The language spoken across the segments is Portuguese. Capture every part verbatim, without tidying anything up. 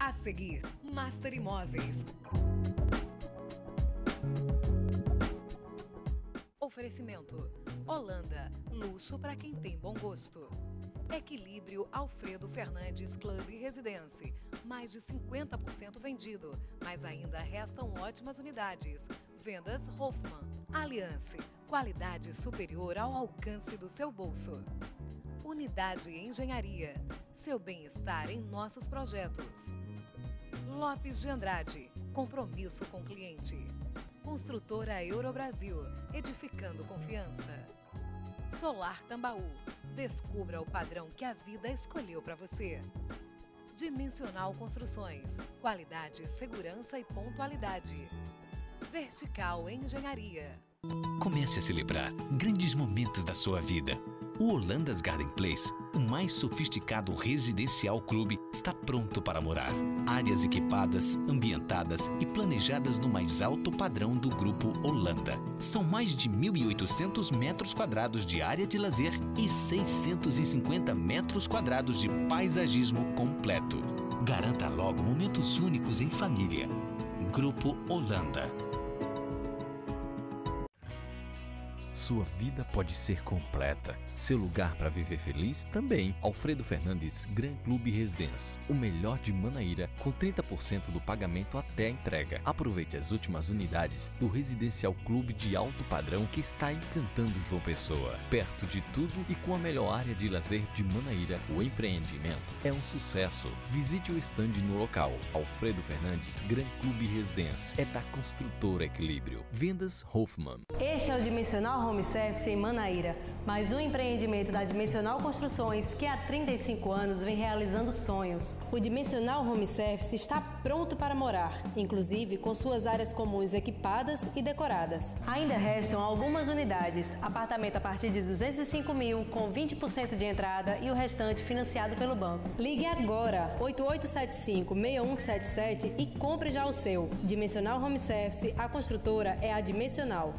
A seguir, Master Imóveis. Oferecimento: Holanda, luxo para quem tem bom gosto. Equilíbrio Alfredo Fernandes Club Residence. Mais de cinquenta por cento vendido, mas ainda restam ótimas unidades. Vendas Hoffman. Aliance, qualidade superior ao alcance do seu bolso. Unidade Engenharia, seu bem-estar em nossos projetos. Lopes de Andrade, compromisso com o cliente. Construtora Eurobrasil, edificando confiança. Solar Tambaú, descubra o padrão que a vida escolheu para você. Dimensional Construções, qualidade, segurança e pontualidade. Vertical Engenharia. Comece a celebrar grandes momentos da sua vida. O Holandas Garden Place, o mais sofisticado residencial clube, está pronto para morar. Áreas equipadas, ambientadas e planejadas no mais alto padrão do Grupo Holanda. São mais de mil e oitocentos metros quadrados de área de lazer e seiscentos e cinquenta metros quadrados de paisagismo completo. Garanta logo momentos únicos em família. Grupo Holanda. Sua vida pode ser completa. Seu lugar para viver feliz também. Alfredo Fernandes Gran Clube Residence. O melhor de Manaíra, com trinta por cento do pagamento até a entrega. Aproveite as últimas unidades do Residencial Clube de alto padrão que está encantando João Pessoa. Perto de tudo e com a melhor área de lazer de Manaíra, o empreendimento é um sucesso. Visite o estande no local. Alfredo Fernandes Gran Clube Residence é da Construtora Equilíbrio. Vendas Hoffman. Este é o Dimensional Home Service em Manaíra, mais um empreendimento da Dimensional Construções que há trinta e cinco anos vem realizando sonhos. O Dimensional Home Service está pronto para morar, inclusive com suas áreas comuns equipadas e decoradas. Ainda restam algumas unidades, apartamento a partir de duzentos e cinco mil, com vinte por cento de entrada e o restante financiado pelo banco. Ligue agora, oito oito sete cinco, seis um sete sete e compre já o seu. Dimensional Home Service, a construtora é a Dimensional.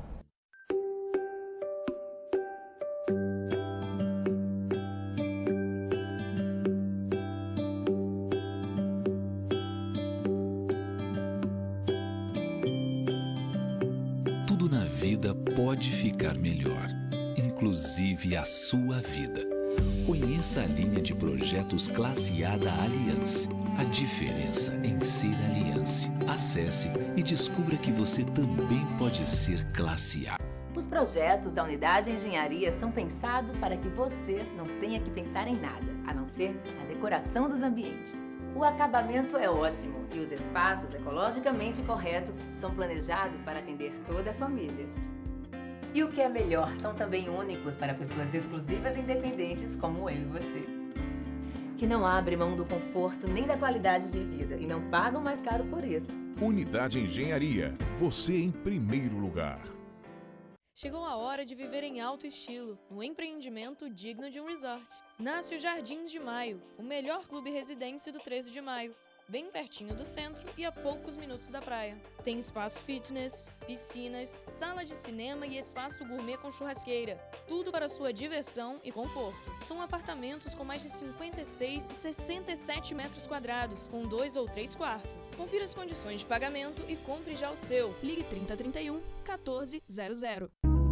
Tudo na vida pode ficar melhor, inclusive a sua vida. Conheça a linha de projetos Classe A da Aliance. A diferença em ser Aliance. Acesse e descubra que você também pode ser Classe A. Os projetos da Unidade Engenharia são pensados para que você não tenha que pensar em nada, a não ser na decoração dos ambientes. O acabamento é ótimo e os espaços ecologicamente corretos são planejados para atender toda a família. E o que é melhor, são também únicos para pessoas exclusivas e independentes como eu e você, que não abrem mão do conforto nem da qualidade de vida e não pagam mais caro por isso. Unidade Engenharia, você em primeiro lugar. Chegou a hora de viver em alto estilo, um empreendimento digno de um resort. Nasce o Jardins de Maio, o melhor clube residência do treze de maio, bem pertinho do centro e a poucos minutos da praia. Tem espaço fitness, piscinas, sala de cinema e espaço gourmet com churrasqueira. Tudo para sua diversão e conforto. São apartamentos com mais de cinquenta e seis e sessenta e sete metros quadrados, com dois ou três quartos. Confira as condições de pagamento e compre já o seu. Ligue trinta, trinta e um, quatorze, zero zero.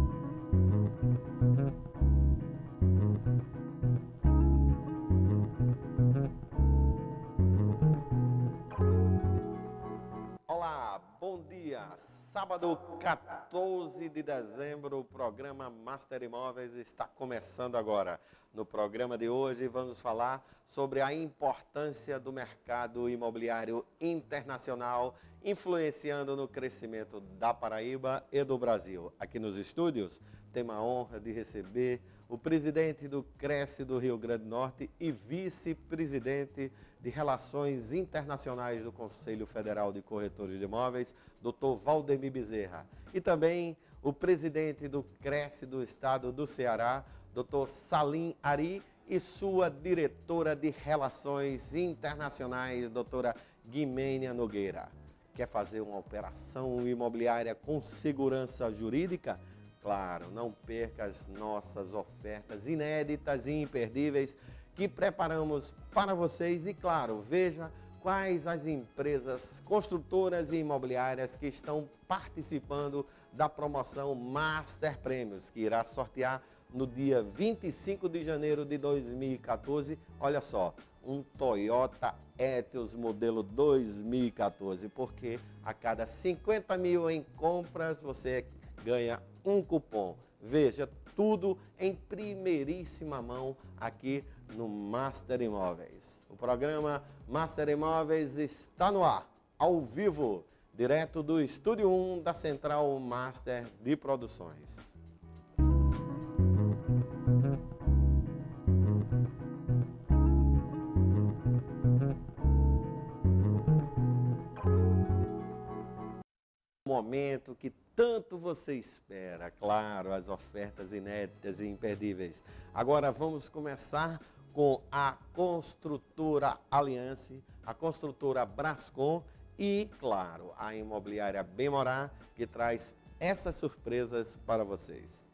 Olá, bom dia! Sábado, quatorze de dezembro, o programa Master Imóveis está começando agora. No programa de hoje vamos falar sobre a importância do mercado imobiliário internacional, influenciando no crescimento da Paraíba e do Brasil. Aqui nos estúdios, tenho a honra de receber o presidente do Cresce do Rio Grande do Norte e vice-presidente de Relações Internacionais do Conselho Federal de Corretores de Imóveis, doutor Valdemir Bezerra. E também o presidente do Cresce do Estado do Ceará, doutor Salim Ari, e sua diretora de Relações Internacionais, doutora Guimênia Nogueira. Quer fazer uma operação imobiliária com segurança jurídica? Claro, não perca as nossas ofertas inéditas e imperdíveis que preparamos para vocês e, claro, veja quais as empresas construtoras e imobiliárias que estão participando da promoção Master Prêmios, que irá sortear no dia vinte e cinco de janeiro de dois mil e quatorze. Olha só, um Toyota Etios modelo dois mil e quatorze, porque a cada cinquenta mil em compras você ganha um cupom. Veja, tudo em primeiríssima mão aqui no Master Imóveis. O programa Master Imóveis está no ar, ao vivo, direto do Estúdio um da Central Master de Produções. Momento que tanto você espera, claro, as ofertas inéditas e imperdíveis. Agora vamos começar com a construtora Aliança, a construtora Brascom e, claro, a imobiliária Bem-Morar, que traz essas surpresas para vocês.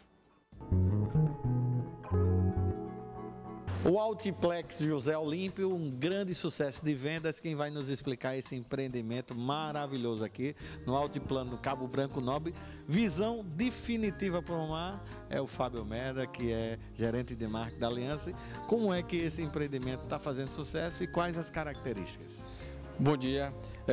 O Altiplex José Olímpio, um grande sucesso de vendas. Quem vai nos explicar esse empreendimento maravilhoso aqui no Altiplano do Cabo Branco Nobre, visão definitiva para o mar, é o Fábio Meda, que é gerente de marketing da Aliança. Como é que esse empreendimento está fazendo sucesso e quais as características? Bom dia,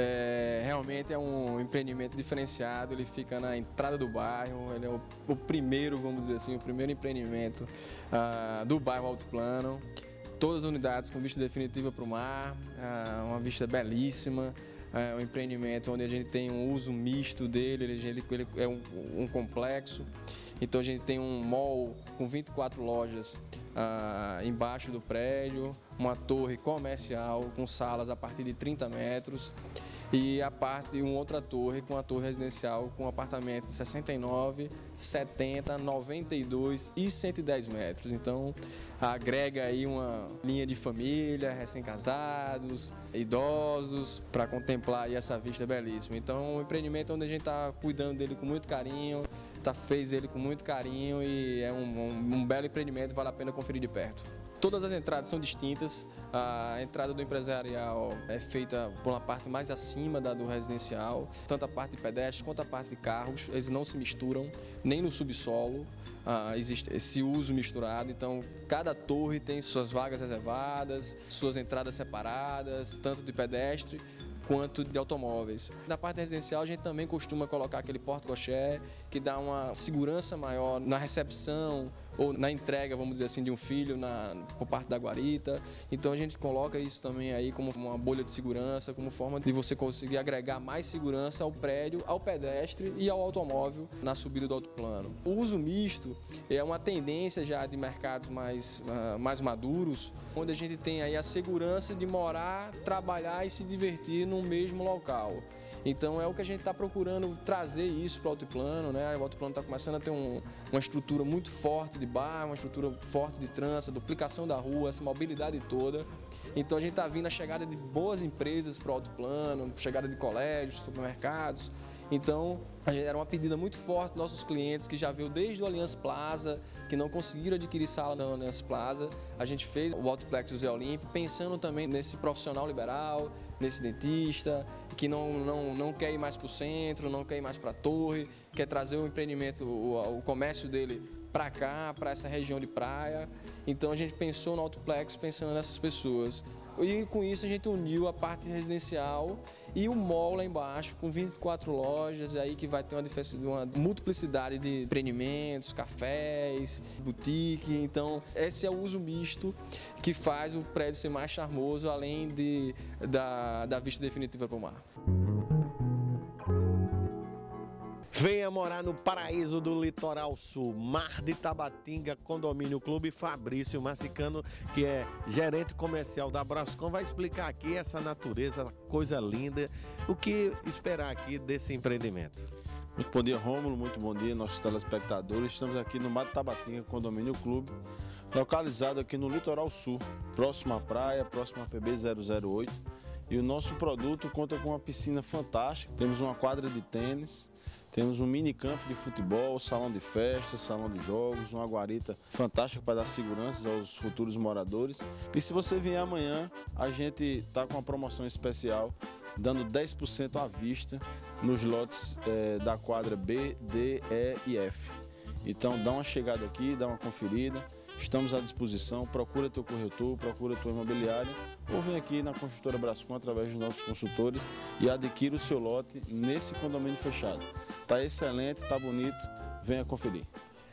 é, realmente é um empreendimento diferenciado, ele fica na entrada do bairro, ele é o, o primeiro, vamos dizer assim, o primeiro empreendimento ah, do bairro Altiplano. Todas as unidades com vista definitiva para o mar, ah, uma vista belíssima, é um empreendimento onde a gente tem um uso misto dele, ele, ele, ele é um, um complexo. Então a gente tem um mall com vinte e quatro lojas ah, embaixo do prédio, uma torre comercial com salas a partir de trinta metros e a parte uma outra torre com a torre residencial com apartamentos de sessenta e nove, setenta, noventa e dois e cento e dez metros. Então agrega aí uma linha de família, recém-casados, idosos, para contemplar aí essa vista belíssima. Então um empreendimento onde a gente está cuidando dele com muito carinho, tá, fez ele com muito carinho e é um, um, um belo empreendimento, vale a pena conferir de perto. Todas as entradas são distintas, a entrada do empresarial é feita por uma parte mais acima da do residencial, tanto a parte de pedestres quanto a parte de carros, eles não se misturam, nem no subsolo, ah, existe esse uso misturado, então cada torre tem suas vagas reservadas, suas entradas separadas, tanto de pedestre quanto de automóveis. Na parte residencial a gente também costuma colocar aquele porta-coché que dá uma segurança maior na recepção ou na entrega, vamos dizer assim, de um filho na, por parte da guarita. Então a gente coloca isso também aí como uma bolha de segurança, como forma de você conseguir agregar mais segurança ao prédio, ao pedestre e ao automóvel na subida do altiplano. O uso misto é uma tendência já de mercados mais, uh, mais maduros, onde a gente tem aí a segurança de morar, trabalhar e se divertir no mesmo local. Então é o que a gente está procurando trazer isso para o altiplano, né? O altiplano está começando a ter um, uma estrutura muito forte de bairro, uma estrutura forte de trânsito, duplicação da rua, essa mobilidade toda. Então a gente está vindo a chegada de boas empresas para o altiplano, chegada de colégios, supermercados. Então era uma pedida muito forte dos nossos clientes que já veio desde o Allianz Plaza, que não conseguiram adquirir sala no Allianz Plaza. A gente fez o Altiplex José Olímpio pensando também nesse profissional liberal, nesse dentista, que não, não, não quer ir mais para o centro, não quer ir mais para a torre, quer trazer o empreendimento, o, o comércio dele para cá, para essa região de praia. Então a gente pensou no Altiplex pensando nessas pessoas. E com isso a gente uniu a parte residencial e o mall lá embaixo com vinte e quatro lojas, aí que vai ter uma, uma multiplicidade de empreendimentos, cafés, boutique. Então esse é o uso misto que faz o prédio ser mais charmoso, além de, da, da vista definitiva para o mar. Venha morar no paraíso do Litoral Sul, Mar de Tabatinga, Condomínio Clube. Fabrício Massicano, que é gerente comercial da Brascom, vai explicar aqui essa natureza, coisa linda, o que esperar aqui desse empreendimento. Muito bom dia, Rômulo, muito bom dia, nossos telespectadores. Estamos aqui no Mar de Tabatinga, Condomínio Clube, localizado aqui no Litoral Sul, próximo à praia, próximo à P B zero zero oito. E o nosso produto conta com uma piscina fantástica, temos uma quadra de tênis, temos um mini campo de futebol, salão de festas, salão de jogos, uma guarita fantástica para dar segurança aos futuros moradores. E se você vier amanhã, a gente está com uma promoção especial, dando dez por cento à vista nos lotes é, da quadra B, D, E e F. Então dá uma chegada aqui, dá uma conferida, estamos à disposição, procura teu corretor, procura tua imobiliária ou vem aqui na Construtora Brascom através dos nossos consultores e adquira o seu lote nesse condomínio fechado. Tá excelente, tá bonito, venha conferir.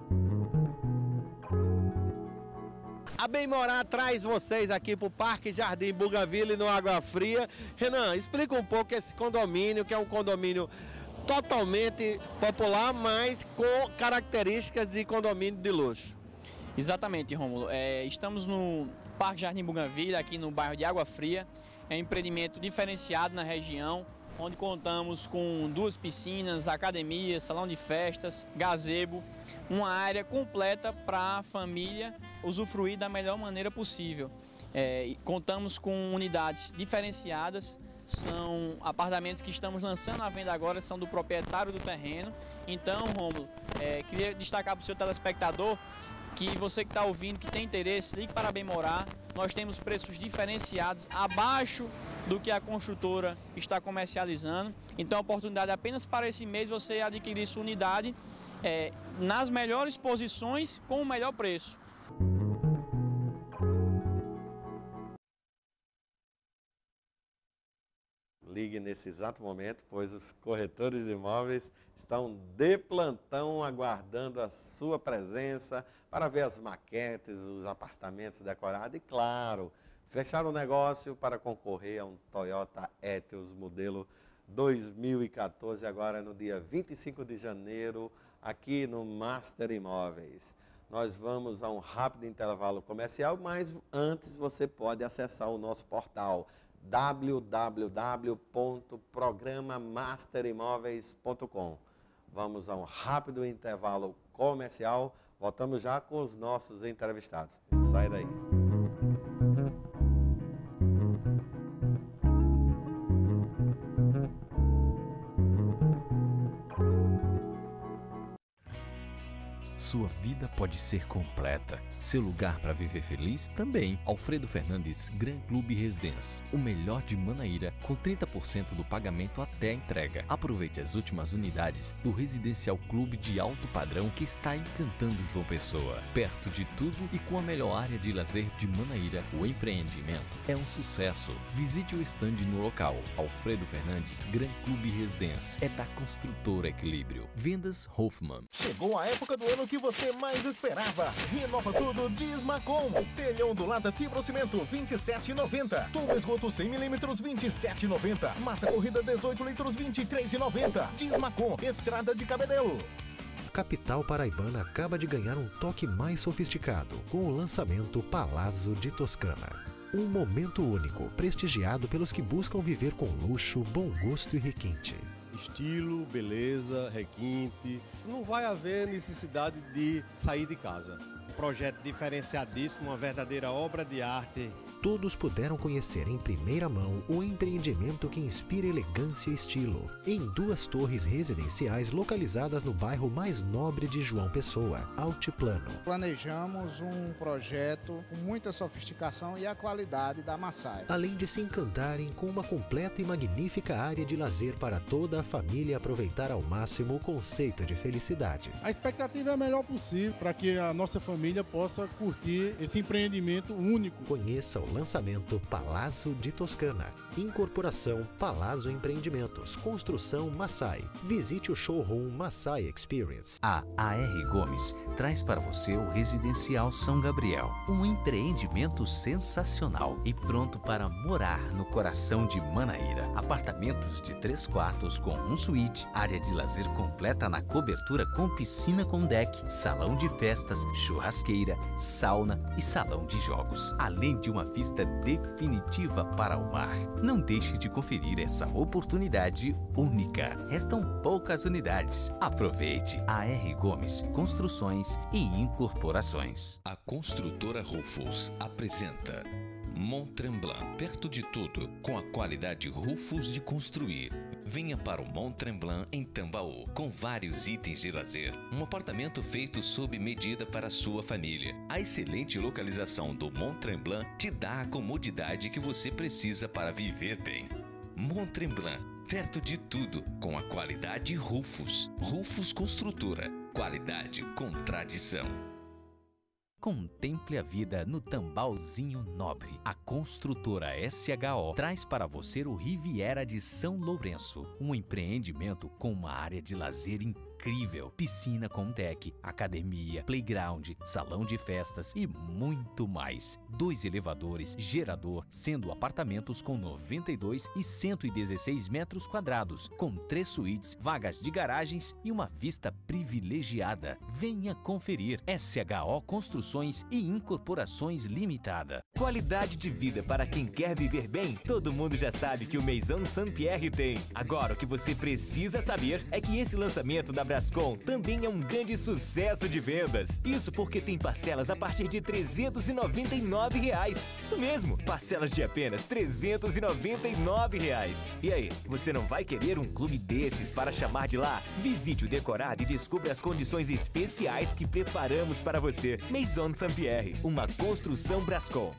A Bem Morar traz vocês aqui para o Parque Jardim Bougainville, no Água Fria. Renan, explica um pouco esse condomínio, que é um condomínio totalmente popular, mas com características de condomínio de luxo. Exatamente, Rômulo. É, estamos no Parque Jardim Bougainville, aqui no bairro de Água Fria. É um empreendimento diferenciado na região, onde contamos com duas piscinas, academia, salão de festas, gazebo, uma área completa para a família usufruir da melhor maneira possível. É, contamos com unidades diferenciadas, são apartamentos que estamos lançando à venda agora, são do proprietário do terreno. Então, Rômulo, é, queria destacar para o seu telespectador que você que está ouvindo, que tem interesse, ligue para a Bem Morar. Nós temos preços diferenciados, abaixo do que a construtora está comercializando. Então a oportunidade é apenas para esse mês você adquirir sua unidade é, nas melhores posições com o melhor preço. Ligue nesse exato momento, pois os corretores de imóveis estão de plantão aguardando a sua presença para ver as maquetes, os apartamentos decorados e, claro, fechar o negócio para concorrer a um Toyota Etios modelo dois mil e quatorze, agora no dia vinte e cinco de janeiro, aqui no Master Imóveis. Nós vamos a um rápido intervalo comercial, mas antes você pode acessar o nosso portal w w w ponto programa master imóveis ponto com. Vamos a um rápido intervalo comercial, voltamos já com os nossos entrevistados. Sai daí. Sua vida pode ser completa. Seu lugar para viver feliz também. Alfredo Fernandes Gran Clube Residência. O melhor de Manaíra, com trinta por cento do pagamento até a entrega. Aproveite as últimas unidades do Residencial Clube de alto padrão que está encantando João Pessoa. Perto de tudo e com a melhor área de lazer de Manaíra, o empreendimento é um sucesso. Visite o estande no local. Alfredo Fernandes Gran Clube Residência. É da Construtora Equilíbrio. Vendas Hoffman. Chegou a época do ano que você mais esperava. Renova tudo Dismacom. Telha ondulada fibrocimento vinte e sete reais e noventa centavos. Tubo esgoto cem milímetros vinte e sete reais e noventa centavos. Massa corrida dezoito litros vinte e três reais e noventa centavos. Dismacom, Estrada de Cabedelo. A capital paraibana acaba de ganhar um toque mais sofisticado com o lançamento Palazzo de Toscana. Um momento único, prestigiado pelos que buscam viver com luxo, bom gosto e requinte. Estilo, beleza, requinte. Não vai haver necessidade de sair de casa. Um projeto diferenciadíssimo, uma verdadeira obra de arte. Todos puderam conhecer em primeira mão o empreendimento que inspira elegância e estilo, em duas torres residenciais localizadas no bairro mais nobre de João Pessoa, Altiplano. Planejamos um projeto com muita sofisticação e a qualidade da Massai. Além de se encantarem com uma completa e magnífica área de lazer para toda a família aproveitar ao máximo o conceito de felicidade. A expectativa é a melhor possível para que a nossa família possa curtir esse empreendimento único. Conheça o lançamento Palazzo de Toscana. Incorporação Palazzo Empreendimentos. Construção Massai. Visite o showroom Massai Experience. A AR Gomes traz para você o Residencial São Gabriel. Um empreendimento sensacional e pronto para morar no coração de Manaíra. Apartamentos de três quartos com um suíte, área de lazer completa na cobertura com piscina com deck, salão de festas, churrasqueira, sauna e salão de jogos. Além de uma vista definitiva para o mar. Não deixe de conferir essa oportunidade única. Restam poucas unidades. Aproveite. A R Gomes Construções e Incorporações. A construtora Rufus apresenta Mont Tremblant, perto de tudo, com a qualidade Rufus de construir. Venha para o Mont Tremblant em Tambaú, com vários itens de lazer. Um apartamento feito sob medida para a sua família. A excelente localização do Mont Tremblant te dá a comodidade que você precisa para viver bem. Mont Tremblant, perto de tudo, com a qualidade Rufus. Rufus Construtora, qualidade com tradição. Contemple a vida no Tambalzinho Nobre. A construtora S H O traz para você o Riviera de São Lourenço, um empreendimento com uma área de lazer incrível, piscina com deck, academia, playground, salão de festas e muito mais. Dois elevadores, gerador, sendo apartamentos com noventa e dois e cento e dezesseis metros quadrados, com três suítes, vagas de garagens e uma vista privilegiada. Venha conferir. S H O Construções e Incorporações Limitada. Qualidade de vida para quem quer viver bem, todo mundo já sabe que o Maison Saint-Pierre tem. Agora, o que você precisa saber é que esse lançamento da Brascom também é um grande sucesso de vendas. Isso porque tem parcelas a partir de trezentos e noventa e nove reais. Isso mesmo, parcelas de apenas trezentos e noventa e nove reais. E aí, você não vai querer um clube desses para chamar de lá? Visite o decorado e descubra as condições especiais que preparamos para você. Maison Saint-Pierre, uma construção Brascom.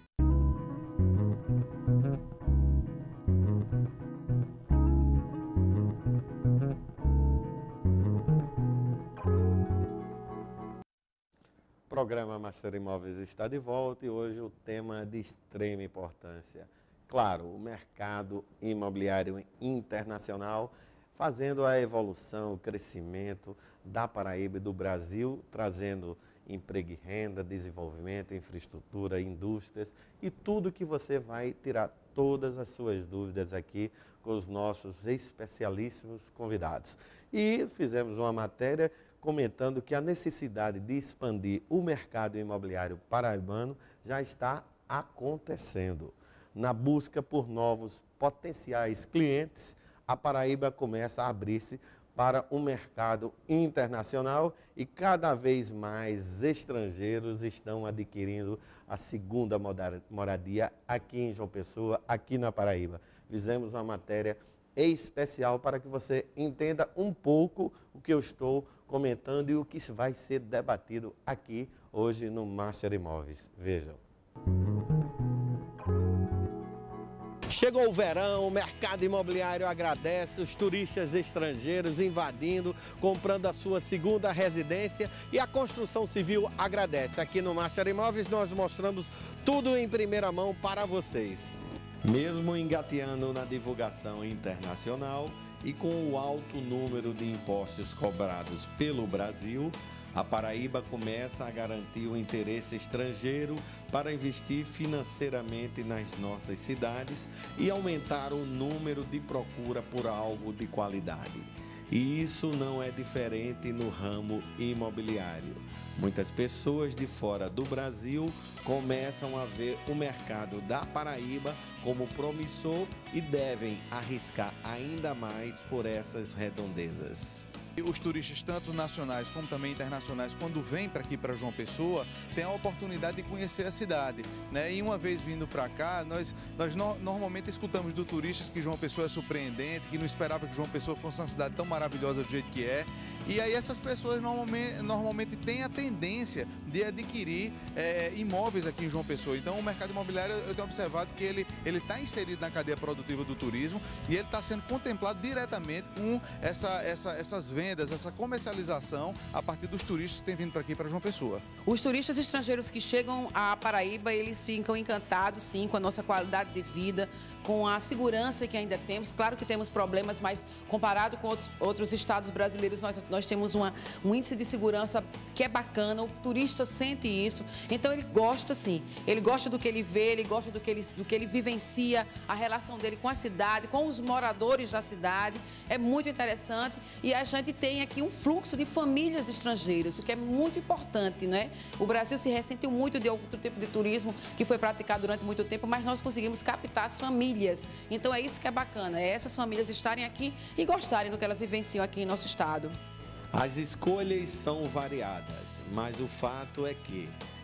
O programa Master Imóveis está de volta e hoje o tema é de extrema importância. Claro, o mercado imobiliário internacional fazendo a evolução, o crescimento da Paraíba e do Brasil, trazendo emprego e renda, desenvolvimento, infraestrutura, indústrias e tudo que você vai tirar todas as suas dúvidas aqui com os nossos especialíssimos convidados. E fizemos uma matéria comentando que a necessidade de expandir o mercado imobiliário paraibano já está acontecendo. Na busca por novos potenciais clientes, a Paraíba começa a abrir-se para o mercado internacional e cada vez mais estrangeiros estão adquirindo a segunda moradia aqui em João Pessoa, aqui na Paraíba. Fizemos uma matéria especial para que você entenda um pouco o que eu estou comentando e o que vai ser debatido aqui hoje no Master Imóveis. Vejam. Chegou o verão, o mercado imobiliário agradece, os turistas estrangeiros invadindo, comprando a sua segunda residência e a construção civil agradece. Aqui no Master Imóveis nós mostramos tudo em primeira mão para vocês. Mesmo engateando na divulgação internacional e com o alto número de impostos cobrados pelo Brasil, a Paraíba começa a garantir o interesse estrangeiro para investir financeiramente nas nossas cidades e aumentar o número de procura por algo de qualidade. E isso não é diferente no ramo imobiliário. Muitas pessoas de fora do Brasil começam a ver o mercado da Paraíba como promissor e devem arriscar ainda mais por essas redondezas. Os turistas, tanto nacionais como também internacionais, quando vêm para aqui para João Pessoa, têm a oportunidade de conhecer a cidade, né? E uma vez vindo para cá, nós, nós no, normalmente escutamos do turistas que João Pessoa é surpreendente, que não esperava que João Pessoa fosse uma cidade tão maravilhosa do jeito que é. E aí essas pessoas normalmente, normalmente têm a tendência de adquirir é, imóveis aqui em João Pessoa. Então o mercado imobiliário, eu tenho observado que ele ele está inserido na cadeia produtiva do turismo e ele está sendo contemplado diretamente com essa, essa, essas vendas. vendas, essa comercialização a partir dos turistas que têm vindo para aqui, para João Pessoa. Os turistas estrangeiros que chegam à Paraíba, eles ficam encantados, sim, com a nossa qualidade de vida, com a segurança que ainda temos. Claro que temos problemas, mas comparado com outros, outros estados brasileiros, nós, nós temos uma, um índice de segurança que é bacana, o turista sente isso, então ele gosta, sim, ele gosta do que ele vê, ele gosta do que ele, do que ele vivencia, a relação dele com a cidade, com os moradores da cidade, é muito interessante e a gente tem aqui um fluxo de famílias estrangeiras, o que é muito importante, né? O Brasil se ressentiu muito de outro tipo de turismo que foi praticado durante muito tempo, mas nós conseguimos captar as famílias. Então é isso que é bacana, é essas famílias estarem aqui e gostarem do que elas vivenciam aqui em nosso estado. As escolhas são variadas, mas o fato é que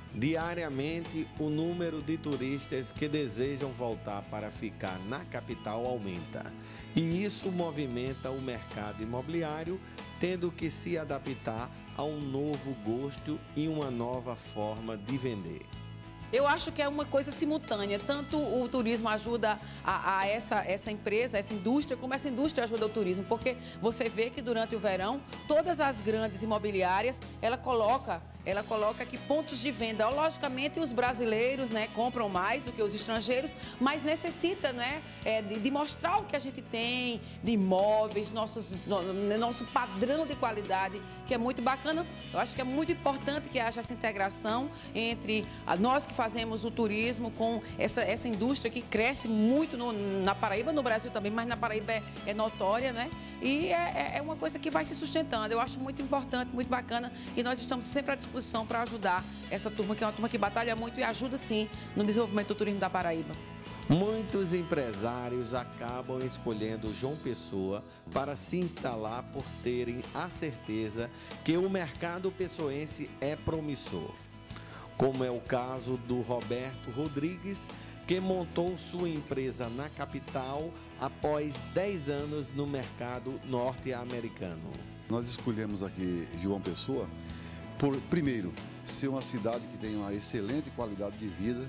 Diariamente, o número de turistas que desejam voltar para ficar na capital aumenta. E isso movimenta o mercado imobiliário, tendo que se adaptar a um novo gosto e uma nova forma de vender. Eu acho que é uma coisa simultânea. Tanto o turismo ajuda a, a essa, essa empresa, essa indústria, como essa indústria ajuda o turismo. Porque você vê que durante o verão, todas as grandes imobiliárias, ela coloca... Ela coloca aqui pontos de venda. Logicamente, os brasileiros, né, compram mais do que os estrangeiros, mas necessita, né, é, de, de mostrar o que a gente tem de imóveis, nossos, no, nosso padrão de qualidade, que é muito bacana. Eu acho que é muito importante que haja essa integração entre a, nós que fazemos o turismo com essa, essa indústria que cresce muito no, na Paraíba, no Brasil também, mas na Paraíba é, é notória, né? E é, é uma coisa que vai se sustentando. Eu acho muito importante, muito bacana, e nós estamos sempre à disposição para ajudar essa turma, que é uma turma que batalha muito e ajuda, sim, no desenvolvimento do turismo da Paraíba. Muitos empresários acabam escolhendo João Pessoa para se instalar por terem a certeza que o mercado pessoense é promissor. Como é o caso do Roberto Rodrigues, que montou sua empresa na capital após dez anos no mercado norte-americano. Nós escolhemos aqui João Pessoa por, primeiro, ser uma cidade que tem uma excelente qualidade de vida,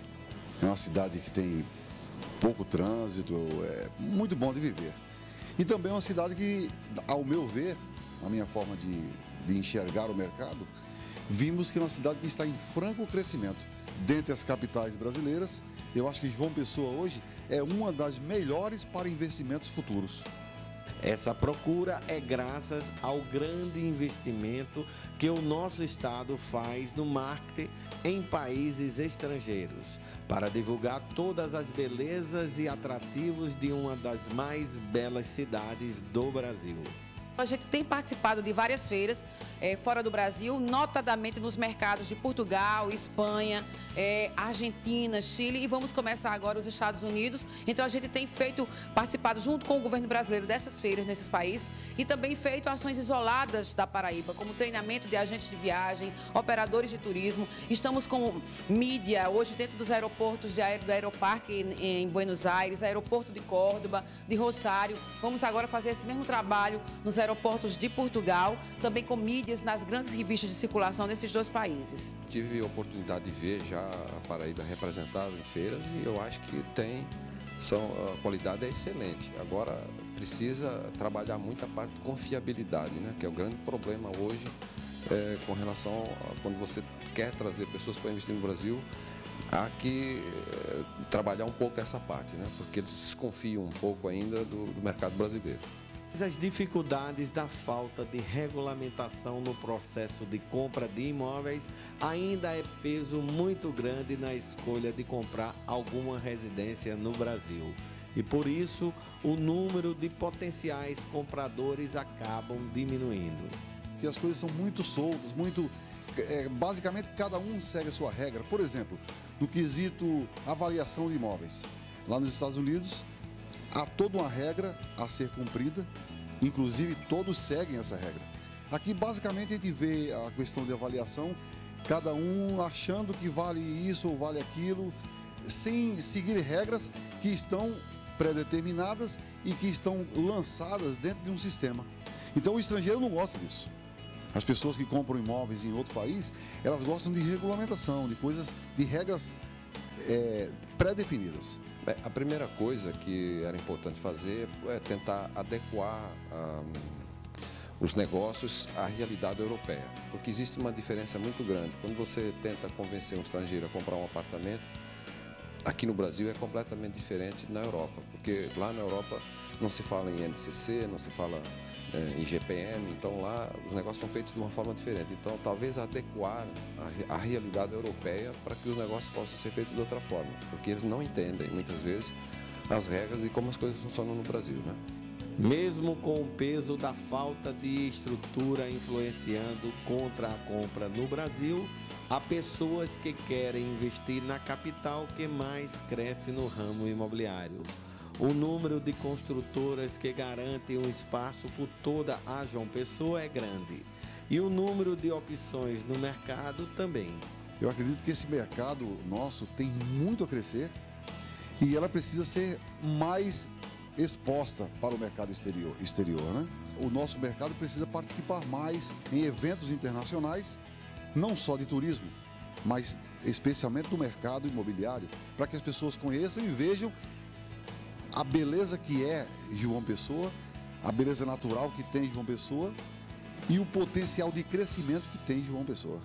é uma cidade que tem pouco trânsito, é muito bom de viver. E também é uma cidade que, ao meu ver, a minha forma de, de enxergar o mercado, vimos que é uma cidade que está em franco crescimento. Dentre as capitais brasileiras, eu acho que João Pessoa hoje é uma das melhores para investimentos futuros. Essa procura é graças ao grande investimento que o nosso estado faz no marketing em países estrangeiros, para divulgar todas as belezas e atrativos de uma das mais belas cidades do Brasil. A gente tem participado de várias feiras é, fora do Brasil, notadamente nos mercados de Portugal, Espanha, é, Argentina, Chile, e vamos começar agora os Estados Unidos. Então a gente tem feito, participado junto com o governo brasileiro dessas feiras nesses países e também feito ações isoladas da Paraíba, como treinamento de agentes de viagem, operadores de turismo. Estamos com mídia hoje dentro dos aeroportos de aer, do Aeroparque em, em Buenos Aires, aeroporto de Córdoba, de Rosário. Vamos agora fazer esse mesmo trabalho nos aeroportos aeroportos de Portugal, também com mídias nas grandes revistas de circulação desses dois países. Tive a oportunidade de ver já a Paraíba representada em feiras e eu acho que tem, são, a qualidade é excelente. Agora precisa trabalhar muito a parte de confiabilidade, né, que é o grande problema hoje é, com relação a quando você quer trazer pessoas para investir no Brasil. Há que é, trabalhar um pouco essa parte, né, porque eles desconfiam um pouco ainda do, do mercado brasileiro. As dificuldades da falta de regulamentação no processo de compra de imóveis ainda é peso muito grande na escolha de comprar alguma residência no Brasil. E por isso, o número de potenciais compradores acabam diminuindo. Que as coisas são muito soltas, muito... É, basicamente, cada um segue a sua regra. Por exemplo, no quesito avaliação de imóveis. Lá nos Estados Unidos, há toda uma regra a ser cumprida, inclusive todos seguem essa regra. Aqui, basicamente, a gente vê a questão de avaliação, cada um achando que vale isso ou vale aquilo, sem seguir regras que estão pré-determinadas e que estão lançadas dentro de um sistema. Então, o estrangeiro não gosta disso. As pessoas que compram imóveis em outro país, elas gostam de regulamentação, de coisas, de regras é, pré-definidas. A primeira coisa que era importante fazer é tentar adequar um, os negócios à realidade europeia, porque existe uma diferença muito grande. Quando você tenta convencer um estrangeiro a comprar um apartamento, aqui no Brasil é completamente diferente na Europa, porque lá na Europa não se fala em N C C, não se fala é, em G P M, então lá os negócios são feitos de uma forma diferente. Então talvez adequar a, a realidade europeia para que os negócios possam ser feitos de outra forma, porque eles não entendem muitas vezes as regras e como as coisas funcionam no Brasil, né? Mesmo com o peso da falta de estrutura influenciando contra a compra no Brasil, há pessoas que querem investir na capital que mais cresce no ramo imobiliário. O número de construtoras que garantem um espaço por toda a João Pessoa é grande. E o número de opções no mercado também. Eu acredito que esse mercado nosso tem muito a crescer e ela precisa ser mais exposta para o mercado exterior, exterior, né? O nosso mercado precisa participar mais em eventos internacionais, não só de turismo, mas especialmente do mercado imobiliário, para que as pessoas conheçam e vejam a beleza que é João Pessoa, a beleza natural que tem João Pessoa e o potencial de crescimento que tem João Pessoa.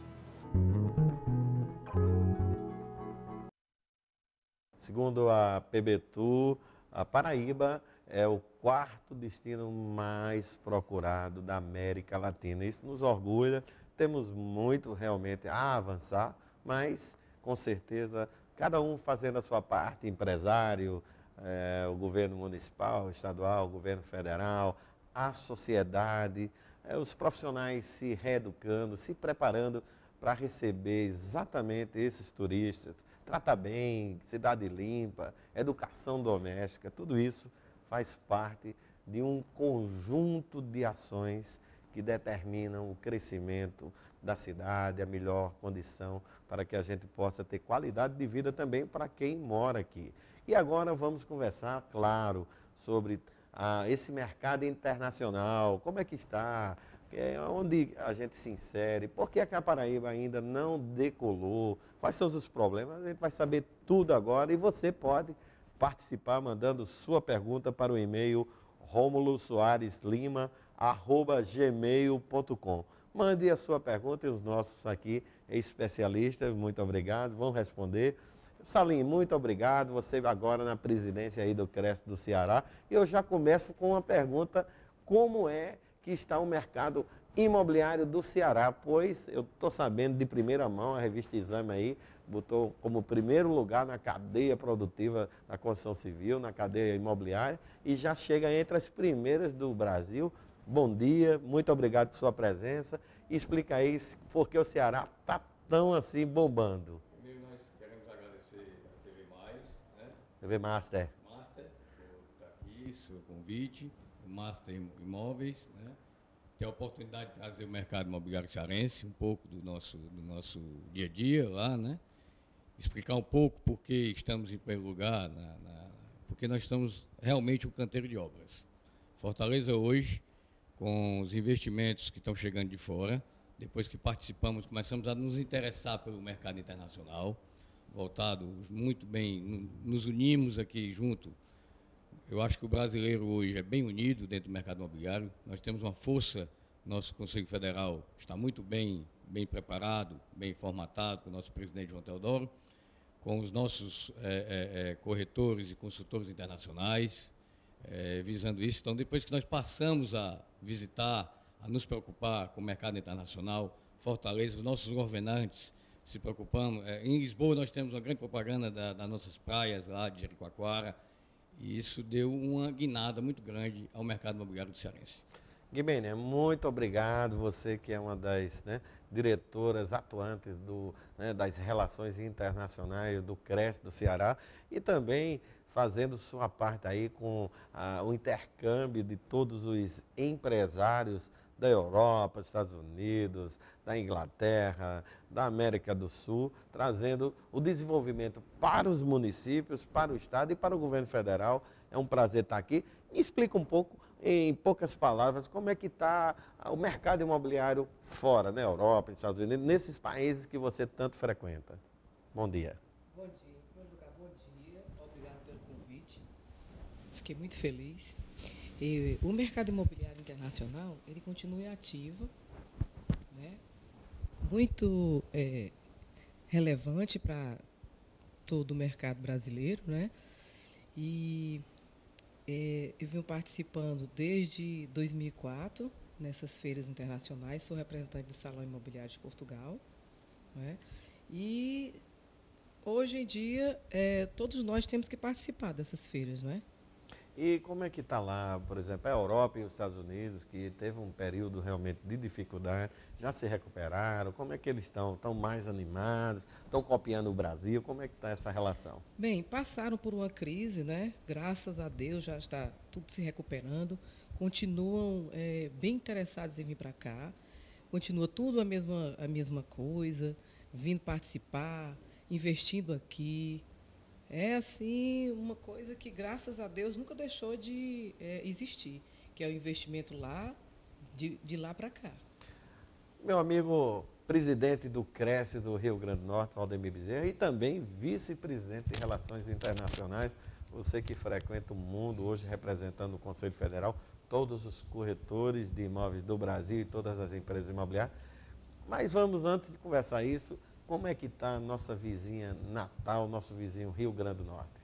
Segundo a PBTU, a Paraíba é o quarto destino mais procurado da América Latina. Isso nos orgulha, temos muito realmente a avançar, mas com certeza cada um fazendo a sua parte, empresário, é, o governo municipal, estadual, o governo federal, a sociedade, é, os profissionais se reeducando, se preparando para receber exatamente esses turistas. Trata bem, cidade limpa, educação doméstica, tudo isso faz parte de um conjunto de ações que determinam o crescimento da cidade, a melhor condição para que a gente possa ter qualidade de vida também para quem mora aqui. E agora vamos conversar, claro, sobre ah, esse mercado internacional, como é que está, é onde a gente se insere, por que a Paraíba ainda não decolou, quais são os problemas, a gente vai saber tudo agora e você pode participar mandando sua pergunta para o e-mail romulo soares lima arroba gmail ponto com. Mande a sua pergunta e os nossos aqui especialistas, muito obrigado, vão responder. Salim, muito obrigado, você agora na presidência aí do CRESP do Ceará. E eu já começo com uma pergunta, como é que está o mercado imobiliário do Ceará? Pois eu estou sabendo de primeira mão, a revista Exame aí botou como primeiro lugar na cadeia produtiva da construção civil, na cadeia imobiliária, e já chega entre as primeiras do Brasil. Bom dia, muito obrigado por sua presença. Explica aí por que o Ceará está tão assim bombando. Primeiro nós queremos agradecer a T V Mais, né? T V Master. Master, por estar aqui, seu convite, o Master Imóveis, né? Ter a oportunidade de trazer o mercado imobiliário cearense, um pouco do nosso, do nosso dia a dia lá, né? Explicar um pouco por que estamos em primeiro lugar, na, na, porque nós estamos realmente um canteiro de obras. Fortaleza hoje, com os investimentos que estão chegando de fora, depois que participamos, começamos a nos interessar pelo mercado internacional, voltado muito bem, nos unimos aqui junto. Eu acho que o brasileiro hoje é bem unido dentro do mercado imobiliário. Nós temos uma força, nosso Conselho Federal está muito bem, bem preparado, bem formatado, com o nosso presidente João Teodoro, com os nossos é, é, corretores e consultores internacionais, é, visando isso. Então, depois que nós passamos a visitar, a nos preocupar com o mercado internacional, Fortaleza, os nossos governantes se preocupando. É, em Lisboa, nós temos uma grande propaganda da, das nossas praias lá de Jericoacoara, e isso deu uma guinada muito grande ao mercado imobiliário do cearense. Guimene, muito obrigado, você que é uma das né, diretoras atuantes do, né, das relações internacionais do CRESP do Ceará e também fazendo sua parte aí com ah, o intercâmbio de todos os empresários da Europa, dos Estados Unidos, da Inglaterra, da América do Sul, trazendo o desenvolvimento para os municípios, para o Estado e para o governo federal. É um prazer estar aqui. Me explica um pouco, em poucas palavras, como é que está o mercado imobiliário fora, na Europa, nos Estados Unidos, nesses países que você tanto frequenta. Bom dia. Bom dia. Em primeiro lugar, bom dia. Obrigado pelo convite. Fiquei muito feliz. E o mercado imobiliário internacional, ele continua ativo, né? Muito é, relevante para todo o mercado brasileiro, né? E é, eu venho participando desde dois mil e quatro nessas feiras internacionais, sou representante do Salão Imobiliário de Portugal, né? E hoje em dia é, todos nós temos que participar dessas feiras, não é? E como é que está lá, por exemplo, a Europa e os Estados Unidos, que teve um período realmente de dificuldade, já se recuperaram? Como é que eles estão? Estão mais animados? Estão copiando o Brasil? Como é que está essa relação? Bem, passaram por uma crise, né? Graças a Deus já está tudo se recuperando. Continuam é, bem interessados em vir para cá. Continua tudo a mesma, a mesma coisa. vindo participar, investindo aqui. É, assim, uma coisa que, graças a Deus, nunca deixou de é, existir, que é o investimento lá, de, de lá para cá. Meu amigo presidente do Cresce do Rio Grande do Norte, Valdemir Bezerra, e também vice-presidente de Relações Internacionais, você que frequenta o mundo hoje representando o Conselho Federal, todos os corretores de imóveis do Brasil e todas as empresas imobiliárias. Mas vamos, antes de conversar isso, como é que está a nossa vizinha Natal, nosso vizinho Rio Grande do Norte?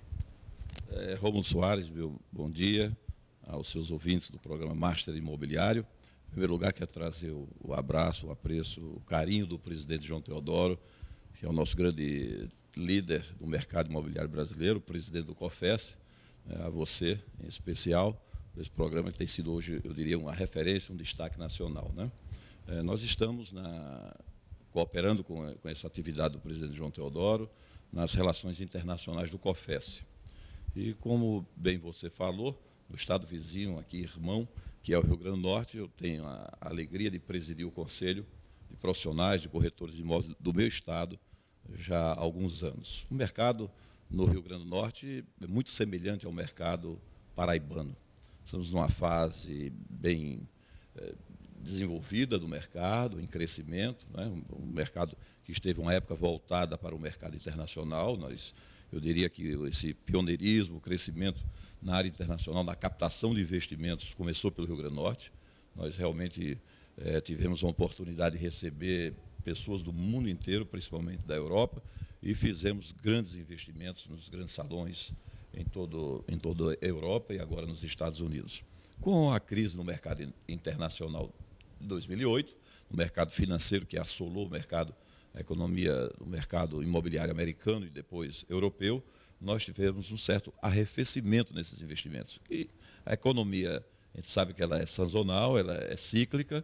É, Rômulo Soares, meu bom dia aos seus ouvintes do programa Master Imobiliário. Em primeiro lugar, quero trazer o, o abraço, o apreço, o carinho do presidente João Teodoro, que é o nosso grande líder do mercado imobiliário brasileiro, o presidente do COFES, né, a você em especial, por esse programa que tem sido hoje, eu diria, uma referência, um destaque nacional, né? É, nós estamos na, cooperando com, com essa atividade do presidente João Teodoro nas relações internacionais do COFES. E como bem você falou, no estado vizinho aqui, irmão, que é o Rio Grande do Norte, eu tenho a alegria de presidir o Conselho de Profissionais de Corretores de Imóveis do meu estado já há alguns anos. O mercado no Rio Grande do Norte é muito semelhante ao mercado paraibano. Estamos numa fase bem é, desenvolvida do mercado, em crescimento, né? um, um mercado que esteve uma época voltada para o mercado internacional. Nós, eu diria que esse pioneirismo, o crescimento na área internacional, na captação de investimentos, começou pelo Rio Grande do Norte. Nós realmente é, tivemos a oportunidade de receber pessoas do mundo inteiro, principalmente da Europa, e fizemos grandes investimentos nos grandes salões em, todo, em toda a Europa e agora nos Estados Unidos. Com a crise no mercado internacional de dois mil e oito, no mercado financeiro que assolou o mercado, a economia, o mercado imobiliário americano e depois europeu, nós tivemos um certo arrefecimento nesses investimentos. E a economia, a gente sabe que ela é sazonal, ela é cíclica,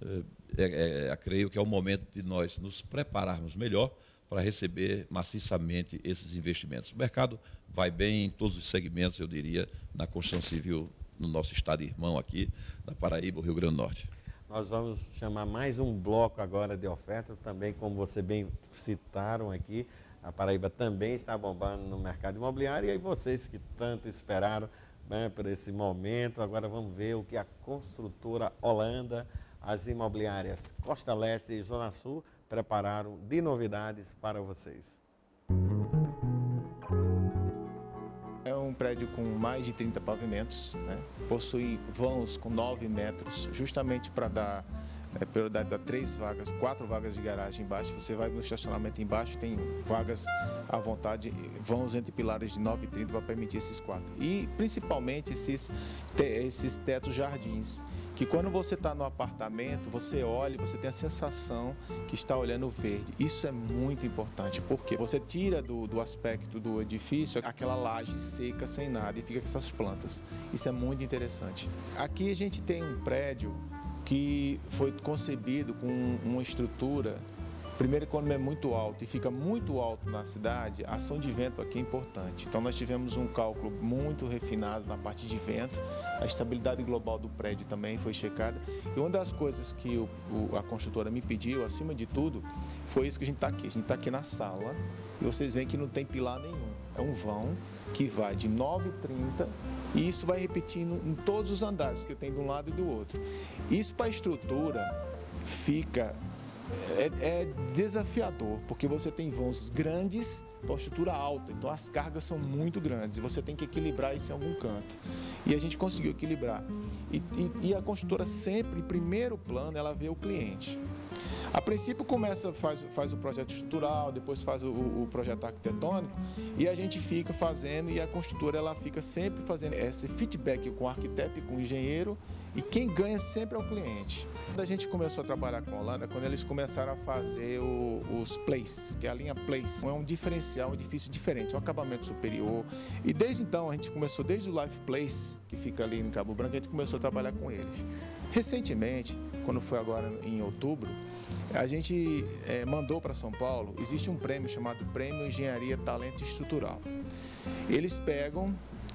é, é, creio que é o momento de nós nos prepararmos melhor para receber maciçamente esses investimentos. O mercado vai bem em todos os segmentos, eu diria, na construção civil no nosso estado irmão aqui, na Paraíba, o Rio Grande do Norte. Nós vamos chamar mais um bloco agora de ofertas, também como você bem citaram aqui, a Paraíba também está bombando no mercado imobiliário, e aí vocês que tanto esperaram, né, por esse momento, agora vamos ver o que a construtora Holanda, as imobiliárias Costa Leste e Zona Sul prepararam de novidades para vocês. É um prédio com mais de trinta pavimentos, né? Possui vãos com nove metros, justamente para dar é, prioridade a três vagas, quatro vagas de garagem embaixo. Você vai no estacionamento embaixo, tem vagas à vontade, vãos entre pilares de nove e trinta para permitir esses quatro. E principalmente esses, te, esses tetos jardins, que quando você está no apartamento, você olha, você tem a sensação que está olhando o verde. Isso é muito importante, porque você tira do, do aspecto do edifício aquela laje seca, sem nada, e fica com essas plantas. Isso é muito interessante. Aqui a gente tem um prédio que foi concebido com uma estrutura, primeiro, quando é muito alto e fica muito alto na cidade, a ação de vento aqui é importante. Então nós tivemos um cálculo muito refinado na parte de vento, a estabilidade global do prédio também foi checada. E uma das coisas que o, o, a construtora me pediu, acima de tudo, foi isso que a gente está aqui. A gente está aqui na sala e vocês veem que não tem pilar nenhum. É um vão que vai de nove e trinta e isso vai repetindo em todos os andares, que tem de um lado e do outro. Isso para a estrutura fica... É, é desafiador, porque você tem vãos grandes para estrutura alta, então as cargas são muito grandes e você tem que equilibrar isso em algum canto. E a gente conseguiu equilibrar. E, e, e a construtora sempre, em primeiro plano, ela vê o cliente. A princípio começa, faz, faz o projeto estrutural, depois faz o, o projeto arquitetônico e a gente fica fazendo, e a construtora ela fica sempre fazendo esse feedback com o arquiteto e com o engenheiro, e quem ganha sempre é o cliente. Quando a gente começou a trabalhar com a Holanda, quando eles começaram a fazer o, os Place, que é a linha Place, é um diferencial, um edifício diferente, um acabamento superior, e desde então a gente começou, desde o Life Place, que fica ali em Cabo Branco, a gente começou a trabalhar com eles. Recentemente, quando foi agora em outubro, a gente é, mandou para São Paulo, existe um prêmio chamado Prêmio Engenharia Talento Estrutural. Eles pegam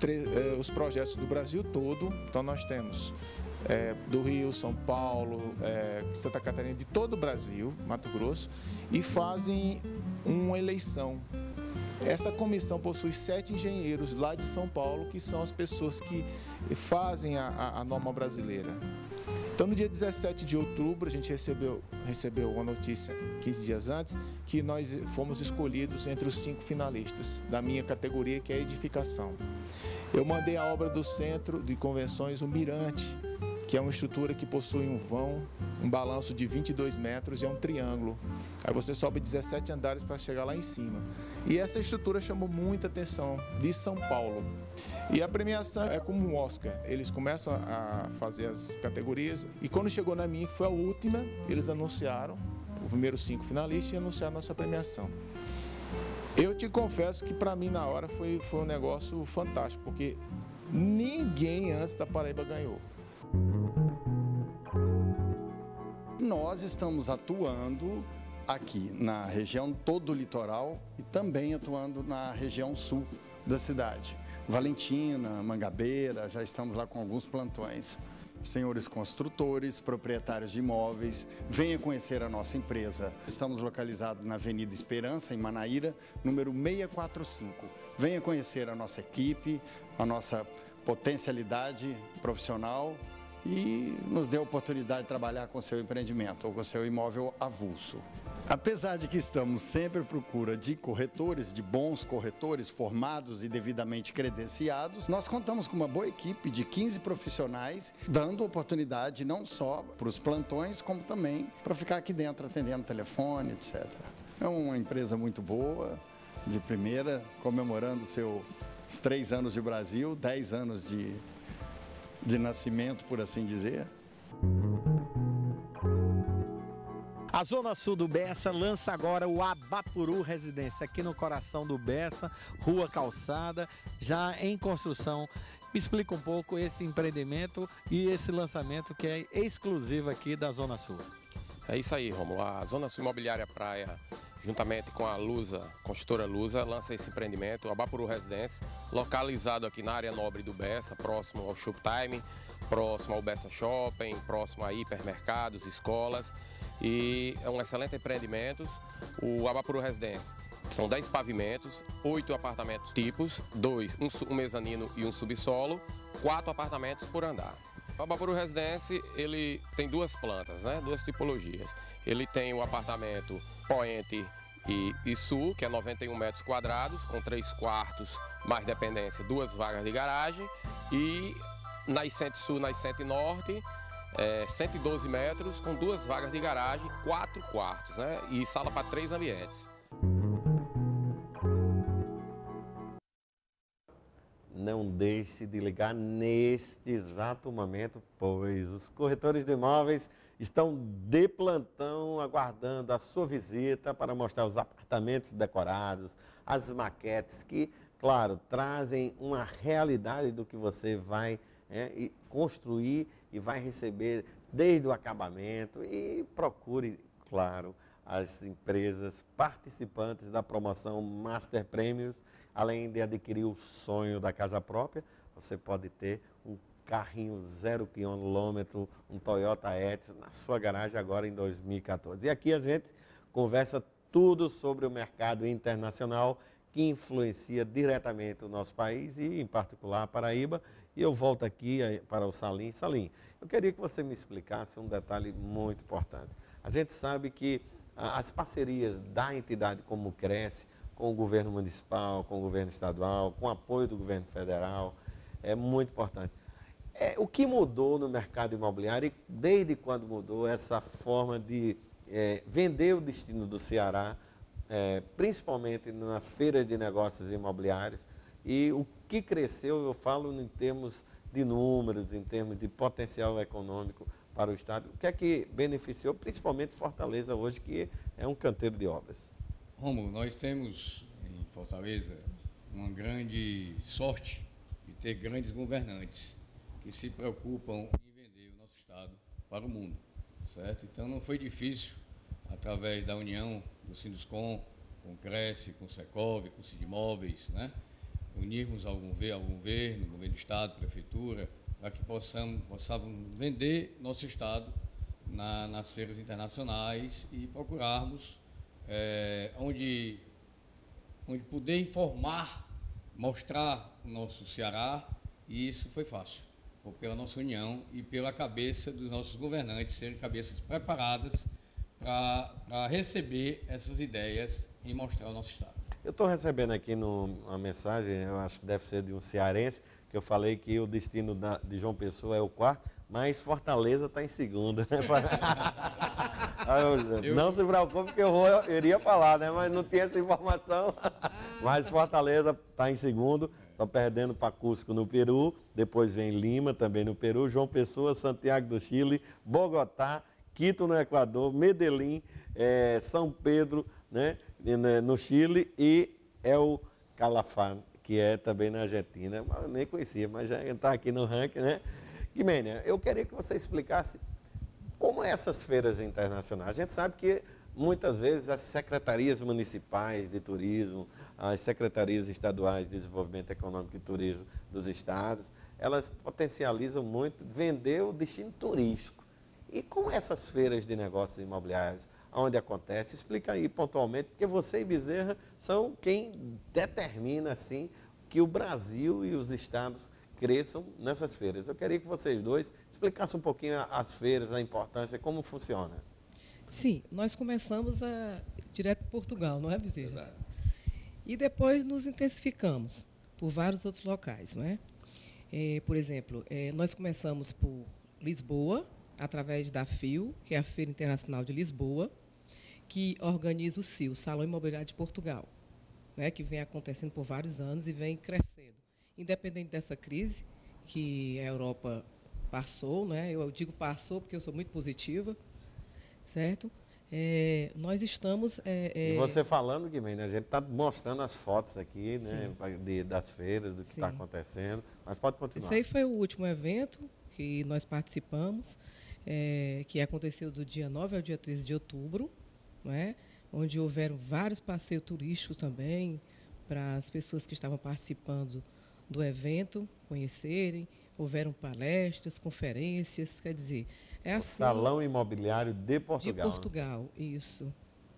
eh, os projetos do Brasil todo. Então nós temos é, do Rio, São Paulo, é, Santa Catarina, de todo o Brasil, Mato Grosso, e fazem uma eleição. Essa comissão possui sete engenheiros lá de São Paulo, que são as pessoas que fazem a, a, a norma brasileira. Então, no dia dezessete de outubro, a gente recebeu, recebeu uma notícia, quinze dias antes, que nós fomos escolhidos entre os cinco finalistas da minha categoria, que é a edificação. Eu mandei a obra do Centro de Convenções, o Mirante, que é uma estrutura que possui um vão, um balanço de vinte e dois metros e é um triângulo. Aí você sobe dezessete andares para chegar lá em cima. E essa estrutura chamou muita atenção de São Paulo. E a premiação é como um Oscar. Eles começam a fazer as categorias e quando chegou na minha, que foi a última, eles anunciaram os primeiros cinco finalistas e anunciaram a nossa premiação. Eu te confesso que para mim na hora foi, foi um negócio fantástico, porque ninguém antes da Paraíba ganhou. Nós estamos atuando aqui na região todo o litoral e também atuando na região sul da cidade. Valentina, Mangabeira, já estamos lá com alguns plantões. Senhores construtores, proprietários de imóveis, venha conhecer a nossa empresa. Estamos localizados na Avenida Esperança, em Manaíra, número seiscentos e quarenta e cinco. Venha conhecer a nossa equipe, a nossa potencialidade profissional e nos dê a oportunidade de trabalhar com o seu empreendimento ou com o seu imóvel avulso. Apesar de que estamos sempre à procura de corretores, de bons corretores formados e devidamente credenciados, nós contamos com uma boa equipe de quinze profissionais, dando oportunidade não só para os plantões, como também para ficar aqui dentro atendendo telefone, etcétera. É uma empresa muito boa, de primeira, comemorando seus três anos de Brasil, dez anos de, de nascimento, por assim dizer. A Zona Sul do Bessa lança agora o Abapuru Residência, aqui no coração do Bessa, Rua Calçada, já em construção. Me explica um pouco esse empreendimento e esse lançamento que é exclusivo aqui da Zona Sul. É isso aí, Romulo. A Zona Sul Imobiliária Praia, juntamente com a Lusa, construtora Lusa, lança esse empreendimento, o Abapuru Residência, localizado aqui na área nobre do Bessa, próximo ao Shoptime, próximo ao Bessa Shopping, próximo a hipermercados, escolas. E é um excelente empreendimento, o Abapuru Residência. São dez pavimentos, oito apartamentos tipos, dois, um, um mezanino e um subsolo, quatro apartamentos por andar. O Abapuru Residência, ele tem duas plantas, né? Duas tipologias. Ele tem o apartamento Poente e, e Sul, que é noventa e um metros quadrados, com três quartos, mais dependência, duas vagas de garagem. E Nascente Sul, Nascente Norte, É, cento e doze metros, com duas vagas de garagem, quatro quartos, né? E sala para três ambientes. Não deixe de ligar neste exato momento, pois os corretores de imóveis estão de plantão aguardando a sua visita para mostrar os apartamentos decorados, as maquetes que, claro, trazem uma realidade do que você vai é, construir e vai receber desde o acabamento. E procure, claro, as empresas participantes da promoção Master Prêmios. Além de adquirir o sonho da casa própria, você pode ter um carrinho zero quilômetro, um Toyota Etios na sua garagem agora em dois mil e quatorze. E aqui a gente conversa tudo sobre o mercado internacional que influencia diretamente o nosso país e, em particular, a Paraíba. E eu volto aqui para o Salim. Salim, eu queria que você me explicasse um detalhe muito importante. A gente sabe que as parcerias da entidade como Cresce, com o governo municipal, com o governo estadual, com o apoio do governo federal, é muito importante. É, o que mudou no mercado imobiliário e desde quando mudou essa forma de é, vender o destino do Ceará, é, principalmente na feira de negócios imobiliários, e o que cresceu, eu falo em termos de números, em termos de potencial econômico para o Estado, o que é que beneficiou, principalmente Fortaleza hoje, que é um canteiro de obras? Romulo, nós temos em Fortaleza uma grande sorte de ter grandes governantes que se preocupam em vender o nosso Estado para o mundo, certo? Então não foi difícil, através da união do Sinduscom, com o Cresce, com o Secov, com o Sidimóveis, né? unirmos ao governo, ao governo, governo do Estado, prefeitura, para que possamos, possamos vender nosso Estado na, nas feiras internacionais e procurarmos é, onde, onde poder informar, mostrar o nosso Ceará, e isso foi fácil, pela nossa união e pela cabeça dos nossos governantes serem cabeças preparadas para receber essas ideias e mostrar o nosso Estado. Eu estou recebendo aqui no, uma mensagem, eu acho que deve ser de um cearense, que eu falei que o destino da, de João Pessoa é o quarto, mas Fortaleza está em segundo. eu, não se preocupe que eu, vou, eu iria falar, né? Mas não tinha essa informação. Mas Fortaleza está em segundo, só perdendo para Cusco no Peru, depois vem Lima também no Peru, João Pessoa, Santiago do Chile, Bogotá, Quito no Equador, Medellín, é, São Pedro, né, no Chile, e El Calafate, que é também na Argentina. Eu nem conhecia, mas já está aqui no ranking, né? Guimênia, eu queria que você explicasse como essas feiras internacionais. A gente sabe que muitas vezes as secretarias municipais de turismo, as secretarias estaduais de desenvolvimento econômico e turismo dos estados, elas potencializam muito vender o destino turístico. E como essas feiras de negócios imobiliários, onde acontece, explica aí pontualmente, porque você e Bezerra são quem determina assim que o Brasil e os estados cresçam nessas feiras. Eu queria que vocês dois explicassem um pouquinho as feiras, a importância, como funciona. Sim, nós começamos a, direto de Portugal, não é, Bezerra? Verdade. E depois nos intensificamos por vários outros locais, não é? É, por exemplo, é, nós começamos por Lisboa, através da FIL, que é a Feira Internacional de Lisboa, que organiza o C I L, Salão Imobiliário de Portugal, né, que vem acontecendo por vários anos e vem crescendo. Independente dessa crise que a Europa passou, né, eu digo passou porque eu sou muito positiva, certo? É, nós estamos... É, é... E você falando, Guimênia, a gente está mostrando as fotos aqui, né, de, das feiras, do que está acontecendo, mas pode continuar. Esse aí foi o último evento que nós participamos, é, que aconteceu do dia nove ao dia treze de outubro, não é? Onde houveram vários passeios turísticos também, para as pessoas que estavam participando do evento conhecerem, houveram palestras, conferências, quer dizer... É assim, Salão Imobiliário de Portugal. De Portugal, né? Isso.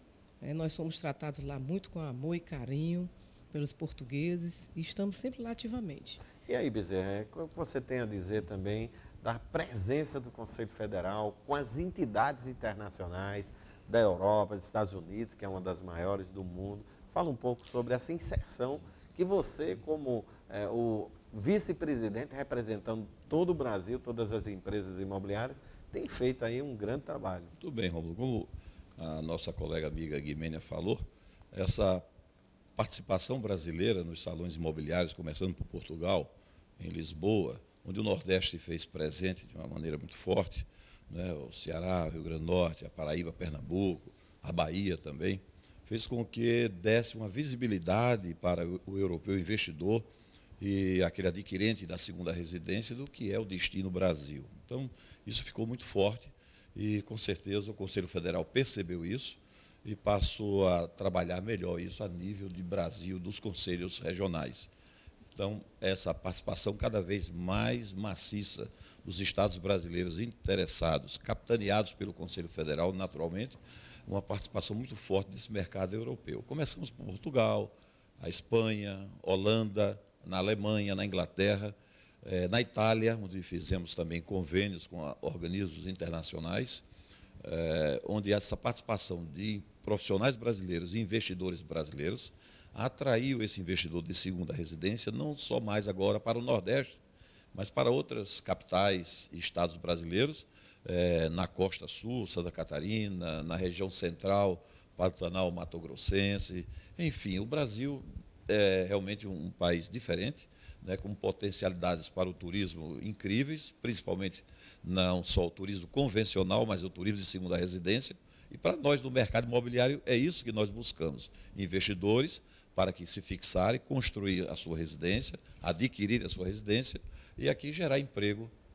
É, nós somos tratados lá muito com amor e carinho pelos portugueses e estamos sempre lá ativamente. E aí, Bezerra, o que você tem a dizer também da presença do Conselho Federal com as entidades internacionais da Europa, dos Estados Unidos, que é uma das maiores do mundo? Fala um pouco sobre essa inserção que você, como é, o vice-presidente, representando todo o Brasil, todas as empresas imobiliárias, tem feito aí um grande trabalho. Tudo bem, Rômulo. Como a nossa colega amiga Guimênia falou, essa participação brasileira nos salões imobiliários, começando por Portugal, em Lisboa, onde o Nordeste fez presente de uma maneira muito forte, né? O Ceará, o Rio Grande do Norte, a Paraíba, Pernambuco, a Bahia também, fez com que desse uma visibilidade para o europeu investidor e aquele adquirente da segunda residência do que é o destino Brasil. Então, isso ficou muito forte e, com certeza, o Conselho Federal percebeu isso e passou a trabalhar melhor isso a nível de Brasil, dos conselhos regionais. Então, essa participação cada vez mais maciça dos estados brasileiros interessados, capitaneados pelo Conselho Federal, naturalmente, uma participação muito forte nesse mercado europeu. Começamos por Portugal, a Espanha, Holanda, na Alemanha, na Inglaterra, eh, na Itália, onde fizemos também convênios com a, organismos internacionais, eh, onde essa participação de profissionais brasileiros e investidores brasileiros atraiu esse investidor de segunda residência, não só mais agora para o Nordeste, mas para outras capitais e estados brasileiros, eh, na Costa Sul, Santa Catarina, na região central, Pantanal, Mato Grossense, enfim, o Brasil é realmente um país diferente, né, com potencialidades para o turismo incríveis, principalmente não só o turismo convencional, mas o turismo de segunda residência. E para nós, no mercado imobiliário, é isso que nós buscamos, investidores para que se fixarem, construir a sua residência, adquirir a sua residência e aqui gerar emprego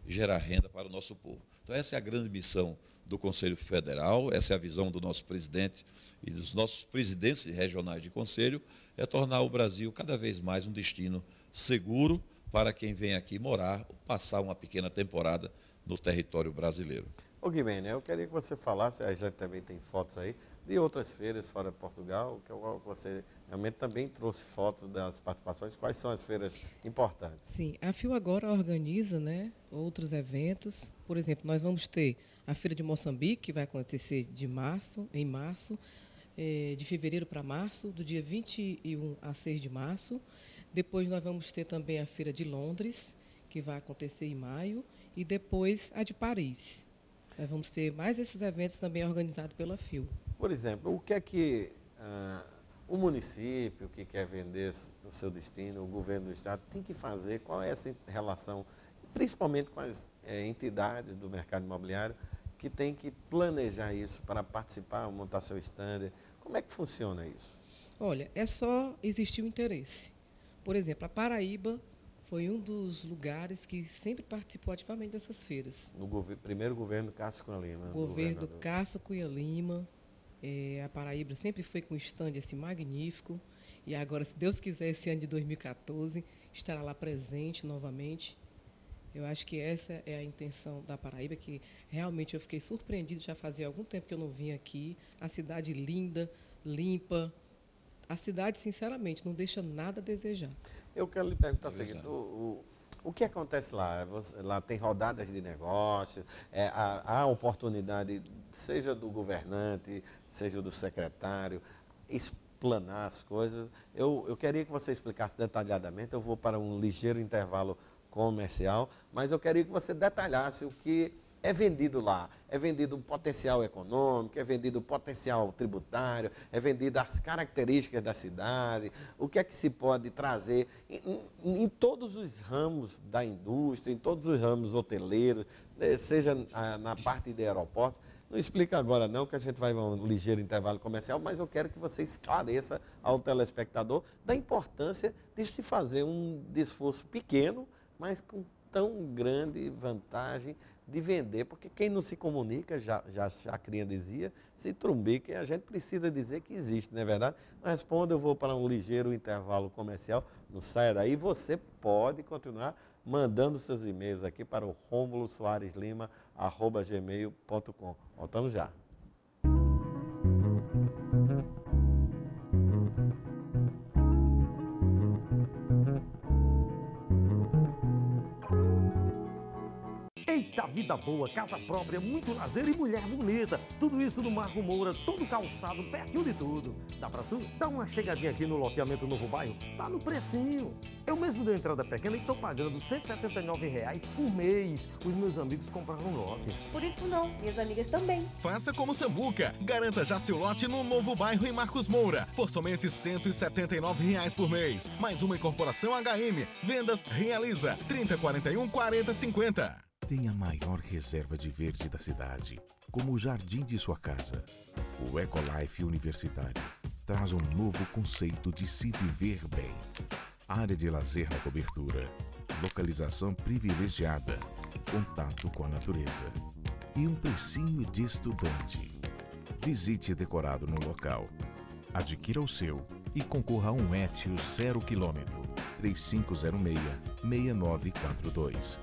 e gerar renda para o nosso povo. Então essa é a grande missão do Conselho Federal, essa é a visão do nosso presidente e dos nossos presidentes regionais de conselho, é tornar o Brasil cada vez mais um destino seguro para quem vem aqui morar ou passar uma pequena temporada no território brasileiro. Ô Guimene, eu queria que você falasse, a gente também tem fotos aí, de outras feiras fora de Portugal, que você realmente também trouxe fotos das participações. Quais são as feiras importantes? Sim, a F I U agora organiza, né, outros eventos. Por exemplo, nós vamos ter a Feira de Moçambique, que vai acontecer de março, em março, eh, de fevereiro para março, do dia vinte e um a seis de março. Depois nós vamos ter também a Feira de Londres, que vai acontecer em maio, e depois a de Paris. Nós vamos ter mais esses eventos também organizados pela F I U. Por exemplo, o que é que ah, o município que quer vender o seu destino, o governo do estado, tem que fazer? Qual é essa relação, principalmente com as é, entidades do mercado imobiliário, que tem que planejar isso para participar, montar seu stand? Como é que funciona isso? Olha, é só existir o interesse. Por exemplo, a Paraíba foi um dos lugares que sempre participou ativamente dessas feiras. No gover- primeiro governo Cássio Cunha Lima. Governo do Cássio Cunha Lima. É, a Paraíba sempre foi com um stand assim, magnífico. E agora, se Deus quiser, esse ano de dois mil e quatorze, estará lá presente novamente. Eu acho que essa é a intenção da Paraíba, que realmente eu fiquei surpreendido, já fazia algum tempo que eu não vinha aqui. A cidade linda, limpa. A cidade, sinceramente, não deixa nada a desejar. Eu quero lhe perguntar é o seguinte, o, o, o que acontece lá? Você, lá tem rodadas de negócios, é, há, há oportunidade, seja do governante, seja do secretário, explanar as coisas. Eu, eu queria que você explicasse detalhadamente, eu vou para um ligeiro intervalo comercial, mas eu queria que você detalhasse o que é vendido lá. É vendido o potencial econômico, é vendido o potencial tributário, é vendido as características da cidade, o que é que se pode trazer em, em, em todos os ramos da indústria, em todos os ramos hoteleiros, seja na parte de aeroportos. Não explica agora não, que a gente vai a um ligeiro intervalo comercial, mas eu quero que você esclareça ao telespectador da importância de se fazer um esforço pequeno, mas com tão grande vantagem de vender, porque quem não se comunica, já, já Chacrinha dizia, se trumbica, e a gente precisa dizer que existe, não é verdade? Responda, eu vou para um ligeiro intervalo comercial, não saia daí, você pode continuar mandando seus e-mails aqui para o romulo soares lima arroba gmail ponto com. Voltamos já. Eita vida boa, casa própria, muito lazer e mulher bonita. Tudo isso no Marco Moura, todo calçado, pertinho de tudo. Dá pra tu? Dá uma chegadinha aqui no loteamento Novo Bairro, tá no precinho. Eu mesmo dei entrada pequena e tô pagando cento e setenta e nove reais por mês. Os meus amigos compraram um lote. Por isso não, minhas amigas também. Faça como Sambuca. Garanta já seu lote no Novo Bairro em Marcos Moura, por somente cento e setenta e nove reais por mês. Mais uma incorporação H M. Vendas Realiza. trinta, quarenta e um, quarenta, cinquenta. Tem a maior reserva de verde da cidade, como o jardim de sua casa. O Ecolife Universitário traz um novo conceito de se viver bem. Área de lazer na cobertura, localização privilegiada, contato com a natureza e um precinho de estudante. Visite decorado no local. Adquira o seu e concorra a um Etios zero quilômetro. três cinco zero seis, seis nove quatro dois.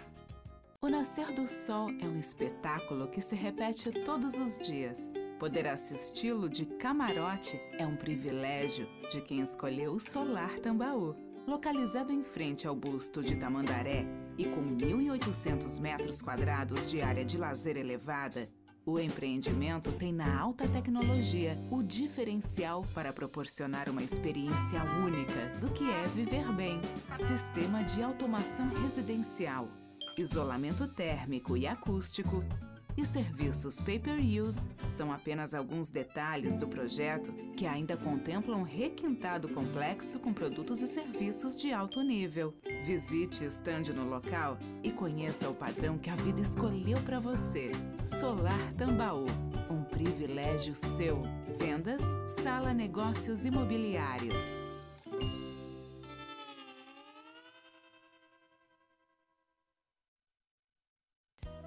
O nascer do sol é um espetáculo que se repete todos os dias. Poder assisti-lo de camarote é um privilégio de quem escolheu o Solar Tambaú. Localizado em frente ao busto de Tamandaré e com mil e oitocentos metros quadrados de área de lazer elevada, o empreendimento tem na alta tecnologia o diferencial para proporcionar uma experiência única do que é viver bem. Sistema de automação residencial, isolamento térmico e acústico e serviços pay-per-use são apenas alguns detalhes do projeto que ainda contemplam um requintado complexo com produtos e serviços de alto nível. Visite o stand no local e conheça o padrão que a vida escolheu para você. Solar Tambaú, um privilégio seu. Vendas, Sala Negócios Imobiliários.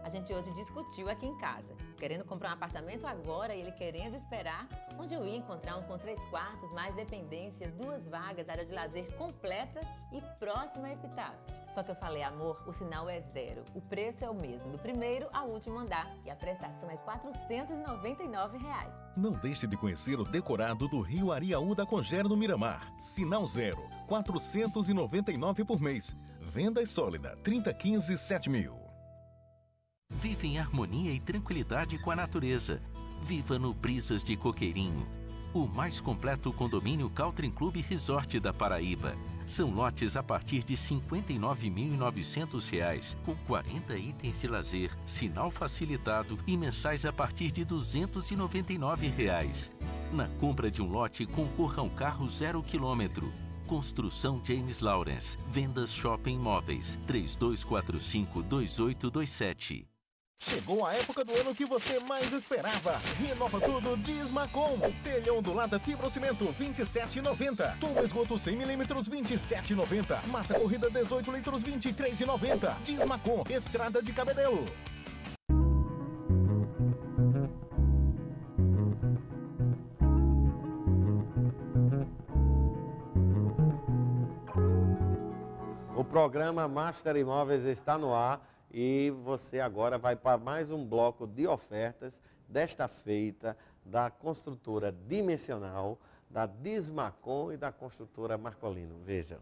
A gente hoje discutiu aqui em casa, querendo comprar um apartamento agora e ele querendo esperar, onde eu ia encontrar um com três quartos, mais dependência, duas vagas, área de lazer completa e próxima a Epitácio. Só que eu falei, amor, o sinal é zero, o preço é o mesmo, do primeiro ao último andar e a prestação é quatrocentos e noventa e nove reais. Não deixe de conhecer o decorado do Rio Ariaú da Congera no Miramar. Sinal zero, quatrocentos e noventa e nove por mês. Vendas sólida, trinta quinze, sete mil. Vive em harmonia e tranquilidade com a natureza. Viva no Brisas de Coqueirinho, o mais completo condomínio Country Club Resort da Paraíba. São lotes a partir de cinquenta e nove mil e novecentos reais, com quarenta itens de lazer, sinal facilitado e mensais a partir de duzentos e noventa e nove reais. Na compra de um lote, concorra a um carro zero quilômetro. Construção James Lawrence. Vendas Shopping Móveis. três dois quatro cinco, dois oito dois sete. Chegou a época do ano que você mais esperava. Renova tudo Dismacom. Telhão do lado fibrocimento vinte e sete e noventa. Tubo esgoto cem milímetros vinte e sete e noventa. Massa corrida dezoito litros vinte e três e noventa. Dismacom, Estrada de Cabedelo. O programa Master Imóveis está no ar. E você agora vai para mais um bloco de ofertas, desta feita, da construtora Dimensional, da Dismacom e da construtora Marcolino. Veja.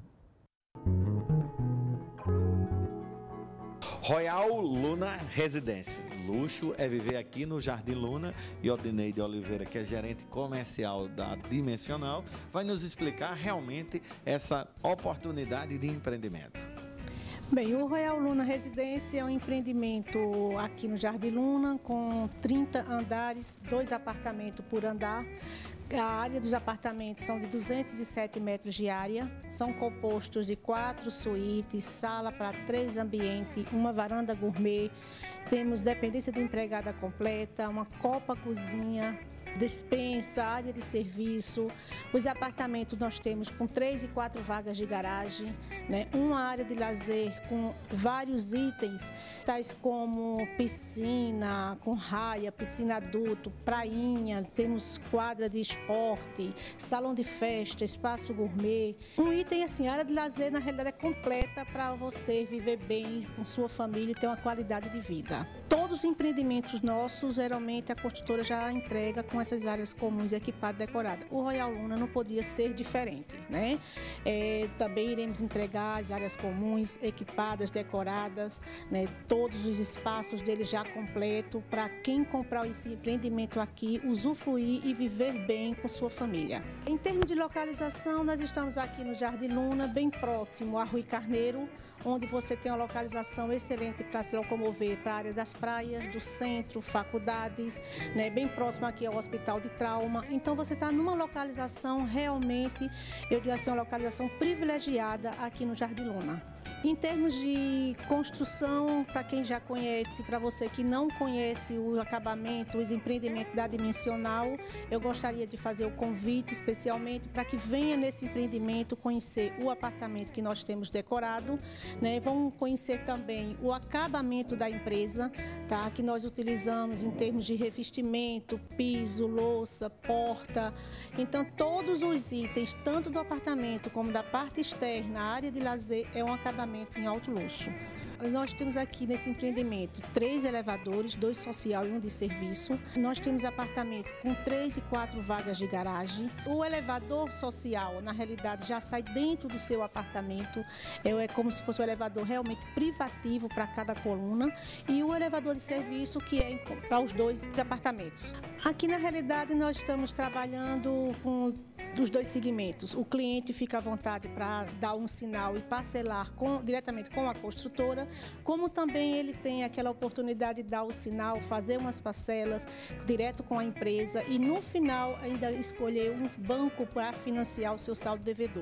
Royal Luna Residência. Luxo é viver aqui no Jardim Luna e Odineide Oliveira, que é gerente comercial da Dimensional, vai nos explicar realmente essa oportunidade de empreendimento. Bem, o Royal Luna Residência é um empreendimento aqui no Jardim Luna com trinta andares, dois apartamentos por andar. A área dos apartamentos são de duzentos e sete metros de área, são compostos de quatro suítes, sala para três ambientes, uma varanda gourmet, temos dependência de empregada completa, uma copa cozinha, despensa, área de serviço. Os apartamentos nós temos com três e quatro vagas de garagem, né? Uma área de lazer com vários itens, tais como piscina com raia, piscina adulto, prainha, temos quadra de esporte, salão de festa, espaço gourmet. Um item assim, a área de lazer na realidade é completa para você viver bem com sua família e ter uma qualidade de vida. Todos os empreendimentos nossos, geralmente a construtora já entrega com essas áreas comuns equipadas, decoradas. O Royal Luna não podia ser diferente, né? É, também iremos entregar as áreas comuns equipadas, decoradas, né? Todos os espaços dele já completo para quem comprar esse empreendimento aqui, usufruir e viver bem com sua família. Em termos de localização, nós estamos aqui no Jardim Luna, bem próximo a Rui Carneiro, onde você tem uma localização excelente para se locomover para a área das praias, do centro, faculdades, né, bem próximo aqui ao Hospital de Trauma. Então você está numa localização realmente, eu digo assim, uma localização privilegiada aqui no Jardim Luna. Em termos de construção, para quem já conhece, para você que não conhece o acabamento, os empreendimentos da Dimensional, eu gostaria de fazer o convite especialmente para que venha nesse empreendimento conhecer o apartamento que nós temos decorado, né? Vão conhecer também o acabamento da empresa, tá? Que nós utilizamos em termos de revestimento, piso, louça, porta. Então, todos os itens, tanto do apartamento como da parte externa, a área de lazer, é um acabamento em alto luxo. Nós temos aqui nesse empreendimento três elevadores, dois social e um de serviço. Nós temos apartamento com três e quatro vagas de garagem. O elevador social, na realidade, já sai dentro do seu apartamento. É como se fosse um elevador realmente privativo para cada coluna. E o elevador de serviço, que é para os dois apartamentos. Aqui, na realidade, nós estamos trabalhando com os dois segmentos. O cliente fica à vontade para dar um sinal e parcelar com, diretamente com a construtora, como também ele tem aquela oportunidade de dar o sinal, fazer umas parcelas direto com a empresa e no final ainda escolher um banco para financiar o seu saldo devedor.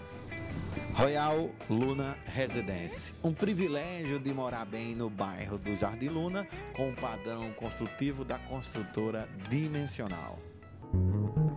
Royal Luna Residência, um privilégio de morar bem no bairro do Jardim Luna com o padrão construtivo da construtora Dimensional.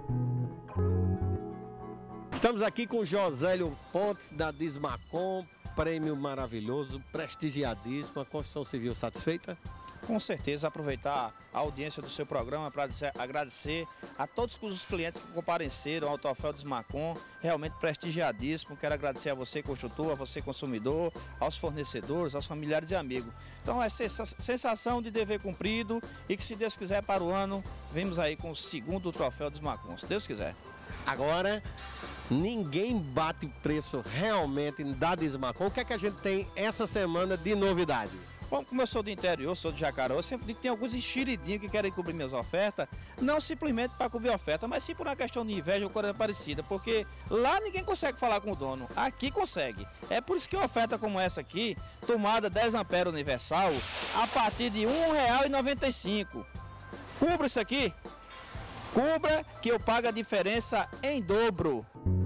Estamos aqui com Josélio Pontes, da Dismacom, prêmio maravilhoso, prestigiadíssimo, a construção civil satisfeita? Com certeza, aproveitar a audiência do seu programa para agradecer a todos os clientes que compareceram ao troféu Desmacom, realmente prestigiadíssimo. Quero agradecer a você, construtor, a você, consumidor, aos fornecedores, aos familiares e amigos. Então é sensação de dever cumprido e que, se Deus quiser, para o ano, vemos aí com o segundo troféu Desmacom, se Deus quiser. Agora, ninguém bate o preço realmente da Desmacom. O que é que a gente tem essa semana de novidade? Bom, como eu sou do interior, sou de Jacareí, eu sempre digo que tem alguns enxeridinhos que querem cobrir minhas ofertas, não simplesmente para cobrir oferta, mas sim por uma questão de inveja ou coisa parecida, porque lá ninguém consegue falar com o dono, aqui consegue. É por isso que uma oferta como essa aqui, tomada dez amperes universal, a partir de um real e noventa e cinco centavos. Cubra isso aqui, cubra que eu pago a diferença em dobro.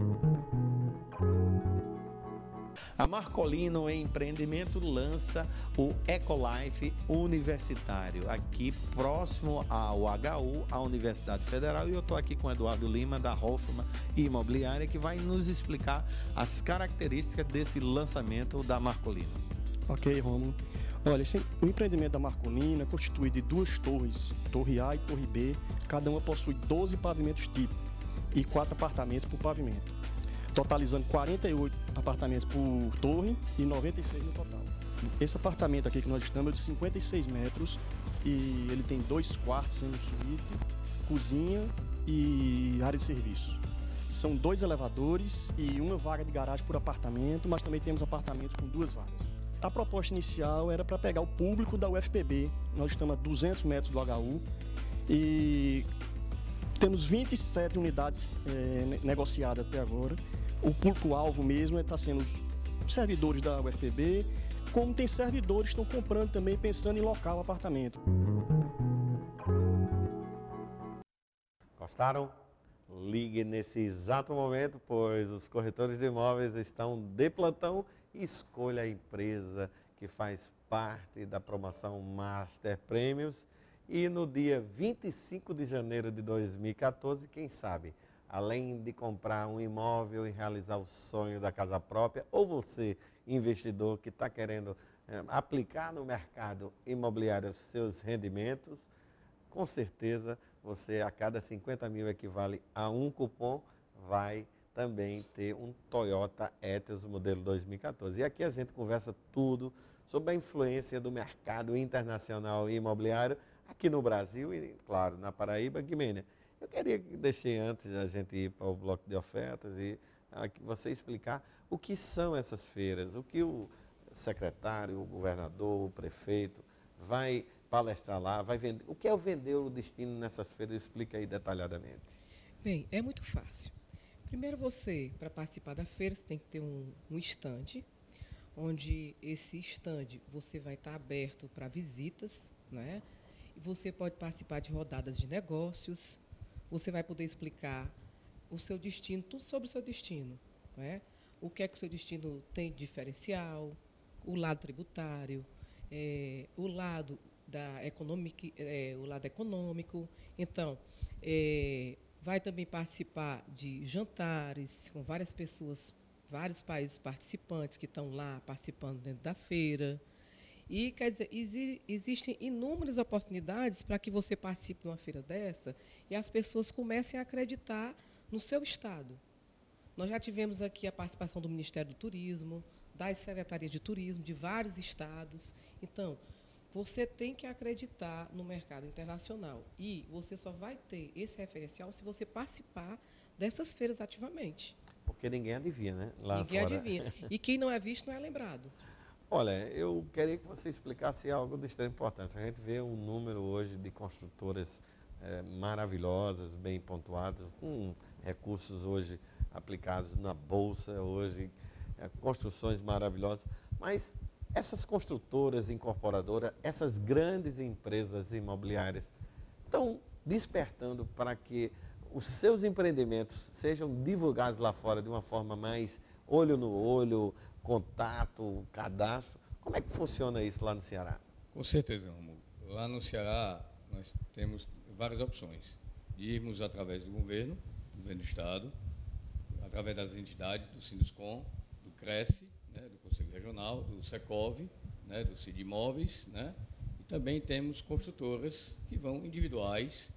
A Marcolino Empreendimento lança o Ecolife Universitário, aqui próximo ao H U, a Universidade Federal, e eu estou aqui com o Eduardo Lima, da Hoffman Imobiliária, que vai nos explicar as características desse lançamento da Marcolino. Ok, Romulo. Olha, esse, o empreendimento da Marcolino é constituído de duas torres, Torre A e Torre B, cada uma possui doze pavimentos tipo e quatro apartamentos por pavimento, totalizando quarenta e oito apartamentos por torre e noventa e seis no total. Esse apartamento aqui que nós estamos é de cinquenta e seis metros e ele tem dois quartos sendo suíte, cozinha e área de serviço. São dois elevadores e uma vaga de garagem por apartamento, mas também temos apartamentos com duas vagas. A proposta inicial era para pegar o público da U F P B, nós estamos a duzentos metros do H U e temos vinte e sete unidades é, negociadas até agora. O público-alvo mesmo está sendo os servidores da U F P B, como tem servidores que estão comprando também, pensando em locar o apartamento. Gostaram? Ligue nesse exato momento, pois os corretores de imóveis estão de plantão. Escolha a empresa que faz parte da promoção Master Prêmios. E no dia vinte e cinco de janeiro de dois mil e quatorze, quem sabe, além de comprar um imóvel e realizar o sonho da casa própria, ou você, investidor que está querendo é, aplicar no mercado imobiliário seus rendimentos, com certeza você, a cada cinquenta mil equivale a um cupom, vai também ter um Toyota Etios modelo dois mil e quatorze. E aqui a gente conversa tudo sobre a influência do mercado internacional imobiliário aqui no Brasil e, claro, na Paraíba. Guimênia, eu queria deixar antes da gente ir para o bloco de ofertas e aqui, você explicar o que são essas feiras, o que o secretário, o governador, o prefeito vai palestrar lá, vai vender. O que é o vender o destino nessas feiras? Explica aí detalhadamente. Bem, é muito fácil. Primeiro você, para participar da feira, você tem que ter um, um stand, onde esse stand você vai estar aberto para visitas, né? E você pode participar de rodadas de negócios, você vai poder explicar o seu destino, tudo sobre o seu destino, né? O que é que o seu destino tem de diferencial, o lado tributário, é, o lado da econômica, é, o lado econômico. Então, é, vai também participar de jantares com várias pessoas, vários países participantes que estão lá participando dentro da feira. E, quer dizer, exi existem inúmeras oportunidades para que você participe de uma feira dessa e as pessoas comecem a acreditar no seu estado. Nós já tivemos aqui a participação do Ministério do Turismo, das Secretarias de Turismo, de vários estados. Então, você tem que acreditar no mercado internacional e você só vai ter esse referencial se você participar dessas feiras ativamente. Porque ninguém adivinha, né? Lá ninguém fora. adivinha. E quem não é visto não é lembrado. Olha, eu queria que você explicasse algo de extrema importância. A gente vê um número hoje de construtoras é, maravilhosas, bem pontuadas, com recursos hoje aplicados na Bolsa, hoje, é, construções maravilhosas, mas essas construtoras incorporadoras, essas grandes empresas imobiliárias, estão despertando para que os seus empreendimentos sejam divulgados lá fora de uma forma mais olho no olho, contato, cadastro. Como é que funciona isso lá no Ceará? Com certeza, Romulo. Lá no Ceará, nós temos várias opções. Irmos através do governo, do governo do Estado, através das entidades, do Sinduscom, do Cresce, né, do Conselho Regional, do Secov, né, do Cid Imóveis, né, e também temos construtoras que vão individuais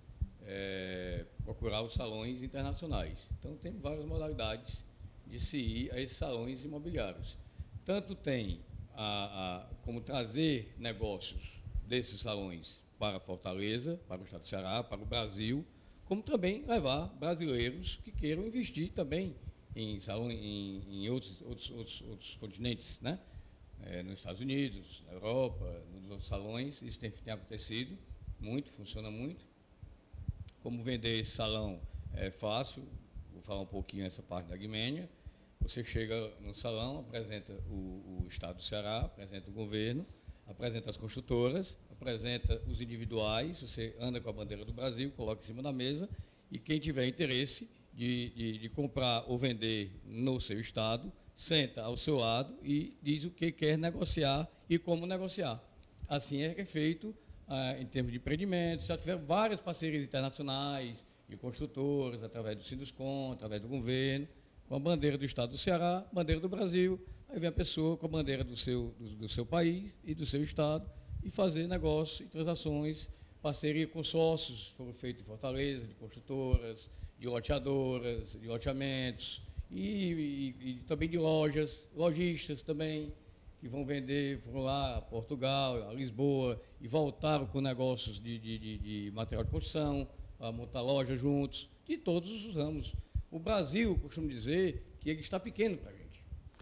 é, procurar os salões internacionais. Então, tem várias modalidades de se ir a esses salões imobiliários. Tanto tem a, a, como trazer negócios desses salões para Fortaleza, para o estado do Ceará, para o Brasil, como também levar brasileiros que queiram investir também em, salão, em, em outros, outros, outros, outros continentes, né? É, nos Estados Unidos, na Europa, nos outros salões. Isso tem, tem acontecido muito, funciona muito. Como vender esse salão é fácil, vou falar um pouquinho essa parte da Guimênia. Você chega no salão, apresenta o, o estado do Ceará, apresenta o governo, apresenta as construtoras, apresenta os individuais, você anda com a bandeira do Brasil, coloca em cima da mesa, e quem tiver interesse de, de, de comprar ou vender no seu estado, senta ao seu lado e diz o que quer negociar e como negociar. Assim é que é feito ah, em termos de empreendimentos. Já tiveram várias parcerias internacionais de construtoras, através do Sinduscon, através do governo, com a bandeira do estado do Ceará, bandeira do Brasil. Aí vem a pessoa com a bandeira do seu, do, do seu país e do seu estado e fazer negócio e transações, parceria com sócios, foram feitos em Fortaleza, de construtoras, de loteadoras, de loteamentos e, e, e também de lojas, lojistas também, que vão vender, foram lá a Portugal, a Lisboa e voltaram com negócios de, de, de, de material de construção, para montar lojas juntos, de todos os ramos. O Brasil, costumo dizer, que ele está pequeno para a gente.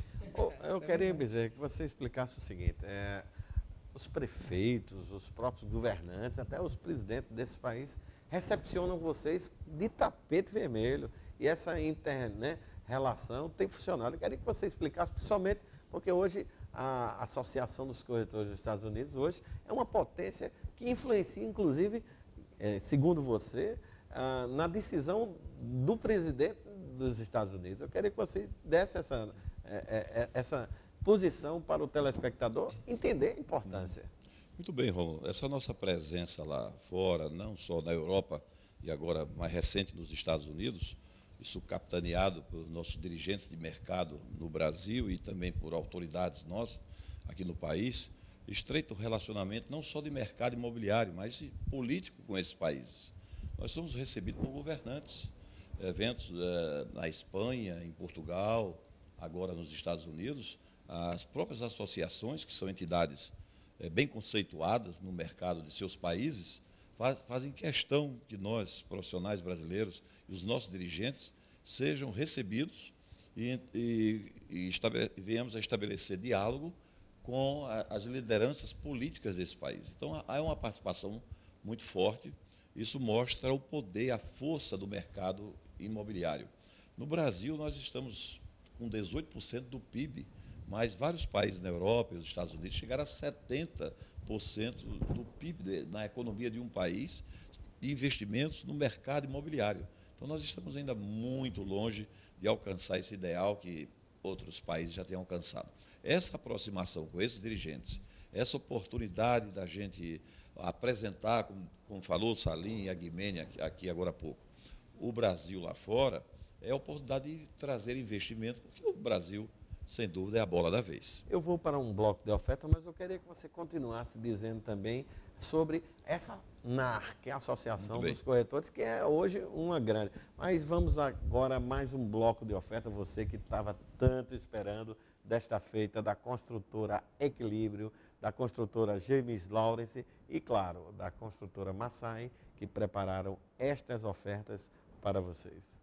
Eu queria dizer que você explicasse o seguinte, é, os prefeitos, os próprios governantes, até os presidentes desse país recepcionam vocês de tapete vermelho e essa inter, né, relação tem funcionado. Eu queria que você explicasse, principalmente porque hoje a Associação dos Corretores dos Estados Unidos hoje é uma potência que influencia, inclusive, é, segundo você, ah, na decisão do presidente dos Estados Unidos. Eu queria que você desse essa... É, é, essa posição para o telespectador entender a importância. Muito bem, Romulo. Essa nossa presença lá fora, não só na Europa e agora mais recente nos Estados Unidos, isso capitaneado por nossos dirigentes de mercado no Brasil e também por autoridades nossas aqui no país, estreito relacionamento não só de mercado imobiliário, mas político com esses países. Nós somos recebidos por governantes, eventos é, na Espanha, em Portugal, agora nos Estados Unidos, as próprias associações, que são entidades é, bem conceituadas no mercado de seus países, faz, fazem questão que nós, profissionais brasileiros, e os nossos dirigentes, sejam recebidos e, e, e estabele, venhamos a estabelecer diálogo com a, as lideranças políticas desse país. Então, há uma participação muito forte. Isso mostra o poder, a força do mercado imobiliário. No Brasil, nós estamos com dezoito por cento do P I B, mas vários países na Europa e nos Estados Unidos chegaram a setenta por cento do P I B de, na economia de um país de investimentos no mercado imobiliário. Então, nós estamos ainda muito longe de alcançar esse ideal que outros países já têm alcançado. Essa aproximação com esses dirigentes, essa oportunidade da gente apresentar, como, como falou o Salim e a Guimênia aqui agora há pouco, o Brasil lá fora, é a oportunidade de trazer investimento, porque o Brasil, sem dúvida, é a bola da vez. Eu vou para um bloco de oferta, mas eu queria que você continuasse dizendo também sobre essa N A R, que é a Associação dos Corretores, que é hoje uma grande. Mas vamos agora a mais um bloco de oferta, você que estava tanto esperando, desta feita da construtora Equilíbrio, da construtora James Lawrence e, claro, da construtora Massai, que prepararam estas ofertas para vocês.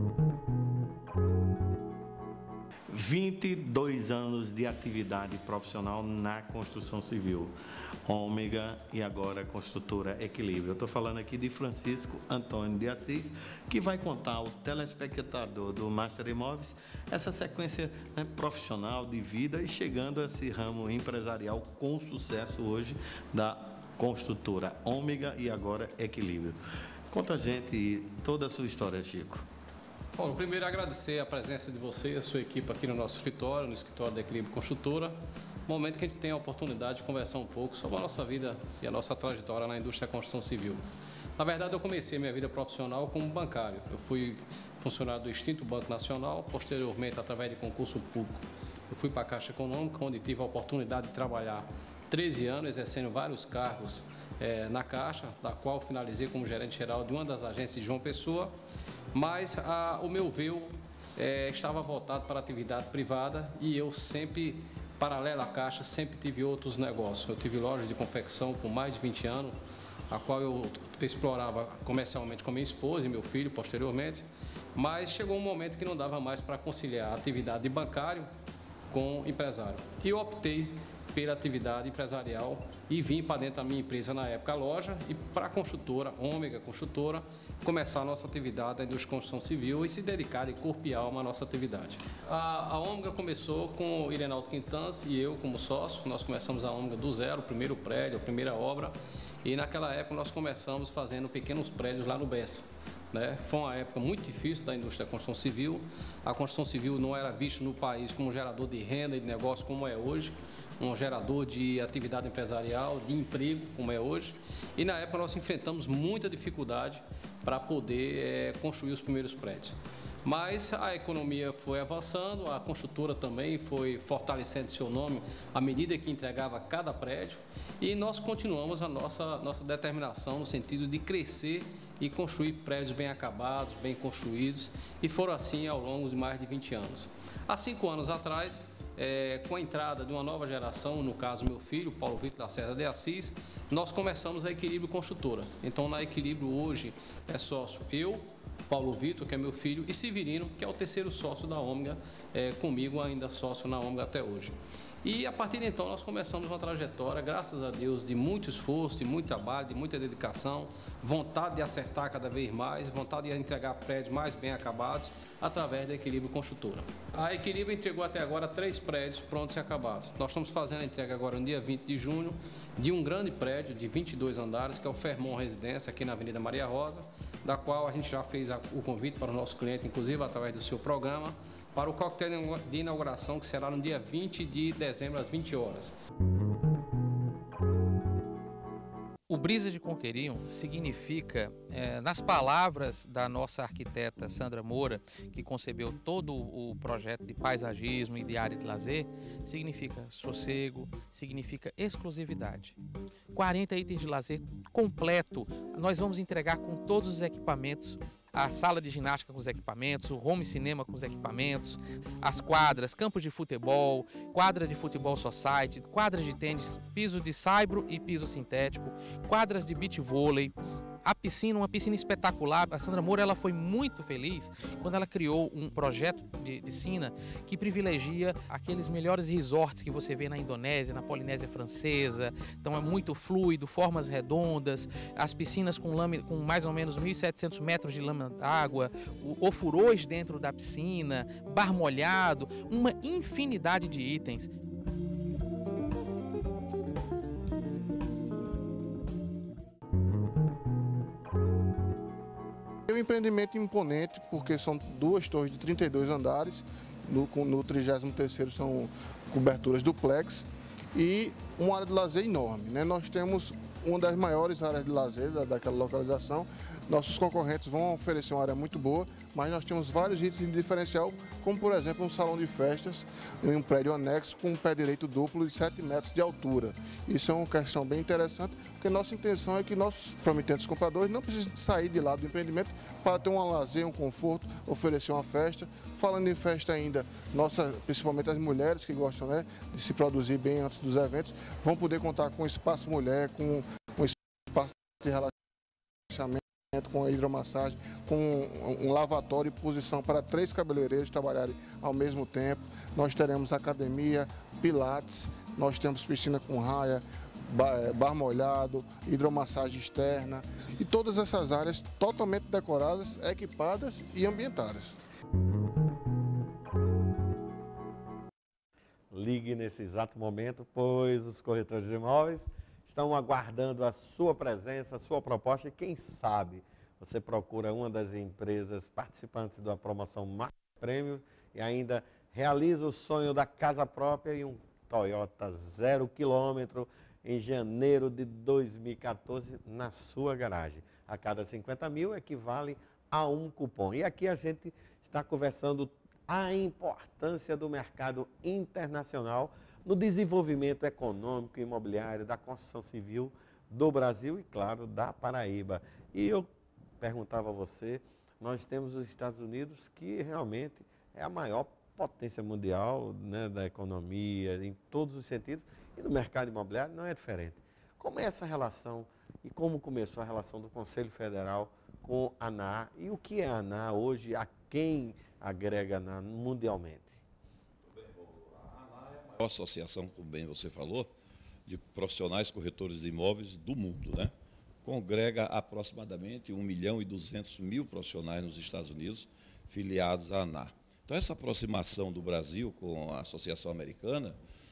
vinte e dois anos de atividade profissional na construção civil, Ômega e agora a construtora Equilíbrio. Eu estou falando aqui de Francisco Antônio de Assis, que vai contar ao telespectador do Master Imóveis essa sequência, né, profissional de vida e chegando a esse ramo empresarial com sucesso hoje da construtora Ômega e agora Equilíbrio. Conta a gente toda a sua história, Chico. Bom, primeiro agradecer a presença de você e a sua equipe aqui no nosso escritório, no escritório da Equilíbrio Construtora. Momento que a gente tem a oportunidade de conversar um pouco sobre a nossa vida e a nossa trajetória na indústria da construção civil. Na verdade, eu comecei minha vida profissional como bancário. Eu fui funcionário do extinto Banco Nacional, posteriormente, através de concurso público, Eu fui para a Caixa Econômica, onde tive a oportunidade de trabalhar treze anos, exercendo vários cargos é, na Caixa, da qual finalizei como gerente geral de uma das agências de João Pessoa, mas a, o meu véu é, estava voltado para a atividade privada e eu sempre, paralelo à Caixa, sempre tive outros negócios. Eu tive loja de confecção por mais de vinte anos, a qual eu explorava comercialmente com minha esposa e meu filho posteriormente, mas chegou um momento que não dava mais para conciliar a atividade de bancário com empresário. E eu optei pela atividade empresarial e vim para dentro da minha empresa, na época, a loja, e para a construtora, Ômega Construtora, começar a nossa atividade da indústria de construção civil e se dedicar de corpo e alma à nossa atividade. A, a Ômega começou com o Irenaldo Quintans e eu como sócio. Nós começamos a Ômega do zero, o primeiro prédio, a primeira obra, e naquela época nós começamos fazendo pequenos prédios lá no Bessa. Né? Foi uma época muito difícil da indústria da construção civil. A construção civil não era vista no país como um gerador de renda e de negócio como é hoje, um gerador de atividade empresarial, de emprego como é hoje. E na época nós enfrentamos muita dificuldade para poder é, construir os primeiros prédios. Mas a economia foi avançando, a construtora também foi fortalecendo seu nome à medida que entregava cada prédio, e nós continuamos a nossa, nossa determinação no sentido de crescer e construir prédios bem acabados, bem construídos, e foram assim ao longo de mais de vinte anos. Há cinco anos atrás, é, com a entrada de uma nova geração, no caso meu filho, Paulo Vitor Lacerda de Assis, nós começamos a Equilíbrio Construtora. Então, na Equilíbrio hoje é sócio eu, Paulo Vitor, que é meu filho, e Severino, que é o terceiro sócio da Ômega, é, comigo ainda sócio na Ômega até hoje. E a partir de então nós começamos uma trajetória, graças a Deus, de muito esforço, de muito trabalho, de muita dedicação, vontade de acertar cada vez mais, vontade de entregar prédios mais bem acabados através da Equilíbrio Construtora. A Equilíbrio entregou até agora três prédios prontos e acabados. Nós estamos fazendo a entrega agora no dia vinte de junho de um grande prédio de vinte e dois andares, que é o Fermon Residência, aqui na Avenida Maria Rosa, da qual a gente já fez o convite para o nosso cliente, inclusive através do seu programa, para o coquetel de inauguração, que será no dia vinte de dezembro, às vinte horas. O Brisa de Coqueirinho significa, é, nas palavras da nossa arquiteta Sandra Moura, que concebeu todo o projeto de paisagismo e de área de lazer, significa sossego, significa exclusividade. quarenta itens de lazer completo, nós vamos entregar com todos os equipamentos, a sala de ginástica com os equipamentos, o home cinema com os equipamentos, as quadras, campos de futebol, quadra de futebol society, quadras de tênis, piso de saibro e piso sintético, quadras de beach vôlei, a piscina, uma piscina espetacular. A Sandra Moura ela foi muito feliz quando ela criou um projeto de piscina que privilegia aqueles melhores resorts que você vê na Indonésia, na Polinésia Francesa. Então é muito fluido, formas redondas, as piscinas com, lâmina, com mais ou menos mil e setecentos metros de lâmina d'água, ofurôs dentro da piscina, bar molhado, uma infinidade de itens. É um empreendimento imponente, porque são duas torres de trinta e dois andares, no, no trigésimo terceiro são coberturas duplex e uma área de lazer enorme, né? Nós temos uma das maiores áreas de lazer da, daquela localização. Nossos concorrentes vão oferecer uma área muito boa, mas nós temos vários itens de diferencial, como por exemplo um salão de festas em um prédio anexo com um pé direito duplo de sete metros de altura. Isso é uma questão bem interessante, porque nossa intenção é que nossos promitentes compradores não precisem sair de lá do empreendimento para ter um lazer, um conforto, oferecer uma festa. Falando em festa ainda, nossa, principalmente as mulheres que gostam, né, de se produzir bem antes dos eventos, vão poder contar com espaço mulher, com um espaço de relaxamento, com a hidromassagem, com um lavatório e posição para três cabeleireiros trabalharem ao mesmo tempo. Nós teremos academia, pilates, nós temos piscina com raia, bar molhado, hidromassagem externa e todas essas áreas totalmente decoradas, equipadas e ambientadas. Ligue nesse exato momento, pois os corretores de imóveis estão aguardando a sua presença, a sua proposta e quem sabe você procura uma das empresas participantes da promoção Marca Prêmio e ainda realiza o sonho da casa própria e um Toyota zero quilômetro em janeiro de dois mil e quatorze na sua garagem. A cada cinquenta mil equivale a um cupom. E aqui a gente está conversando a importância do mercado internacional no desenvolvimento econômico e imobiliário da construção civil do Brasil e, claro, da Paraíba. E eu perguntava a você, nós temos os Estados Unidos, que realmente é a maior potência mundial, né, da economia, em todos os sentidos, e no mercado imobiliário não é diferente. Como é essa relação e como começou a relação do Conselho Federal com a ANAR e o que é a ANAR hoje, a quem agrega a ANAR mundialmente? A maior associação, como bem você falou, de profissionais corretores de imóveis do mundo, né? Congrega aproximadamente um milhão e duzentos mil profissionais nos Estados Unidos filiados à ANAR. Então, essa aproximação do Brasil com a Associação Americana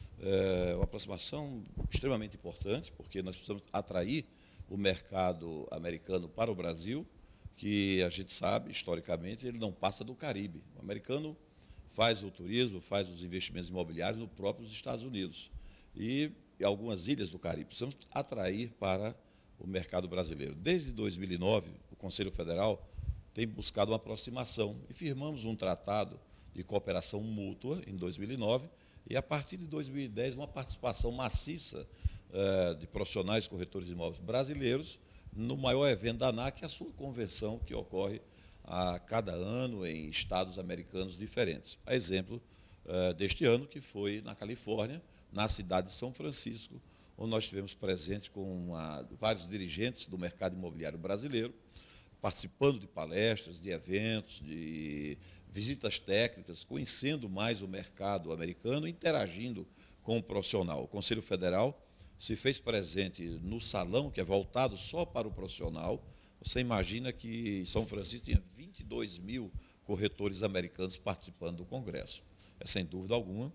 é uma aproximação extremamente importante, porque nós precisamos atrair o mercado americano para o Brasil, que a gente sabe, historicamente, ele não passa do Caribe. O americano faz o turismo, faz os investimentos imobiliários no próprio Estados Unidos e algumas ilhas do Caribe. Precisamos atrair para o mercado brasileiro. Desde dois mil e nove, o Conselho Federal tem buscado uma aproximação e firmamos um tratado de cooperação mútua em dois mil e nove e, a partir de dois mil e dez, uma participação maciça eh, de profissionais corretores de imóveis brasileiros no maior evento da ANAR, que é a sua convenção, que ocorre a cada ano em estados americanos diferentes. A exemplo eh, deste ano, que foi na Califórnia, na cidade de São Francisco, onde nós estivemos presentes com uma, vários dirigentes do mercado imobiliário brasileiro, participando de palestras, de eventos, de visitas técnicas, conhecendo mais o mercado americano, interagindo com o profissional. O Conselho Federal se fez presente no salão, que é voltado só para o profissional. Você imagina que em São Francisco tinha vinte e dois mil corretores americanos participando do Congresso. É, sem dúvida alguma,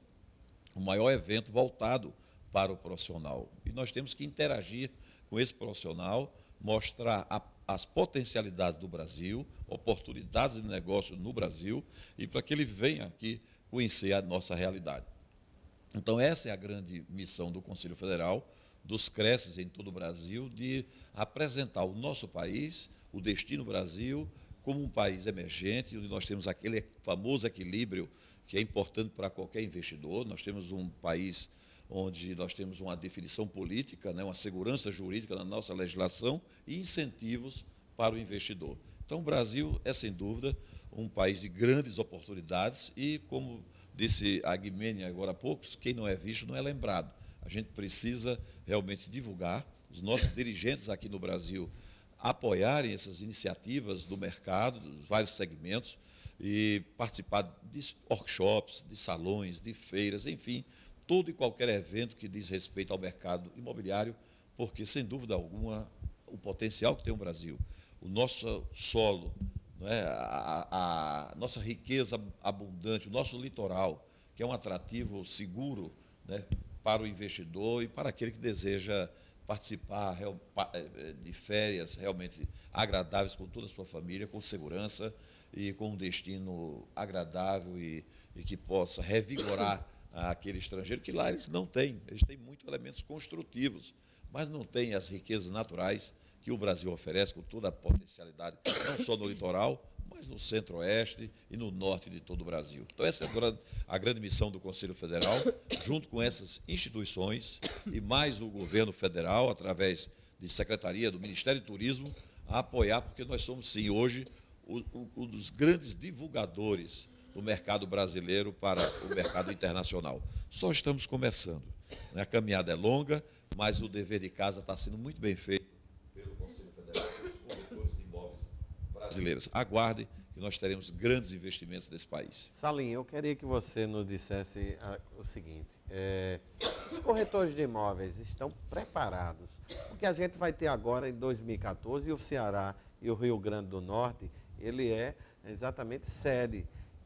o maior evento voltado para o profissional. E nós temos que interagir com esse profissional, mostrar a, as potencialidades do Brasil, oportunidades de negócio no Brasil, e para que ele venha aqui conhecer a nossa realidade. Então, essa é a grande missão do Conselho Federal, dos creches em todo o Brasil, de apresentar o nosso país, o destino Brasil, como um país emergente, onde nós temos aquele famoso equilíbrio que é importante para qualquer investidor. Nós temos um país onde nós temos uma definição política, né, uma segurança jurídica na nossa legislação e incentivos para o investidor. Então, o Brasil é, sem dúvida, um país de grandes oportunidades e, como disse a Guimene agora há pouco, quem não é visto não é lembrado. A gente precisa realmente divulgar, os nossos dirigentes aqui no Brasil apoiarem essas iniciativas do mercado, dos vários segmentos, e participar de workshops, de salões, de feiras, enfim, todo e qualquer evento que diz respeito ao mercado imobiliário, porque, sem dúvida alguma, o potencial que tem o Brasil, o nosso solo, não é, a, a nossa riqueza abundante, o nosso litoral, que é um atrativo seguro, né, para o investidor e para aquele que deseja participar de férias realmente agradáveis com toda a sua família, com segurança e com um destino agradável e, e que possa revigorar aquele estrangeiro, que lá eles não têm. Eles têm muitos elementos construtivos, mas não têm as riquezas naturais que o Brasil oferece com toda a potencialidade, não só no litoral, mas no centro-oeste e no norte de todo o Brasil. Então, essa é a grande, a grande missão do Conselho Federal, junto com essas instituições e mais o governo federal, através de Secretaria do Ministério do Turismo, a apoiar, porque nós somos, sim, hoje, um dos grandes divulgadores do mercado brasileiro para o mercado internacional. Só estamos começando. A caminhada é longa, mas o dever de casa está sendo muito bem feito pelo Conselho Federal, pelos corretores de imóveis brasileiros. Aguardem que nós teremos grandes investimentos nesse país. Salim, eu queria que você nos dissesse o seguinte, é, os corretores de imóveis estão preparados? Porque a gente vai ter agora, em dois mil e quatorze, e o Ceará e o Rio Grande do Norte, ele é exatamente sede.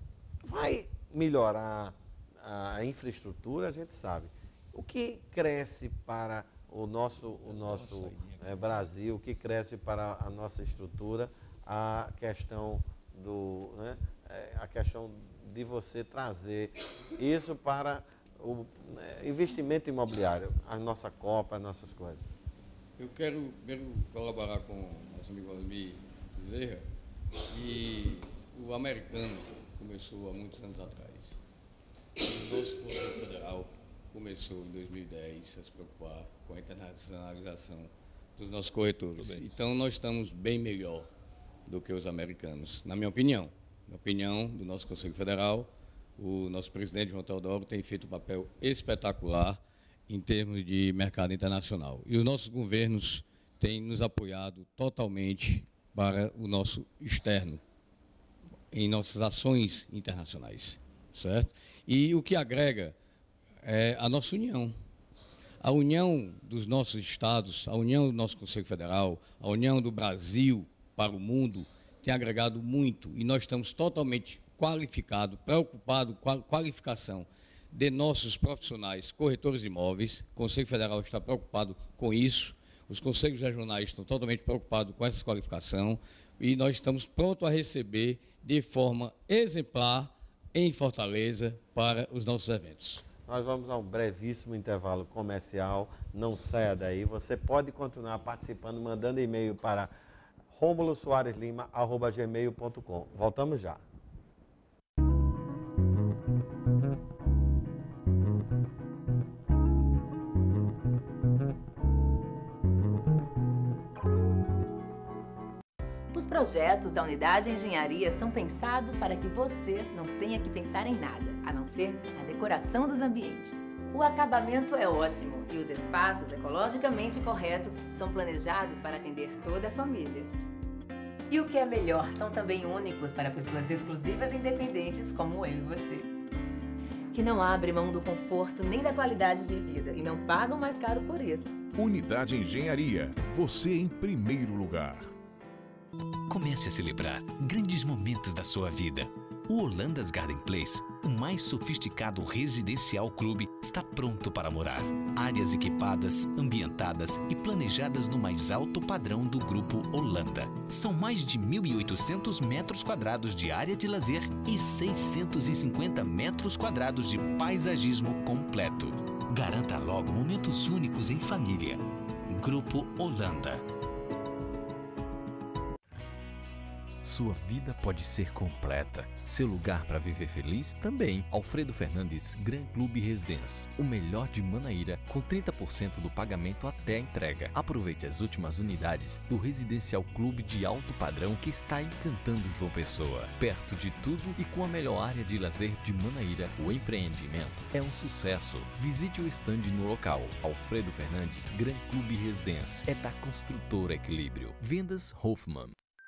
Vai melhorar a infraestrutura, a gente sabe. O que cresce para o nosso, o nosso é, Brasil, o que cresce para a nossa estrutura, a questão do, né, a questão de você trazer isso para o é, investimento imobiliário, a nossa Copa, as nossas coisas. Eu quero, quero colaborar com o nosso amigo Valdemir Bezerra, e o americano, começou há muitos anos atrás. O nosso Conselho Federal começou em dois mil e dez a se preocupar com a internacionalização dos nossos corretores. Então, nós estamos bem melhor do que os americanos, na minha opinião. Na opinião do nosso Conselho Federal, o nosso presidente, João Teodoro, tem feito um papel espetacular em termos de mercado internacional. E os nossos governos têm nos apoiado totalmente para o nosso externo, em nossas ações internacionais, certo? E o que agrega é a nossa união. A união dos nossos estados, a união do nosso Conselho Federal, a união do Brasil para o mundo tem agregado muito e nós estamos totalmente qualificados, preocupados com a qualificação de nossos profissionais corretores de imóveis. O Conselho Federal está preocupado com isso, os conselhos regionais estão totalmente preocupados com essa qualificação e nós estamos prontos a receber de forma exemplar em Fortaleza para os nossos eventos. Nós vamos a um brevíssimo intervalo comercial, não saia daí. Você pode continuar participando, mandando e-mail para romulo soares lima arroba gmail ponto com. Voltamos já. Os projetos da Unidade Engenharia são pensados para que você não tenha que pensar em nada, a não ser na decoração dos ambientes. O acabamento é ótimo e os espaços ecologicamente corretos são planejados para atender toda a família. E o que é melhor, são também únicos para pessoas exclusivas e independentes como eu e você, que não abrem mão do conforto nem da qualidade de vida e não pagam mais caro por isso. Unidade Engenharia, você em primeiro lugar. Comece a celebrar grandes momentos da sua vida. O Holandas Garden Place, o mais sofisticado residencial clube, está pronto para morar. Áreas equipadas, ambientadas e planejadas no mais alto padrão do Grupo Holanda. São mais de mil e oitocentos metros quadrados de área de lazer e seiscentos e cinquenta metros quadrados de paisagismo completo. Garanta logo momentos únicos em família. Grupo Holanda. Sua vida pode ser completa. Seu lugar para viver feliz também. Alfredo Fernandes Gran Clube Residência. O melhor de Manaíra, com trinta por cento do pagamento até a entrega. Aproveite as últimas unidades do Residencial Clube de alto padrão que está encantando João Pessoa. Perto de tudo e com a melhor área de lazer de Manaíra, o empreendimento é um sucesso. Visite o estande no local. Alfredo Fernandes Gran Clube Residência. É da Construtora Equilíbrio. Vendas Hoffman.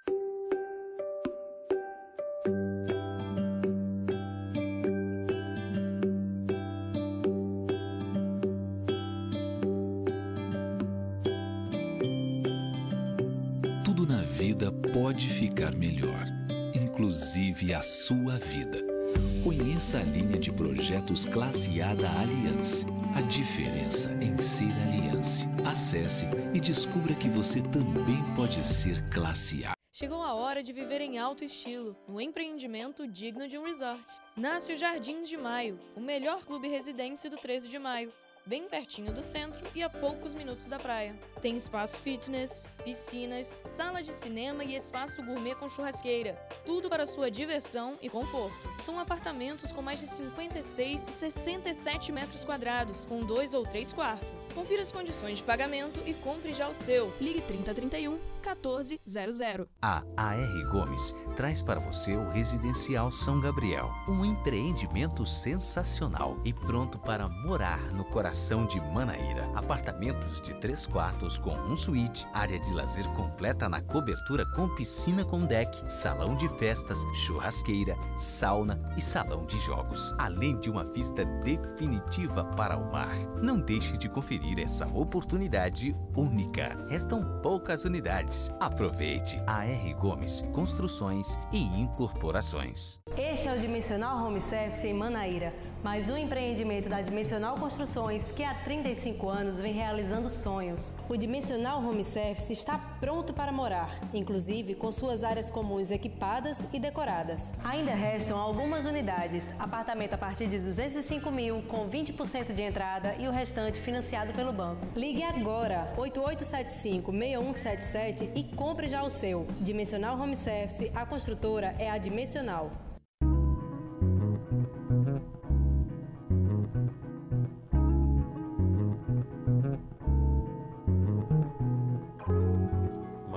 Tudo na vida pode ficar melhor, inclusive a sua vida. Conheça a linha de projetos Classe A da Aliança. A diferença em ser Aliança. Acesse e descubra que você também pode ser Classe A. Chegou a hora de viver em alto estilo, um empreendimento digno de um resort. Nasce o Jardins de Maio, o melhor clube residência do treze de maio. Bem pertinho do centro e a poucos minutos da praia. Tem espaço fitness, piscinas, sala de cinema e espaço gourmet com churrasqueira. Tudo para sua diversão e conforto. São apartamentos com mais de cinquenta e seis e sessenta e sete metros quadrados, com dois ou três quartos. Confira as condições de pagamento e compre já o seu. Ligue trinta, trinta e um, quatorze, zero zero. A AR Gomes traz para você o Residencial São Gabriel, um empreendimento sensacional e pronto para morar no coração de Manaíra. Apartamentos de três quartos com um suíte, área de lazer completa na cobertura com piscina com deck, salão de festas, churrasqueira, sauna e salão de jogos, além de uma vista definitiva para o mar. Não deixe de conferir essa oportunidade única. Restam poucas unidades. Aproveite. A R Gomes Construções e Incorporações. Este é o Dimensional Home Service em Manaíra, mais um empreendimento da Dimensional Construções que há trinta e cinco anos vem realizando sonhos. O Dimensional Home Service está pronto para morar, inclusive com suas áreas comuns equipadas e decoradas. Ainda restam algumas unidades, apartamento a partir de duzentos e cinco mil, com vinte por cento de entrada e o restante financiado pelo banco. Ligue agora, oito oito sete cinco, seis um sete sete e compre já o seu. Dimensional Home Service, a construtora é a Dimensional.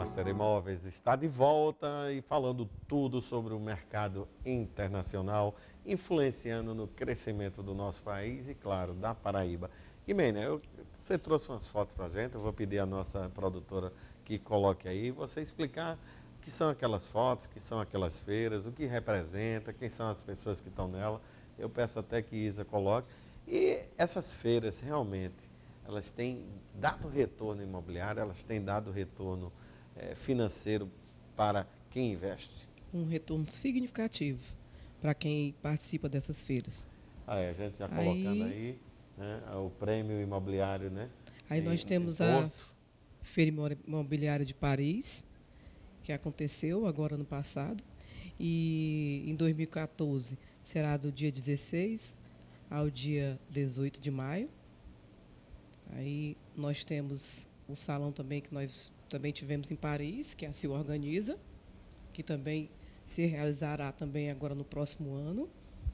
Master Imóveis está de volta e falando tudo sobre o mercado internacional, influenciando no crescimento do nosso país e, claro, da Paraíba. Imene, eu, você trouxe umas fotos para a gente, eu vou pedir à nossa produtora que coloque aí, você explicar o que são aquelas fotos, o que são aquelas feiras, o que representa, quem são as pessoas que estão nela. Eu peço até que Isa coloque. E essas feiras, realmente, elas têm dado retorno imobiliário, elas têm dado retorno é, financeiro para quem investe? Um retorno significativo para quem participa dessas feiras. Ah, é, a gente já colocando aí, aí né, o prêmio imobiliário, né? Aí nós em, temos em a Feira Imobiliária de Paris, que aconteceu agora no passado, e em dois mil e quatorze será do dia dezesseis ao dia dezoito de maio. Aí nós temos o salão também que nós também tivemos em Paris, que a C I O organiza, que também se realizará também agora no próximo ano.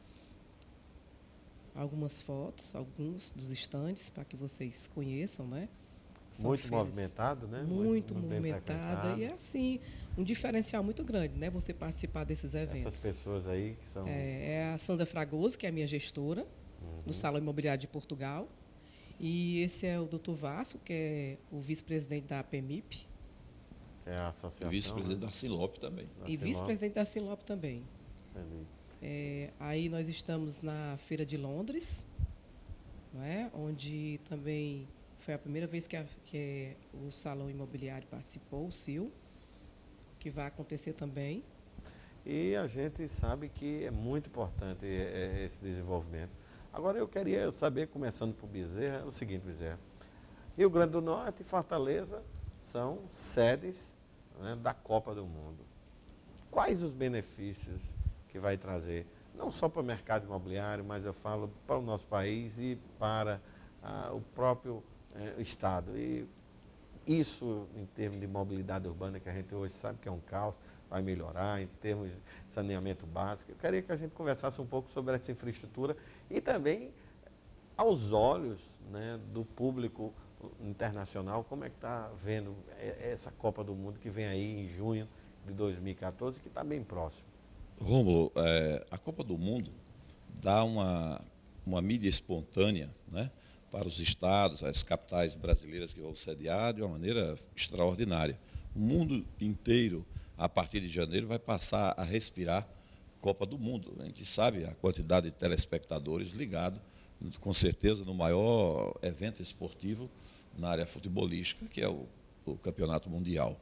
Algumas fotos, alguns dos estandes, para que vocês conheçam, né? São muito movimentado, né? Muito, muito movimentada. E é assim, um diferencial muito grande, né? Você participar desses eventos. Essas pessoas aí que são... É, é a Sandra Fragoso, que é a minha gestora, uhum. do Salão Imobiliário de Portugal. E esse é o doutor Vasco, que é o vice-presidente da A P M I P. É a associação. E vice-presidente né? da Sinlop também. Da e vice-presidente da Sinlop também. É, aí nós estamos na Feira de Londres, não é? Onde também foi a primeira vez que, a, que o Salão Imobiliário participou, o S I L, que vai acontecer também. E a gente sabe que é muito importante esse desenvolvimento. Agora eu queria saber, começando por Bezerra, o seguinte, Bezerra. Rio Grande do Norte e Fortaleza são sedes, né, da Copa do Mundo. Quais os benefícios que vai trazer, não só para o mercado imobiliário, mas eu falo para o nosso país e para ah, o próprio eh, Estado. E isso, em termos de mobilidade urbana, que a gente hoje sabe que é um caos, vai melhorar, em termos de saneamento básico. Eu queria que a gente conversasse um pouco sobre essa infraestrutura e também aos olhos, né, do público internacional, como é que está vendo essa Copa do Mundo que vem aí em junho de dois mil e quatorze, que está bem próximo. Rômulo, é, a Copa do Mundo dá uma, uma mídia espontânea, né, para os estados, as capitais brasileiras que vão sediar de uma maneira extraordinária. O mundo inteiro, a partir de janeiro, vai passar a respirar Copa do Mundo. A gente sabe a quantidade de telespectadores ligados, com certeza, no maior evento esportivo na área futebolística, que é o, o Campeonato Mundial.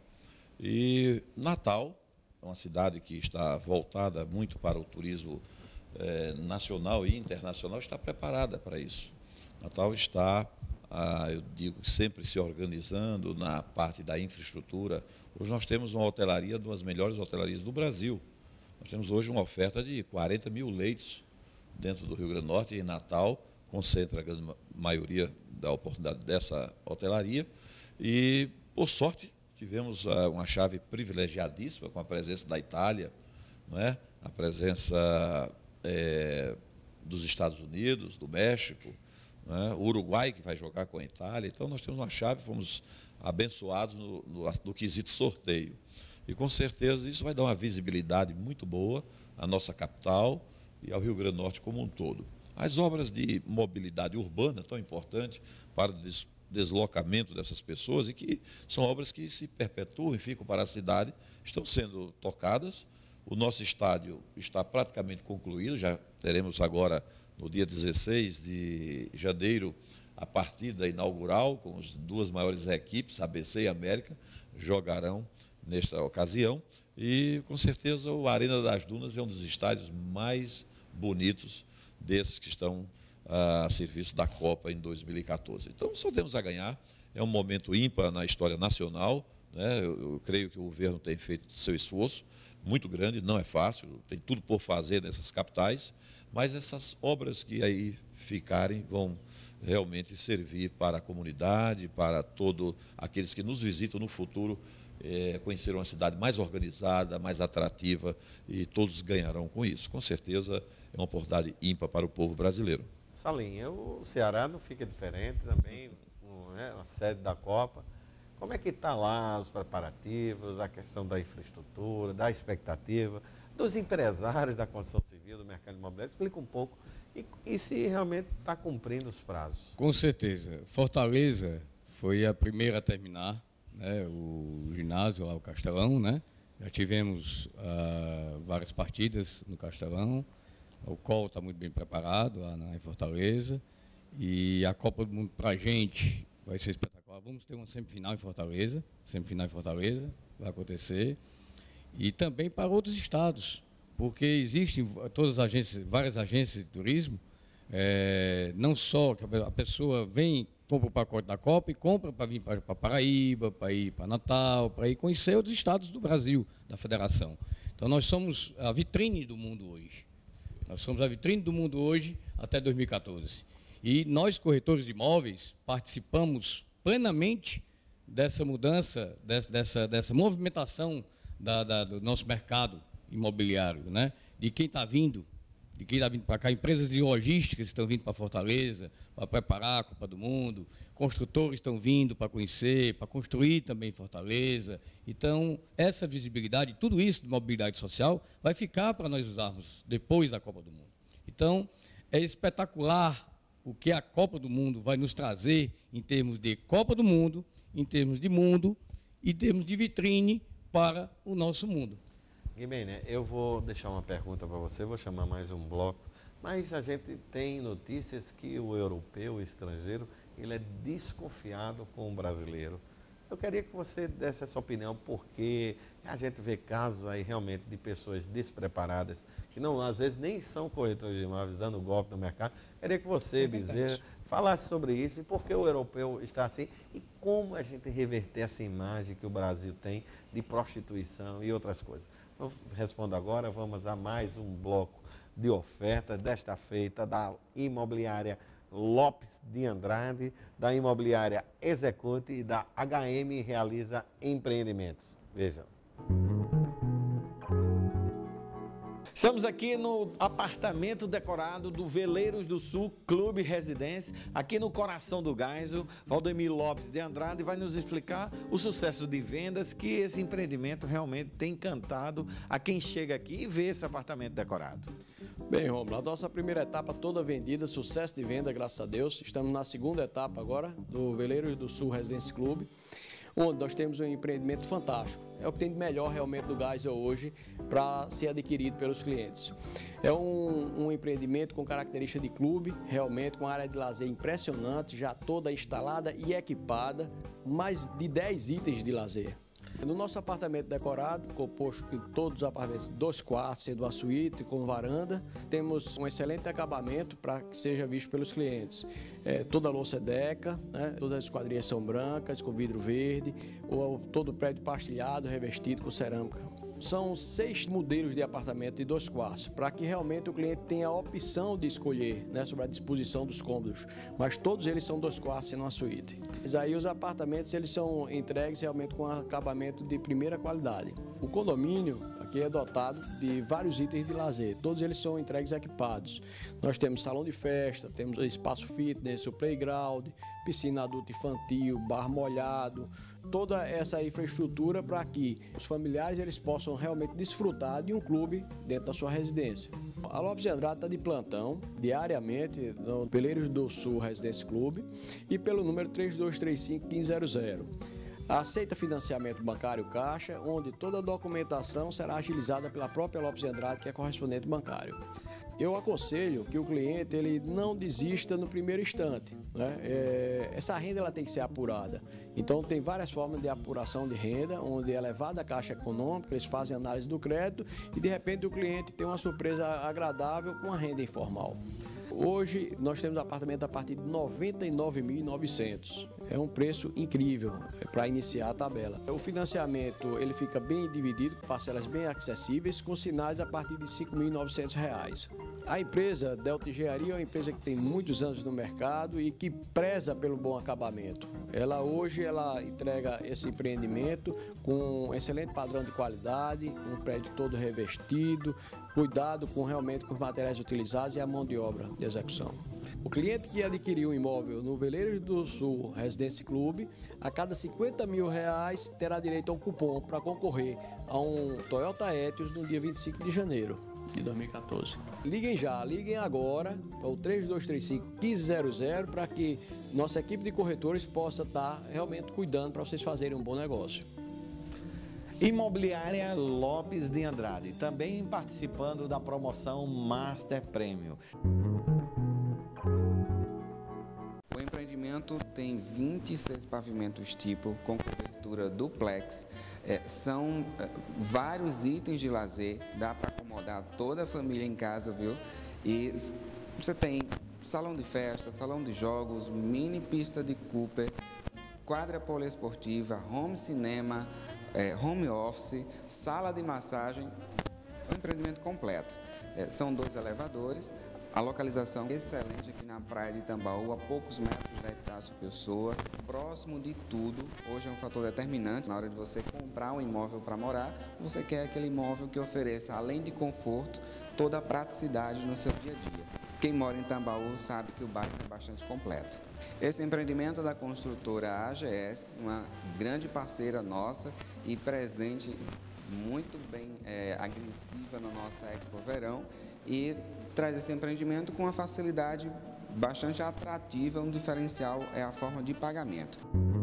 E Natal é uma cidade que está voltada muito para o turismo eh, nacional e internacional, está preparada para isso. Natal está, ah, eu digo, sempre se organizando na parte da infraestrutura. Hoje nós temos uma hotelaria, uma das melhores hotelarias do Brasil. Nós temos hoje uma oferta de quarenta mil leitos dentro do Rio Grande do Norte, e em Natal concentra a grande maioria da oportunidade dessa hotelaria. E, por sorte, tivemos ah, uma chave privilegiadíssima com a presença da Itália, não é? A presença é, dos Estados Unidos, do México, não é? O Uruguai, que vai jogar com a Itália. Então, nós temos uma chave, fomos abençoados no, no, no quesito sorteio. E, com certeza, isso vai dar uma visibilidade muito boa à nossa capital e ao Rio Grande do Norte como um todo. As obras de mobilidade urbana, tão importantes para o des deslocamento dessas pessoas, e que são obras que se perpetuam e ficam para a cidade, estão sendo tocadas. O nosso estádio está praticamente concluído, já teremos agora, no dia dezesseis de janeiro, a partida inaugural, com as duas maiores equipes, A B C e América, jogarão nesta ocasião. E, com certeza, o Arena das Dunas é um dos estádios mais bonitos desses que estão a serviço da Copa em dois mil e quatorze. Então, só temos a ganhar. É um momento ímpar na história nacional, né? eu, eu creio que o governo tem feito seu esforço muito grande, não é fácil, tem tudo por fazer nessas capitais, mas essas obras que aí ficarem vão realmente servir para a comunidade, para todos aqueles que nos visitam no futuro, é, conhecer uma cidade mais organizada, mais atrativa, e todos ganharão com isso. Com certeza é uma oportunidade ímpar para o povo brasileiro. Salim, o Ceará não fica diferente também, não é? A sede da Copa. Como é que está lá os preparativos, a questão da infraestrutura, da expectativa, dos empresários da construção civil, do mercado imobiliário? Explica um pouco e, e se realmente está cumprindo os prazos. Com certeza. Fortaleza foi a primeira a terminar, né, o ginásio lá, o Castelão, né? Já tivemos uh, várias partidas no Castelão. O C O L está muito bem preparado lá na, em Fortaleza. E a Copa do Mundo para a gente vai ser espetacular. Vamos ter uma semifinal em Fortaleza. Semifinal em Fortaleza vai acontecer. E também para outros estados, porque existem todas as agências, várias agências de turismo. É, não só que a pessoa vem, compra o pacote da Copa e compra para vir para Paraíba, para ir para Natal, para ir conhecer outros estados do Brasil, da federação. Então nós somos a vitrine do mundo hoje. Nós somos a vitrine do mundo hoje até dois mil e quatorze. E nós, corretores de imóveis, participamos plenamente dessa mudança, dessa, dessa, dessa movimentação da, da, do nosso mercado imobiliário, né? De quem está vindo, de quem está vindo para cá, empresas de logística estão vindo para Fortaleza, para preparar a Copa do Mundo, construtores estão vindo para conhecer, para construir também Fortaleza. Então, essa visibilidade, tudo isso de mobilidade social, vai ficar para nós usarmos depois da Copa do Mundo. Então, é espetacular o que a Copa do Mundo vai nos trazer em termos de Copa do Mundo, em termos de mundo e em termos de vitrine para o nosso mundo. Guimê, né, eu vou deixar uma pergunta para você, vou chamar mais um bloco, mas a gente tem notícias que o europeu, o estrangeiro, ele é desconfiado com o brasileiro. Eu queria que você desse essa opinião, porque a gente vê casos aí realmente de pessoas despreparadas, que não, às vezes nem são corretores de imóveis, dando golpe no mercado. Queria que você, Bezerra, falasse sobre isso e por que o europeu está assim e como a gente reverter essa imagem que o Brasil tem de prostituição e outras coisas. Então, respondo agora, vamos a mais um bloco de ofertas, desta feita da imobiliária Lopes de Andrade, da imobiliária Execute e da H M Realiza Empreendimentos. Vejam. Estamos aqui no apartamento decorado do Veleiros do Sul Clube Residência, aqui no coração do Gaiso. Valdemir Lopes de Andrade vai nos explicar o sucesso de vendas que esse empreendimento realmente tem encantado a quem chega aqui e vê esse apartamento decorado. Bem, Romulo, a nossa primeira etapa toda vendida, sucesso de venda, graças a Deus. Estamos na segunda etapa agora do Veleiros do Sul Residência Clube, onde nós temos um empreendimento fantástico. É o que tem de melhor realmente do Geisel hoje para ser adquirido pelos clientes. É um, um empreendimento com característica de clube, realmente com área de lazer impressionante, já toda instalada e equipada, mais de dez itens de lazer. No nosso apartamento decorado, composto de todos os apartamentos, dois quartos, sendo uma suíte com varanda, temos um excelente acabamento para que seja visto pelos clientes. É, toda a louça é Deca, né? Todas as esquadrias são brancas, com vidro verde, ou, todo o prédio pastilhado, revestido com cerâmica. São seis modelos de apartamento de dois quartos, para que realmente o cliente tenha a opção de escolher, né, sobre a disposição dos cômodos. Mas todos eles são dois quartos e uma suíte. Mas aí os apartamentos eles são entregues realmente com acabamento de primeira qualidade. O condomínio aqui é dotado de vários itens de lazer, todos eles são entregues equipados. Nós temos salão de festa, temos espaço fitness, o playground, piscina adulta infantil, bar molhado, toda essa infraestrutura para que os familiares eles possam realmente desfrutar de um clube dentro da sua residência. A Lopes de Andrade está de plantão diariamente no Veleiros do Sul Residência Clube e pelo número três dois três cinco, um cinco zero zero. Aceita financiamento bancário Caixa, onde toda a documentação será agilizada pela própria Lopes de Andrade, que é correspondente bancário. Eu aconselho que o cliente ele não desista no primeiro instante, né? É, essa renda ela tem que ser apurada. Então tem várias formas de apuração de renda, onde é levada a Caixa Econômica, eles fazem análise do crédito e de repente o cliente tem uma surpresa agradável com a renda informal. Hoje nós temos apartamento a partir de noventa e nove mil e novecentos. É um preço incrível para iniciar a tabela. O financiamento ele fica bem dividido, parcelas bem acessíveis, com sinais a partir de cinco mil e novecentos reais. A empresa Delta Engenharia é uma empresa que tem muitos anos no mercado e que preza pelo bom acabamento. Ela hoje ela entrega esse empreendimento com um excelente padrão de qualidade, um prédio todo revestido, cuidado com realmente com os materiais utilizados e a mão de obra de execução. O cliente que adquiriu um imóvel no Veleiros do Sul Residência Clube, a cada cinquenta mil reais terá direito a um cupom para concorrer a um Toyota Etios no dia vinte e cinco de janeiro de dois mil e quatorze. Liguem já, liguem agora para o três dois três cinco, um cinco zero zero para que nossa equipe de corretores possa estar realmente cuidando para vocês fazerem um bom negócio. Imobiliária Lopes de Andrade, também participando da promoção Master Prêmio. O empreendimento tem vinte e seis pavimentos tipo com cobertura duplex. É, são é, vários itens de lazer, dá para acomodar toda a família em casa, viu? E você tem salão de festa, salão de jogos, mini pista de Cooper, quadra poliesportiva, home cinema, é, home office, sala de massagem, um empreendimento completo. É, são dois elevadores. A localização excelente aqui na praia de Tambaú, a poucos metros da Epitácio Pessoa, próximo de tudo. Hoje é um fator determinante na hora de você comprar um imóvel para morar. Você quer aquele imóvel que ofereça, além de conforto, toda a praticidade no seu dia a dia. Quem mora em Tambaú sabe que o bairro é bastante completo. Esse empreendimento é da construtora A G S, uma grande parceira nossa e presente muito bem é, agressiva na nossa Expo Verão, e traz esse empreendimento com uma facilidade bastante atrativa. Um diferencial é a forma de pagamento.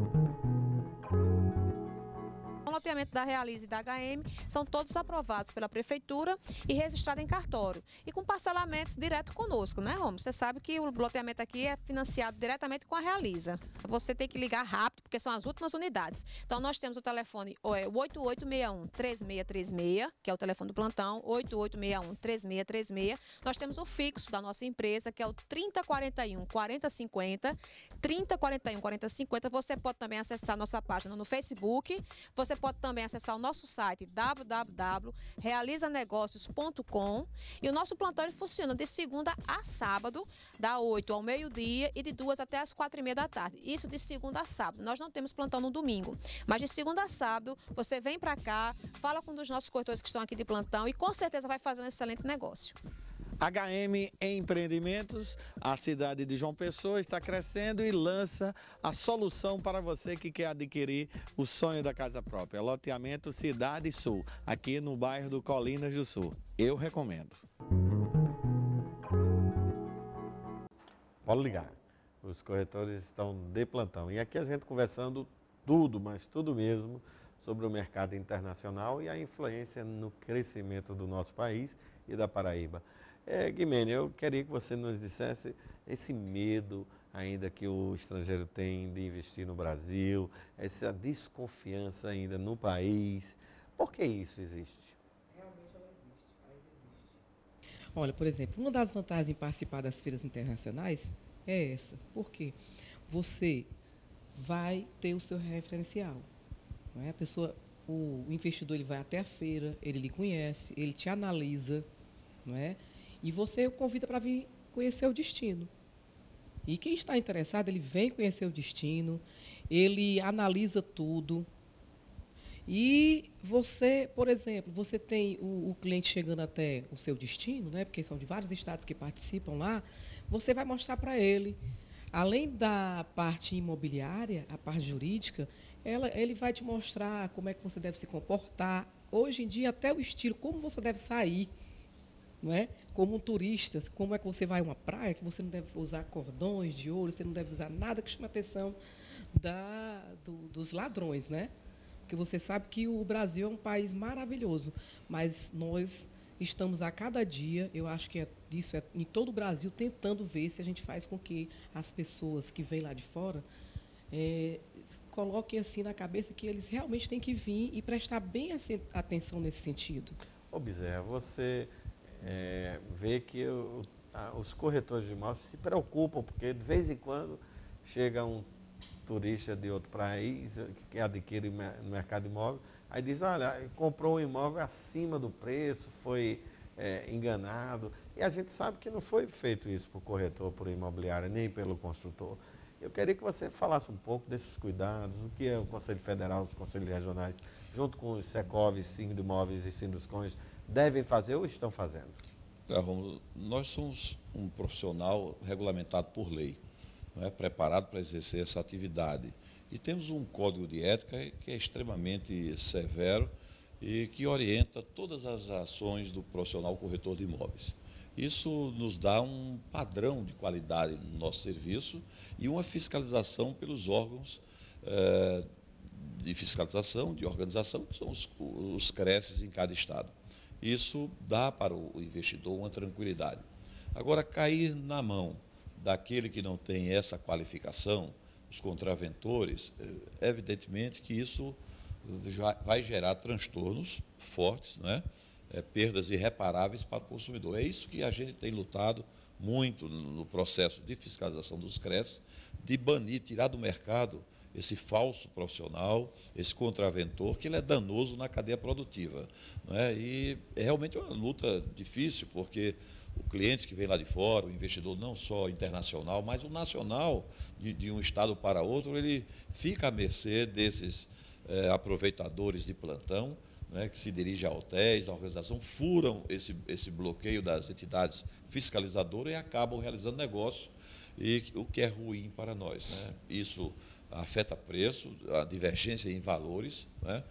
O loteamento da Realize e da H M são todos aprovados pela Prefeitura e registrados em cartório. E com parcelamentos direto conosco, né, Romo? Você sabe que o loteamento aqui é financiado diretamente com a Realiza. Você tem que ligar rápido, porque são as últimas unidades. Então, nós temos o telefone oito oito seis um, três seis três seis, que é o telefone do plantão, oito oito seis um, três seis três seis. Nós temos o fixo da nossa empresa, que é o trinta quarenta e um, quarenta cinquenta. trinta quarenta e um, quarenta cinquenta. Você pode também acessar nossa página no Facebook. Você pode também acessar o nosso site w w w ponto realiza negócios ponto com, e o nosso plantão ele funciona de segunda a sábado, da oito ao meio-dia e de duas até as quatro e meia da tarde. Isso de segunda a sábado. Nós não temos plantão no domingo, mas de segunda a sábado você vem para cá, fala com um dos nossos corretores que estão aqui de plantão e com certeza vai fazer um excelente negócio. H M Empreendimentos, a cidade de João Pessoa está crescendo e lança a solução para você que quer adquirir o sonho da casa própria. Loteamento Cidade Sul, aqui no bairro do Colinas do Sul. Eu recomendo. Pode ligar. Os corretores estão de plantão. E aqui a gente conversando tudo, mas tudo mesmo, sobre o mercado internacional e a influência no crescimento do nosso país e da Paraíba. É, Guimene, eu queria que você nos dissesse esse medo ainda que o estrangeiro tem de investir no Brasil, essa desconfiança ainda no país. Por que isso existe? Realmente ela existe, ainda existe. Olha, por exemplo, uma das vantagens em participar das feiras internacionais é essa. Por quê? Você vai ter o seu referencial. Não é? A pessoa, o investidor ele vai até a feira, ele lhe conhece, ele te analisa, não é? E você o convida para vir conhecer o destino. E quem está interessado, ele vem conhecer o destino, ele analisa tudo. E você, por exemplo, você tem o, o cliente chegando até o seu destino, né, porque são de vários estados que participam lá, você vai mostrar para ele, além da parte imobiliária, a parte jurídica, ela, ele vai te mostrar como é que você deve se comportar. Hoje em dia, até o estilo, como você deve sair. Não é? Como um turista, como é que você vai a uma praia, que você não deve usar cordões de ouro, você não deve usar nada que chame a atenção da, do, dos ladrões, né? Porque você sabe que o Brasil é um país maravilhoso, mas nós estamos a cada dia, eu acho que é, isso é em todo o Brasil, tentando ver se a gente faz com que as pessoas que vêm lá de fora é, coloquem assim na cabeça que eles realmente têm que vir e prestar bem atenção nesse sentido. Observe, você... É, ver que o, a, os corretores de imóveis se preocupam, porque de vez em quando chega um turista de outro país que adquire no mercado imóvel, aí diz, olha, comprou um imóvel acima do preço, foi é, enganado. E a gente sabe que não foi feito isso por corretor, por imobiliária, nem pelo construtor. Eu queria que você falasse um pouco desses cuidados, o que é o Conselho Federal, os Conselhos Regionais, junto com os Secov, Sindimóveis e Sinduscões, devem fazer ou estão fazendo? Romulo, nós somos um profissional regulamentado por lei, não é, preparado para exercer essa atividade. E temos um código de ética que é extremamente severo e que orienta todas as ações do profissional corretor de imóveis. Isso nos dá um padrão de qualidade no nosso serviço e uma fiscalização pelos órgãos eh, de fiscalização, de organização, que são os, os CRECES em cada estado. Isso dá para o investidor uma tranquilidade. Agora, cair na mão daquele que não tem essa qualificação, os contraventores, evidentemente que isso vai gerar transtornos fortes, não é? É, perdas irreparáveis para o consumidor. É isso que a gente tem lutado muito no processo de fiscalização dos CRECES, de banir, tirar do mercado esse falso profissional, esse contraventor, que ele é danoso na cadeia produtiva. Não é? E é realmente uma luta difícil, porque o cliente que vem lá de fora, o investidor não só internacional, mas o nacional, de, de um estado para outro, ele fica à mercê desses é, aproveitadores de plantão, né, que se dirigem a hotéis, a organização, furam esse, esse bloqueio das entidades fiscalizadoras e acabam realizando negócio, e, o que é ruim para nós. Né? Isso afeta preço, a divergência em valores, né?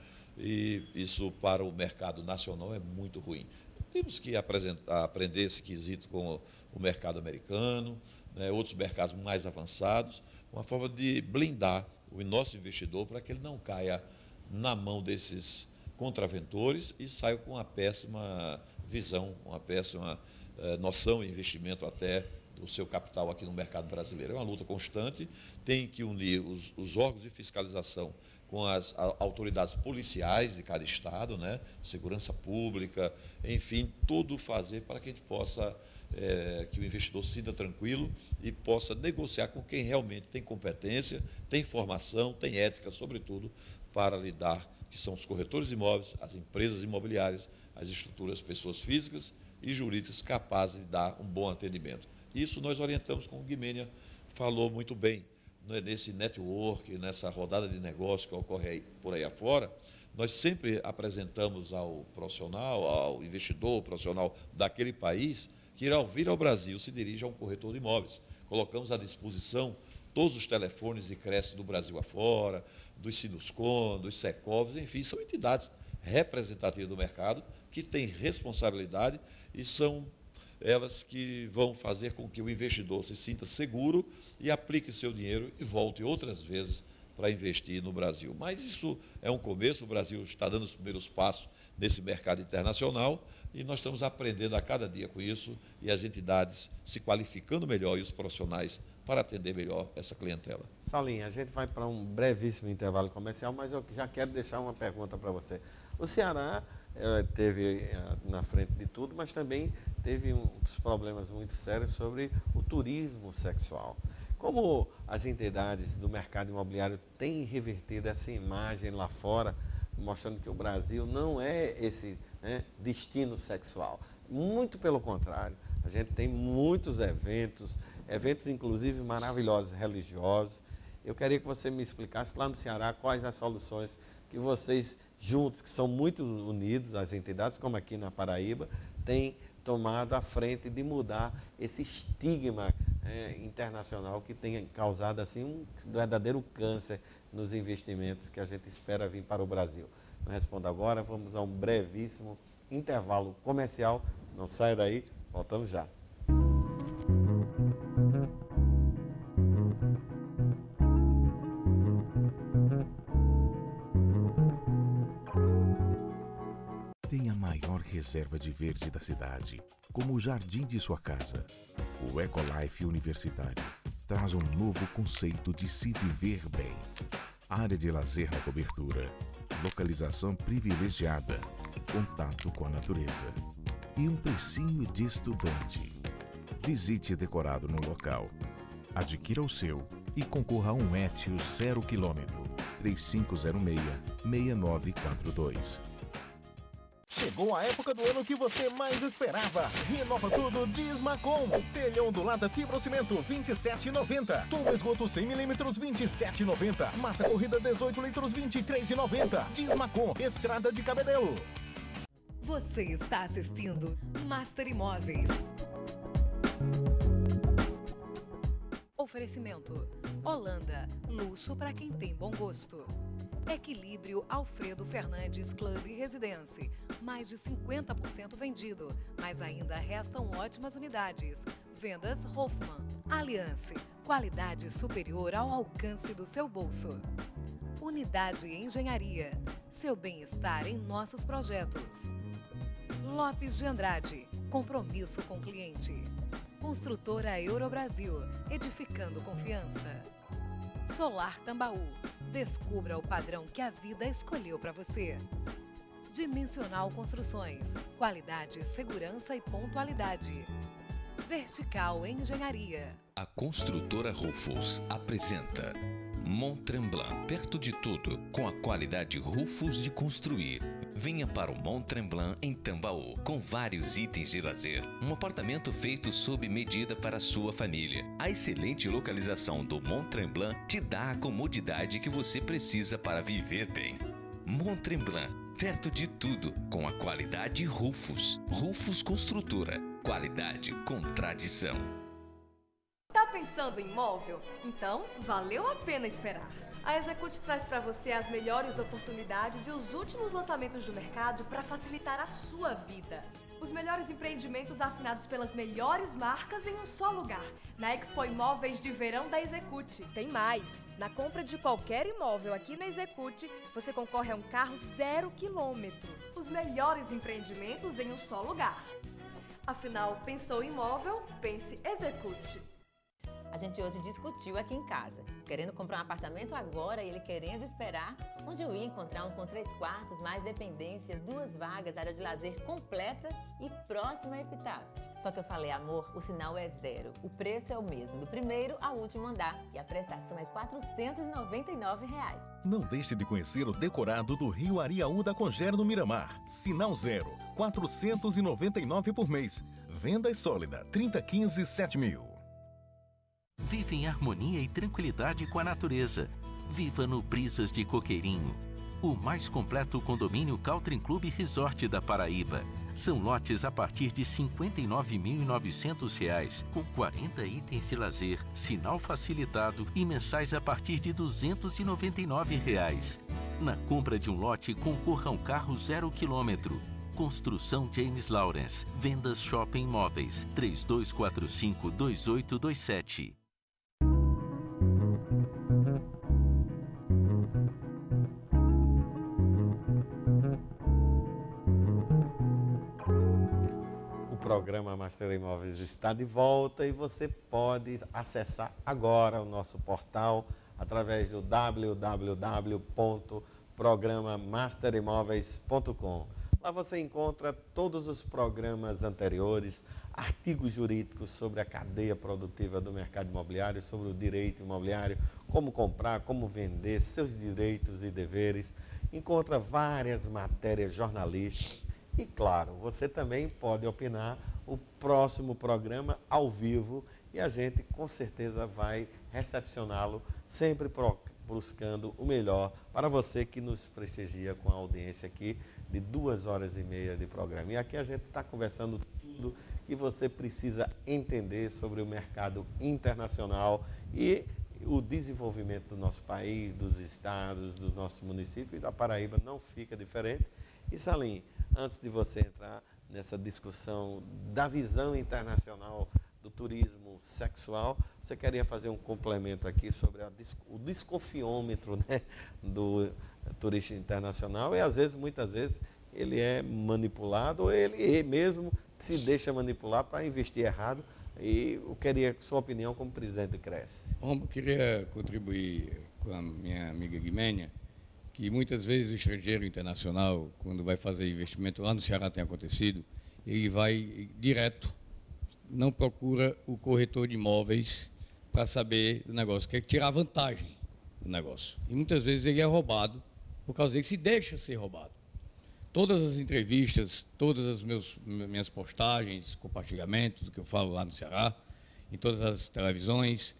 E isso para o mercado nacional é muito ruim. Temos que apresentar, aprender esse quesito com o mercado americano, né, outros mercados mais avançados, uma forma de blindar o nosso investidor para que ele não caia na mão desses contraventores e saia com uma péssima visão, uma péssima eh, noção e investimento até do seu capital aqui no mercado brasileiro. É uma luta constante, tem que unir os, os órgãos de fiscalização com as a, autoridades policiais de cada estado, né? Segurança pública, enfim, tudo fazer para que a gente possa, é, que o investidor se sinta tranquilo e possa negociar com quem realmente tem competência, tem formação, tem ética, sobretudo, para lidar, que são os corretores de imóveis, as empresas imobiliárias, as estruturas, pessoas físicas e jurídicas capazes de dar um bom atendimento. Isso nós orientamos, como o Guimênia falou muito bem, né, nesse network, nessa rodada de negócio que ocorre aí, por aí afora. Nós sempre apresentamos ao profissional, ao investidor, ao profissional daquele país, que irá vir ao Brasil, se dirige a um corretor de imóveis. Colocamos à disposição todos os telefones de crédito do Brasil afora, dos Sinuscom, dos Secovs, enfim, são entidades representativas do mercado que têm responsabilidade e são elas que vão fazer com que o investidor se sinta seguro e aplique seu dinheiro e volte outras vezes para investir no Brasil. Mas isso é um começo, o Brasil está dando os primeiros passos nesse mercado internacional e nós estamos aprendendo a cada dia com isso e as entidades se qualificando melhor e os profissionais para atender melhor essa clientela. Salinha, a gente vai para um brevíssimo intervalo comercial, mas eu já quero deixar uma pergunta para você. O Ceará eh, teve eh, na frente de tudo, mas também teve uns problemas muito sérios sobre o turismo sexual. Como as entidades do mercado imobiliário têm revertido essa imagem lá fora, mostrando que o Brasil não é esse, né, destino sexual. Muito pelo contrário, a gente tem muitos eventos, eventos inclusive maravilhosos, religiosos. Eu queria que você me explicasse lá no Ceará quais as soluções que vocês juntos, que são muito unidos, as entidades, como aqui na Paraíba, têm tomado à frente de mudar esse estigma é, internacional que tem causado assim, um verdadeiro câncer nos investimentos que a gente espera vir para o Brasil. Não respondo agora, vamos a um brevíssimo intervalo comercial. Não saia daí, voltamos já. Tem a maior reserva de verde da cidade, como o jardim de sua casa. O Ecolife Universitário traz um novo conceito de se viver bem. Área de lazer na cobertura, localização privilegiada, contato com a natureza e um precinho de estudante. Visite decorado no local. Adquira o seu e concorra a um Etios zero quilômetro. três cinco zero seis, seis nove quatro dois. Chegou a época do ano que você mais esperava. Renova tudo Dismacom. Telha ondulada fibrocimento vinte e sete reais e noventa centavos. Tubo esgoto cem milímetros vinte e sete reais e noventa centavos. Massa corrida dezoito litros vinte e três reais e noventa centavos. Dismacom, estrada de Cabedelo. Você está assistindo Master Imóveis. Oferecimento: Holanda, luxo para quem tem bom gosto. Equilíbrio Alfredo Fernandes Club Residência. Mais de cinquenta por cento vendido, mas ainda restam ótimas unidades. Vendas Hoffman. Aliança, qualidade superior ao alcance do seu bolso. Unidade Engenharia, seu bem-estar em nossos projetos. Lopes de Andrade, compromisso com o cliente. Construtora Eurobrasil, edificando confiança. Solar Tambaú, descubra o padrão que a vida escolheu para você. Dimensional Construções, qualidade, segurança e pontualidade. Vertical Engenharia. A construtora Rufus apresenta Mont Tremblant, perto de tudo, com a qualidade Rufus de construir. Venha para o Mont Tremblant em Tambaú, com vários itens de lazer. Um apartamento feito sob medida para a sua família. A excelente localização do Mont Tremblant te dá a comodidade que você precisa para viver bem. Mont Tremblant, perto de tudo, com a qualidade Rufus. Rufus Construtora, qualidade com tradição. Tá pensando em imóvel? Então, valeu a pena esperar. A Execute traz para você as melhores oportunidades e os últimos lançamentos do mercado para facilitar a sua vida. Os melhores empreendimentos assinados pelas melhores marcas em um só lugar. Na Expo Imóveis de Verão da Execute. Tem mais! Na compra de qualquer imóvel aqui na Execute, você concorre a um carro zero quilômetro. Os melhores empreendimentos em um só lugar. Afinal, pensou em imóvel? Pense Execute. A gente hoje discutiu aqui em casa, querendo comprar um apartamento agora e ele querendo esperar, onde eu ia encontrar um com três quartos, mais dependência, duas vagas, área de lazer completa e próxima a Epitácio. Só que eu falei, amor, o sinal é zero, o preço é o mesmo, do primeiro ao último andar e a prestação é quatrocentos e noventa e nove reais. Não deixe de conhecer o decorado do Rio Ariaú da Congera no Miramar. Sinal zero, quatrocentos e noventa e nove por mês. Venda sólida, trinta quinze, sete mil. Vive em harmonia e tranquilidade com a natureza. Viva no Brisas de Coqueirinho, o mais completo condomínio Country Club Resort da Paraíba. São lotes a partir de cinquenta e nove mil e novecentos reais, com quarenta itens de lazer, sinal facilitado e mensais a partir de duzentos e noventa e nove reais. Na compra de um lote, concorra a um carro zero quilômetro. Construção James Lawrence. Vendas Shopping Imóveis. três dois quatro cinco, dois oito dois sete. O programa Master Imóveis está de volta e você pode acessar agora o nosso portal através do w w w ponto programa master imóveis ponto com. Lá você encontra todos os programas anteriores, artigos jurídicos sobre a cadeia produtiva do mercado imobiliário, sobre o direito imobiliário, como comprar, como vender, seus direitos e deveres. Encontra várias matérias jornalísticas e, claro, você também pode opinar o próximo programa ao vivo e a gente com certeza vai recepcioná-lo, sempre buscando o melhor para você que nos prestigia com a audiência aqui de duas horas e meia de programa. E aqui a gente está conversando tudo que você precisa entender sobre o mercado internacional e o desenvolvimento do nosso país, dos estados, do nosso município e da Paraíba não fica diferente. E Salim, antes de você entrar nessa discussão da visão internacional do turismo sexual, você queria fazer um complemento aqui sobre a, o desconfiômetro, né, do turista internacional e às vezes, muitas vezes, ele é manipulado ou ele mesmo se deixa manipular para investir errado. E eu queria sua opinião como presidente do Cresce. Bom, eu queria contribuir com a minha amiga Guimênia, que muitas vezes o estrangeiro internacional, quando vai fazer investimento, lá no Ceará tem acontecido, ele vai direto, não procura o corretor de imóveis para saber do negócio, quer tirar vantagem do negócio. E muitas vezes ele é roubado, por causa dele se deixa ser roubado. Todas as entrevistas, todas as meus, minhas postagens, compartilhamentos, do que eu falo lá no Ceará, em todas as televisões,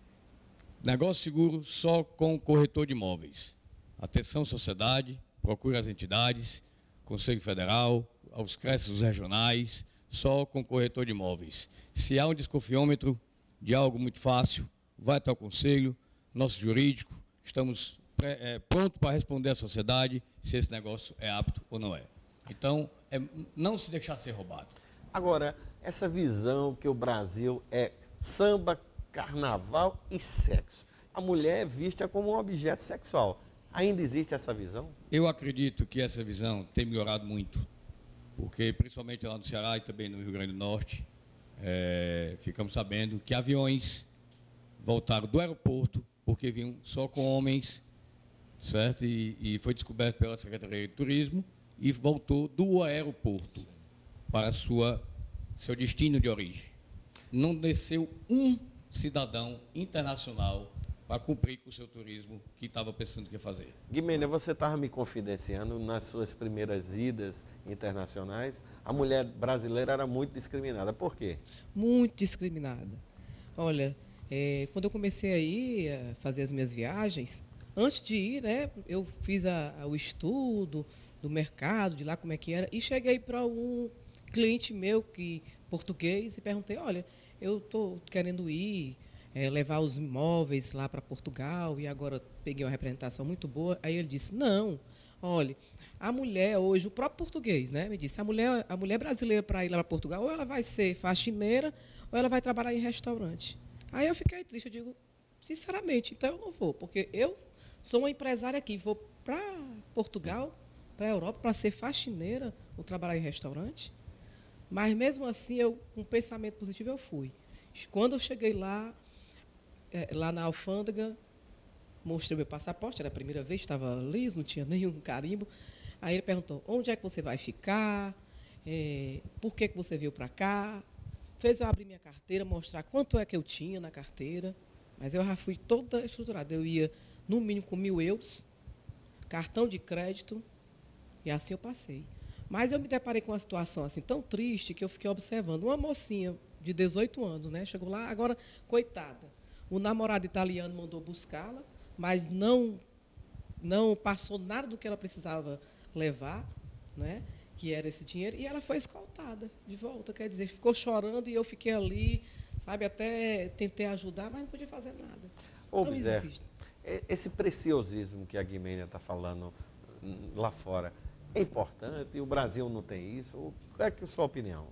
negócio seguro só com corretor de imóveis. Atenção, sociedade, procure as entidades, Conselho Federal, aos créditos regionais, só com corretor de imóveis. Se há um desconfiômetro de algo muito fácil, vai até o conselho, nosso jurídico, estamos é, prontos para responder à sociedade se esse negócio é apto ou não é. Então, é, não se deixar ser roubado. Agora, essa visão que o Brasil é samba, carnaval e sexo. A mulher é vista como um objeto sexual. Ainda existe essa visão? Eu acredito que essa visão tem melhorado muito, porque principalmente lá no Ceará e também no Rio Grande do Norte, é, ficamos sabendo que aviões voltaram do aeroporto porque vinham só com homens, certo? E, e foi descoberto pela Secretaria de Turismo e voltou do aeroporto para sua, seu destino de origem. Não desceu um cidadão internacional para cumprir com o seu turismo que estava pensando o que fazer. Guimênia, você estava me confidenciando, nas suas primeiras idas internacionais, a mulher brasileira era muito discriminada. Por quê? Muito discriminada. Olha, é, quando eu comecei a ir a fazer as minhas viagens, antes de ir, né, eu fiz a, a, o estudo do mercado, de lá como é que era, e cheguei para um cliente meu, que português, e perguntei, olha, eu estou querendo ir, é, levar os imóveis lá para Portugal, e agora peguei uma representação muito boa. Aí ele disse, não, olha, a mulher hoje, o próprio português, né, me disse, a mulher, a mulher brasileira para ir lá para Portugal, ou ela vai ser faxineira, ou ela vai trabalhar em restaurante. Aí eu fiquei triste, eu digo, sinceramente, então eu não vou, porque eu sou uma empresária aqui, vou para Portugal, para a Europa, para ser faxineira ou trabalhar em restaurante. Mas, mesmo assim, eu, com um pensamento positivo, eu fui. Quando eu cheguei lá, é, lá na alfândega, mostrei meu passaporte, era a primeira vez, estava liso, não tinha nenhum carimbo. Aí ele perguntou, onde é que você vai ficar? É, por que, que você veio para cá? Fez eu abrir minha carteira, mostrar quanto é que eu tinha na carteira. Mas eu já fui toda estruturada. Eu ia, no mínimo, com mil euros, cartão de crédito, e assim eu passei. Mas eu me deparei com uma situação assim tão triste que eu fiquei observando. Uma mocinha de dezoito anos, né? Chegou lá, agora, coitada. O namorado italiano mandou buscá-la, mas não, não passou nada do que ela precisava levar, né? Que era esse dinheiro, e ela foi escoltada de volta. Quer dizer, ficou chorando e eu fiquei ali, sabe? Até tentei ajudar, mas não podia fazer nada. Ô, então, Bezerra, existe. esse preciosismo que a Guimênia está falando lá fora, é importante? O Brasil não tem isso? Qual é que é a sua opinião?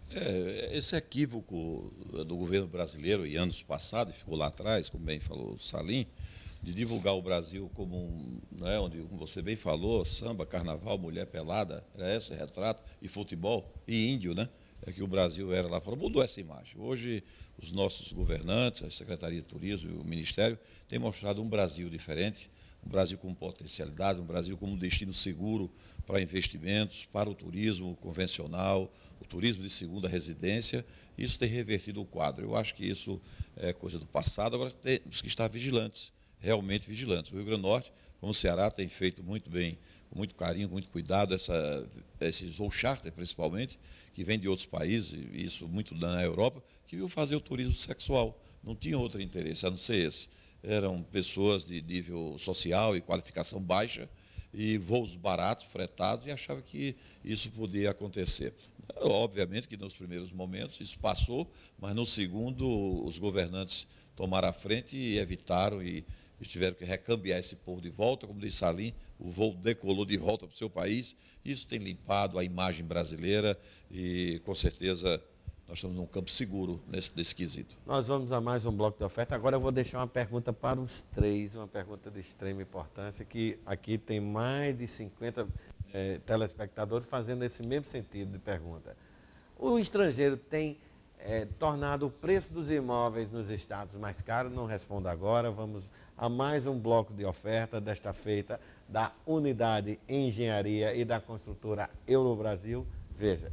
É, esse equívoco do governo brasileiro, em anos passados, ficou lá atrás, como bem falou o Salim, de divulgar o Brasil como um, né, onde, como você bem falou, samba, carnaval, mulher pelada, era esse retrato, e futebol, e índio, né? É que o Brasil era lá fora. Mudou essa imagem. Hoje, os nossos governantes, a Secretaria de Turismo e o Ministério, têm mostrado um Brasil diferente, um Brasil com potencialidade, um Brasil como um destino seguro para investimentos, para o turismo convencional, o turismo de segunda residência. Isso tem revertido o quadro. Eu acho que isso é coisa do passado, agora temos que estar vigilantes, realmente vigilantes. O Rio Grande do Norte, como o Ceará, tem feito muito bem, com muito carinho, com muito cuidado, essa, esses voo charter, principalmente, que vem de outros países, e isso muito na Europa, que viu fazer o turismo sexual. Não tinha outro interesse, a não ser esse. Eram pessoas de nível social e qualificação baixa, e voos baratos, fretados, e achava que isso podia acontecer. Obviamente que nos primeiros momentos isso passou, mas no segundo os governantes tomaram a frente e evitaram e, e tiveram que recambiar esse povo de volta. Como disse Salim, o voo decolou de volta para o seu país. Isso tem limpado a imagem brasileira e, com certeza, nós estamos num campo seguro nesse, nesse quesito. Nós vamos a mais um bloco de oferta. Agora eu vou deixar uma pergunta para os três, uma pergunta de extrema importância, que aqui tem mais de cinquenta eh, telespectadores fazendo esse mesmo sentido de pergunta. O estrangeiro tem eh, tornado o preço dos imóveis nos estados mais caro? Não respondo agora. Vamos a mais um bloco de oferta, desta feita da Unidade Engenharia e da construtora Eurobrasil. Veja.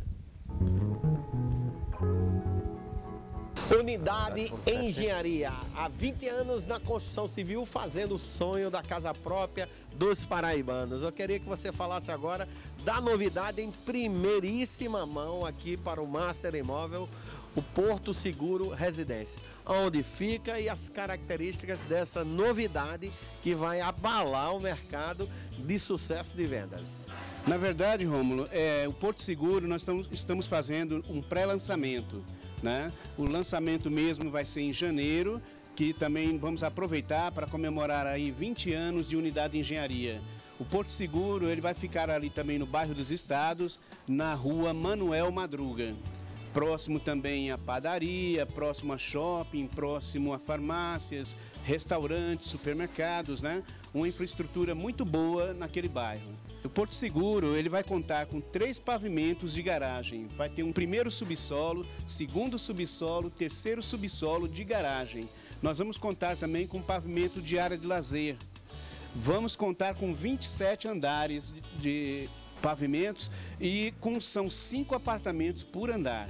Unidade Engenharia, há vinte anos na construção civil, fazendo o sonho da casa própria dos paraibanos. Eu queria que você falasse agora da novidade em primeiríssima mão aqui para o Master Imóvel, o Porto Seguro Residência. Onde fica e as características dessa novidade que vai abalar o mercado de sucesso de vendas. Na verdade, Rômulo, é, o Porto Seguro nós estamos, estamos fazendo um pré-lançamento, né? O lançamento mesmo vai ser em janeiro, que também vamos aproveitar para comemorar aí vinte anos de unidade de engenharia. O Porto Seguro ele vai ficar ali também no bairro dos Estados, na rua Manuel Madruga. Próximo também a padaria, próximo a shopping, próximo a farmácias, restaurantes, supermercados, né? Uma infraestrutura muito boa naquele bairro. O Porto Seguro ele vai contar com três pavimentos de garagem. Vai ter um primeiro subsolo, segundo subsolo, terceiro subsolo de garagem. Nós vamos contar também com pavimento de área de lazer. Vamos contar com vinte e sete andares de pavimentos e com, são cinco apartamentos por andar.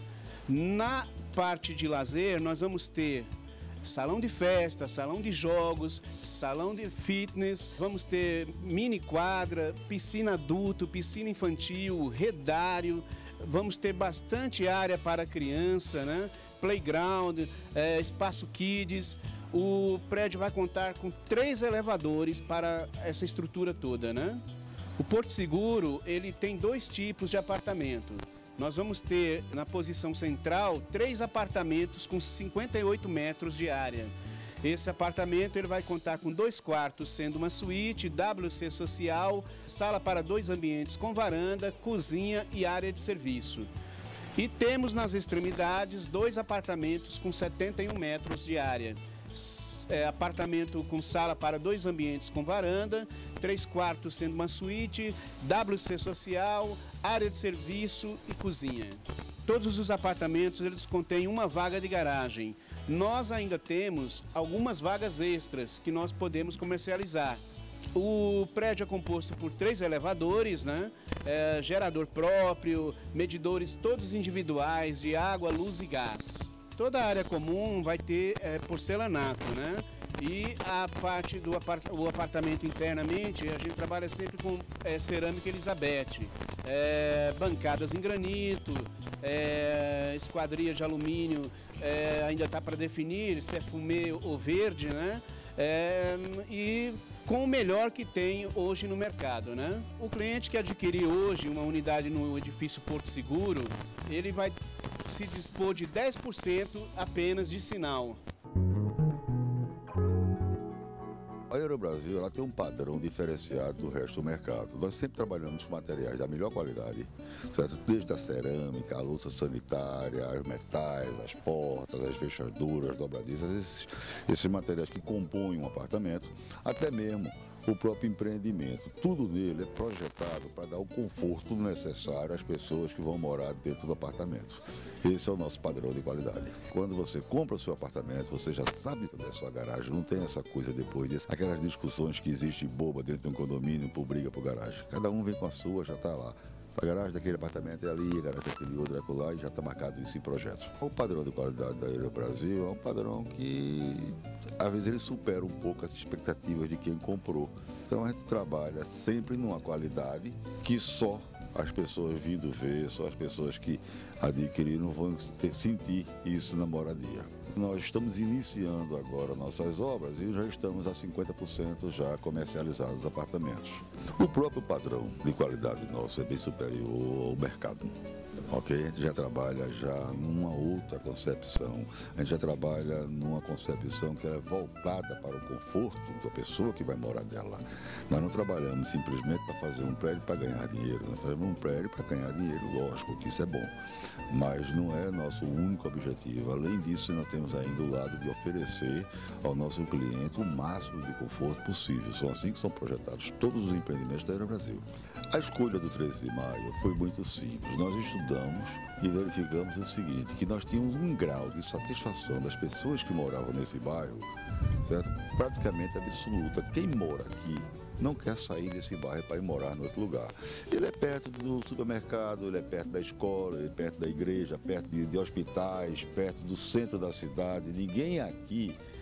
Na parte de lazer, nós vamos ter salão de festa, salão de jogos, salão de fitness, vamos ter mini quadra, piscina adulto, piscina infantil, redário, vamos ter bastante área para criança, né? Playground, é, espaço kids. O prédio vai contar com três elevadores para essa estrutura toda, né? O Porto Seguro, ele tem dois tipos de apartamento. Nós vamos ter, na posição central, três apartamentos com cinquenta e oito metros de área. Esse apartamento ele vai contar com dois quartos, sendo uma suíte, W C social, sala para dois ambientes com varanda, cozinha e área de serviço. E temos nas extremidades dois apartamentos com setenta e um metros de área. É, apartamento com sala para dois ambientes com varanda, três quartos sendo uma suíte, W C social, área de serviço e cozinha. Todos os apartamentos eles contêm uma vaga de garagem. Nós ainda temos algumas vagas extras que nós podemos comercializar. O prédio é composto por três elevadores, né? É, gerador próprio, medidores todos individuais de água, luz e gás. Toda a área comum vai ter é, porcelanato, né? E a parte do apart o apartamento internamente, a gente trabalha sempre com é, cerâmica Elizabeth, é, bancadas em granito, é, esquadria de alumínio, é, ainda está para definir se é fumê ou verde, né? É, e com o melhor que tem hoje no mercado, né? O cliente que adquirir hoje uma unidade no edifício Porto Seguro, ele vai se dispor de dez por cento apenas de sinal. A Eurobrasil ela tem um padrão diferenciado do resto do mercado. Nós sempre trabalhamos com materiais da melhor qualidade, certo? Desde a cerâmica, a louça sanitária, os metais, as portas, as fechaduras, dobradiças, esses, esses materiais que compõem um apartamento, até mesmo o próprio empreendimento. Tudo nele é projetado para dar o conforto necessário às pessoas que vão morar dentro do apartamento. Esse é o nosso padrão de qualidade. Quando você compra o seu apartamento, você já sabe da sua garagem, não tem essa coisa depois disso, aquelas discussões que existem boba dentro de um condomínio por briga por garagem. Cada um vem com a sua, já está lá. A garagem daquele apartamento é ali, a garagem daquele outro é acolá e já está marcado isso em projeto. O padrão de qualidade da Eurobrasil é um padrão que, às vezes, ele supera um pouco as expectativas de quem comprou. Então, a gente trabalha sempre numa qualidade que só as pessoas vindo ver, só as pessoas que adquiriram vão ter, sentir isso na moradia. Nós estamos iniciando agora nossas obras e já estamos a cinquenta por cento já comercializados os apartamentos. O próprio padrão de qualidade nosso é bem superior ao mercado. Ok? A gente já trabalha já numa outra concepção, a gente já trabalha numa concepção que é voltada para o conforto da pessoa que vai morar dela. Nós não trabalhamos simplesmente para fazer um prédio para ganhar dinheiro, nós fazemos um prédio para ganhar dinheiro, lógico que isso é bom, mas não é nosso único objetivo. Além disso, nós temos ainda o lado de oferecer ao nosso cliente o máximo de conforto possível. São assim que são projetados todos os empreendimentos da Eurobrasil. A escolha do treze de maio foi muito simples. Nós estudamos e verificamos o seguinte, que nós tínhamos um grau de satisfação das pessoas que moravam nesse bairro, certo? Praticamente absoluta. Quem mora aqui não quer sair desse bairro para ir morar em outro lugar. Ele é perto do supermercado, ele é perto da escola, ele é perto da igreja, perto de, de hospitais, perto do centro da cidade. Ninguém aqui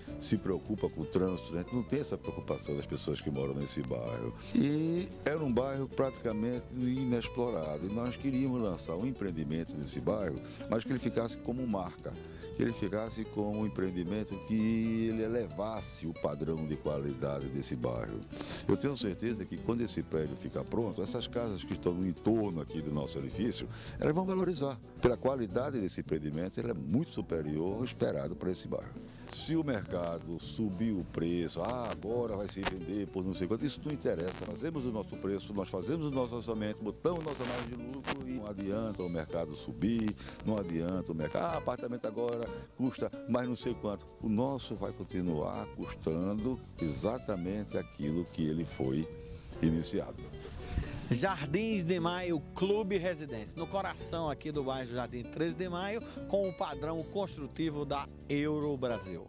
se preocupa com o trânsito, né? Não tem essa preocupação das pessoas que moram nesse bairro. E era um bairro praticamente inexplorado. E nós queríamos lançar um empreendimento nesse bairro, mas que ele ficasse como marca, que ele ficasse como um empreendimento que ele elevasse o padrão de qualidade desse bairro. Eu tenho certeza que quando esse prédio ficar pronto, essas casas que estão no entorno aqui do nosso edifício, elas vão valorizar. Pela qualidade desse empreendimento, ele é muito superior ao esperado para esse bairro. Se o mercado subir o preço, ah, agora vai se vender por não sei quanto, isso não interessa. Nós fazemos o nosso preço, nós fazemos o nosso orçamento, botamos nossa margem de lucro e não adianta o mercado subir, não adianta o mercado, ah, apartamento agora custa mais não sei quanto. O nosso vai continuar custando exatamente aquilo que ele foi iniciado. Jardins de Maio Clube Residência, no coração aqui do bairro Jardim treze de Maio, com o padrão construtivo da Euro Brasil.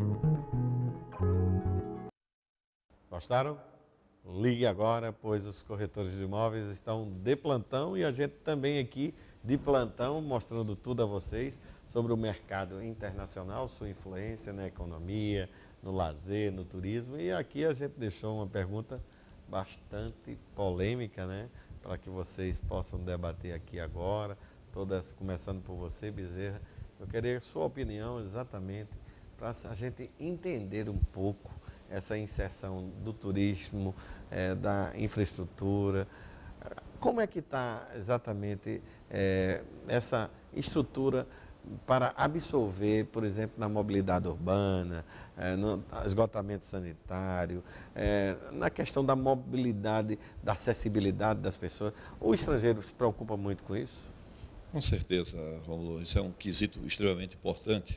Gostaram? Ligue agora, pois os corretores de imóveis estão de plantão e a gente também aqui de plantão, mostrando tudo a vocês sobre o mercado internacional, sua influência na economia, no lazer, no turismo. E aqui a gente deixou uma pergunta bastante polêmica, né? Para que vocês possam debater aqui agora, todas, começando por você, Bezerra. Eu queria sua opinião exatamente para a gente entender um pouco essa inserção do turismo, é, da infraestrutura. Como é que está exatamente é, essa estrutura para absorver, por exemplo, na mobilidade urbana, é, no esgotamento sanitário, é, na questão da mobilidade, da acessibilidade das pessoas? O estrangeiro se preocupa muito com isso? Com certeza, Rômulo, isso é um quesito extremamente importante.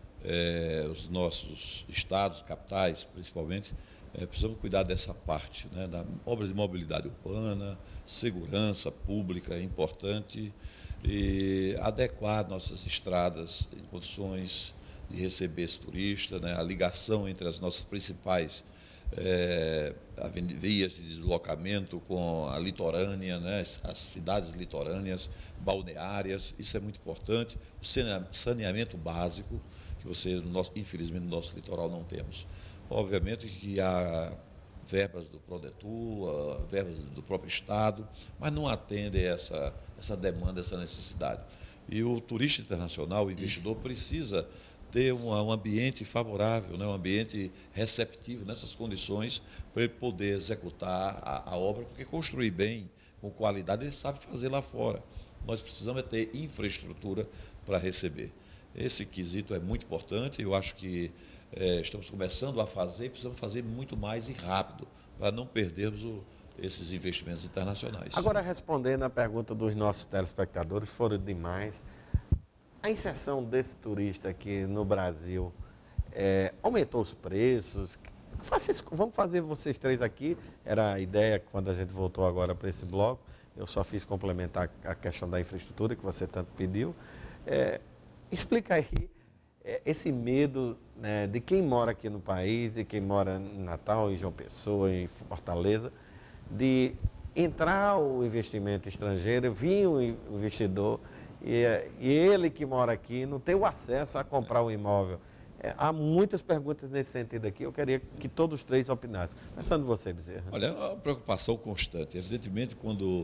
É, os nossos estados, capitais, principalmente, é, precisamos cuidar dessa parte, né, da obra de mobilidade urbana, segurança pública é importante, e adequar nossas estradas em condições de receber esse turista, né, a ligação entre as nossas principais é, vias de deslocamento com a litorânea, né, as cidades litorâneas, balneárias, isso é muito importante. O saneamento básico, que você, infelizmente, no nosso litoral não temos. Obviamente que há verbas do Prodetur, verbas do próprio Estado, mas não atendem essa, essa demanda, essa necessidade. E o turista internacional, o investidor, precisa ter um, um ambiente favorável, né, um ambiente receptivo nessas condições para ele poder executar a, a obra, porque construir bem, com qualidade, ele sabe fazer lá fora. Nós precisamos é ter infraestrutura para receber. Esse quesito é muito importante, eu acho que é, estamos começando a fazer e precisamos fazer muito mais e rápido, para não perdermos o, esses investimentos internacionais. Agora, respondendo a pergunta dos nossos telespectadores, foram demais. A inserção desse turista aqui no Brasil é, aumentou os preços? Vamos fazer vocês três aqui, era a ideia quando a gente voltou agora para esse bloco, eu só fiz complementar a questão da infraestrutura que você tanto pediu. É, explica aí é, esse medo, né, de quem mora aqui no país, de quem mora em Natal, em João Pessoa, em Fortaleza, de entrar o investimento estrangeiro, vir o investidor e, e ele que mora aqui não ter o acesso a comprar o imóvel. É, há muitas perguntas nesse sentido aqui, eu queria que todos os três opinassem. Começando você, Bezerra. Olha, é uma preocupação constante. Evidentemente, quando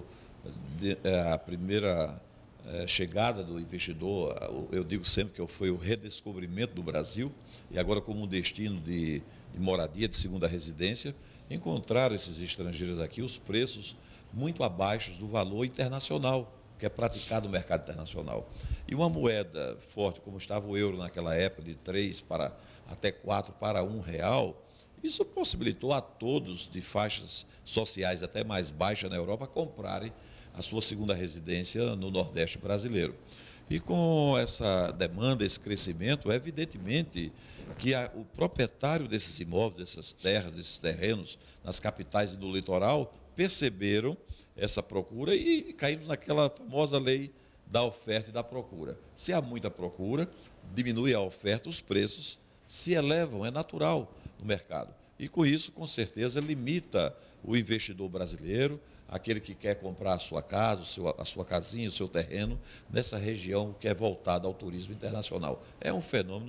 a primeira chegada do investidor, eu digo sempre que foi o redescobrimento do Brasil, e agora como um destino de, de moradia, de segunda residência, encontraram esses estrangeiros aqui os preços muito abaixo do valor internacional, que é praticado no mercado internacional. E uma moeda forte, como estava o euro naquela época, de três para até quatro para um real, isso possibilitou a todos de faixas sociais até mais baixas na Europa comprarem a sua segunda residência no Nordeste brasileiro. E com essa demanda, esse crescimento, evidentemente que a, o proprietário desses imóveis, dessas terras, desses terrenos, nas capitais e no litoral, perceberam essa procura e caímos naquela famosa lei da oferta e da procura. Se há muita procura, diminui a oferta, os preços se elevam, é natural no mercado. E com isso, com certeza, limita o investidor brasileiro, aquele que quer comprar a sua casa, o seu, a sua casinha, o seu terreno, nessa região que é voltada ao turismo internacional. É um fenômeno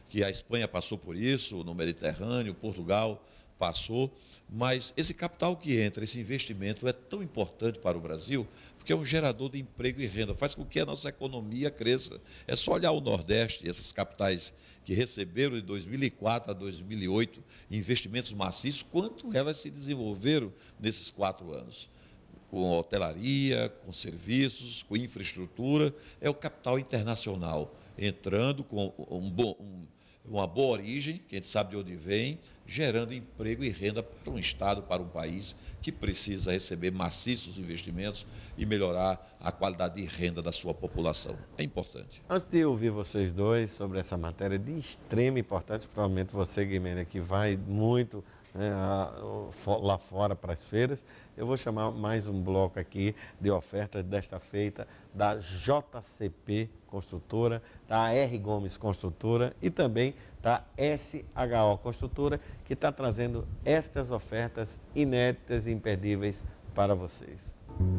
que a Espanha passou por isso, no Mediterrâneo, Portugal passou, mas esse capital que entra, esse investimento é tão importante para o Brasil, porque é um gerador de emprego e renda, faz com que a nossa economia cresça. É só olhar o Nordeste, essas capitais que receberam de dois mil e quatro a dois mil e oito investimentos maciços, quanto elas se desenvolveram nesses quatro anos. Com hotelaria, com serviços, com infraestrutura, é o capital internacional entrando com um bom, um, uma boa origem, que a gente sabe de onde vem, gerando emprego e renda para um Estado, para um país que precisa receber maciços investimentos e melhorar a qualidade de renda da sua população. É importante. Antes de ouvir vocês dois sobre essa matéria de extrema importância, provavelmente você, Guimene, que vai muito, né, lá fora para as feiras, eu vou chamar mais um bloco aqui de ofertas desta feita da J C P Construtora, da R Gomes Construtora e também da S H O Construtora, que está trazendo estas ofertas inéditas e imperdíveis para vocês.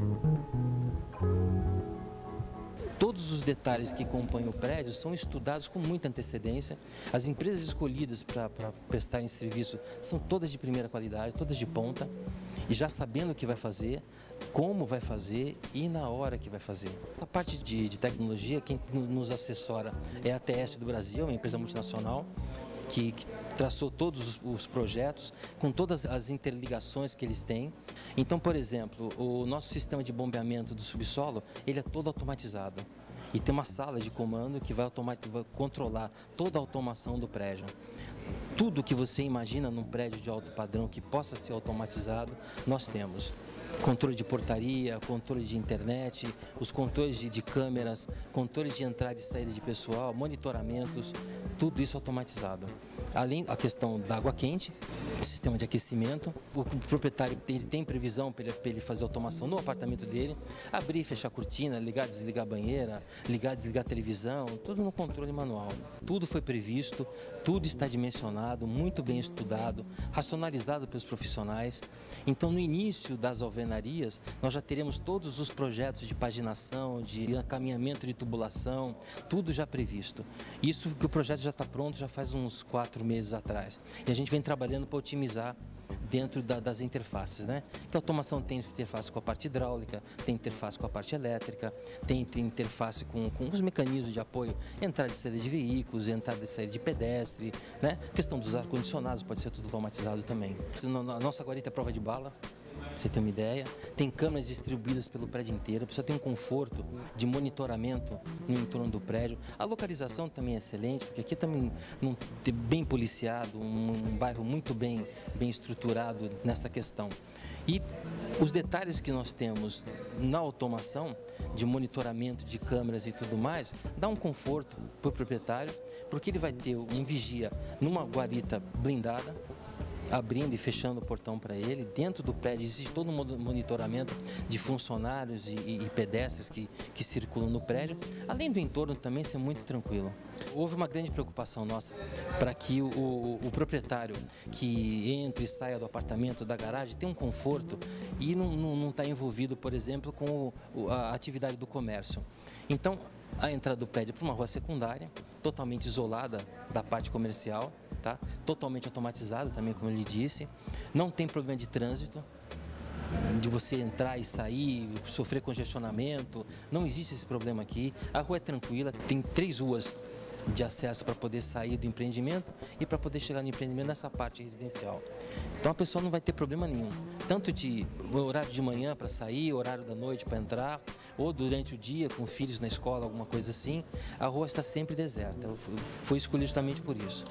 Todos os detalhes que compõem o prédio são estudados com muita antecedência. As empresas escolhidas para prestarem serviço são todas de primeira qualidade, todas de ponta, e já sabendo o que vai fazer, como vai fazer e na hora que vai fazer. A parte de, de tecnologia, quem nos assessora é a A T S do Brasil, uma empresa multinacional, que, que traçou todos os, os projetos, com todas as interligações que eles têm. Então, por exemplo, o nosso sistema de bombeamento do subsolo, ele é todo automatizado. E tem uma sala de comando que vai, vai controlar toda a automação do prédio. Tudo que você imagina num prédio de alto padrão que possa ser automatizado, nós temos. Controle de portaria, controle de internet, os controles de, de câmeras, controle de entrada e saída de pessoal, monitoramentos, tudo isso automatizado. Além da questão da água quente, o sistema de aquecimento, o proprietário tem, ele tem previsão para ele, para ele fazer automação no apartamento dele, abrir e fechar a cortina, ligar e desligar a banheira, ligar e desligar a televisão, tudo no controle manual. Tudo foi previsto, tudo está dimensionado, muito bem estudado, racionalizado pelos profissionais. Então, no início das alvenarias, nós já teremos todos os projetos de paginação, de encaminhamento de tubulação, tudo já previsto. Isso que o projeto já está pronto já faz uns quatro meses atrás. E a gente vem trabalhando para otimizar dentro da, das interfaces, né? Que a automação tem interface com a parte hidráulica, tem interface com a parte elétrica, tem, tem interface com, com os mecanismos de apoio, entrada e saída de veículos, entrada e saída de pedestre, né? A questão dos ar-condicionados pode ser tudo automatizado também. A nossa guarita é prova de bala, pra você ter uma ideia. Tem câmeras distribuídas pelo prédio inteiro, a pessoa tem um conforto de monitoramento no entorno do prédio. A localização também é excelente, porque aqui também não tem bem policiado, um, um bairro muito bem, bem estruturado nessa questão. E os detalhes que nós temos na automação, de monitoramento de câmeras e tudo mais, dá um conforto para o proprietário, porque ele vai ter um vigia numa guarita blindada, abrindo e fechando o portão para ele. Dentro do prédio existe todo um monitoramento de funcionários e, e, e pedestres que, que circulam no prédio, além do entorno também ser muito tranquilo. Houve uma grande preocupação nossa para que o, o, o proprietário que entre e saia do apartamento, da garagem, tenha um conforto e não está envolvido, por exemplo, com o, a atividade do comércio. Então, a entrada do prédio é para uma rua secundária, totalmente isolada da parte comercial, tá? Totalmente automatizada também, como ele disse. Não tem problema de trânsito, de você entrar e sair, sofrer congestionamento. Não existe esse problema aqui. A rua é tranquila, tem três ruas de acesso para poder sair do empreendimento e para poder chegar no empreendimento nessa parte residencial. Então a pessoa não vai ter problema nenhum, tanto de horário de manhã para sair, horário da noite para entrar, ou durante o dia com filhos na escola, alguma coisa assim. A rua está sempre deserta, foi escolhido justamente por isso.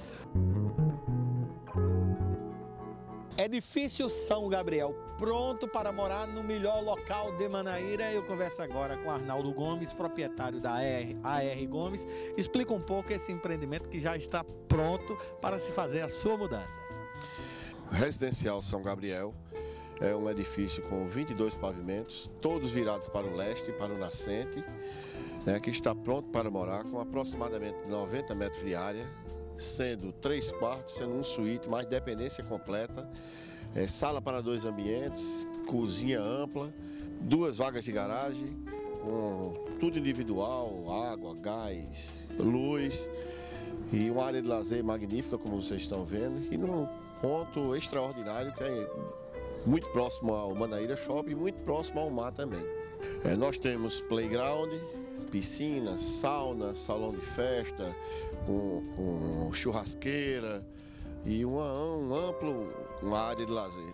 Edifício São Gabriel, pronto para morar no melhor local de Manaíra. Eu converso agora com Arnaldo Gomes, proprietário da A R Gomes. Explica um pouco esse empreendimento que já está pronto para se fazer a sua mudança. Residencial São Gabriel é um edifício com vinte e dois pavimentos, todos virados para o leste e para o nascente, né, que está pronto para morar com aproximadamente noventa metros de área, sendo três quartos, sendo um suíte, mais dependência completa, é, sala para dois ambientes, cozinha ampla, duas vagas de garagem, com tudo individual, água, gás, luz. e uma área de lazer magnífica, como vocês estão vendo, e num ponto extraordinário que é muito próximo ao Manaíra Shopping e muito próximo ao mar também. É, nós temos playground, piscina, sauna, salão de festa, com, com churrasqueira e uma, um amplo uma área de lazer.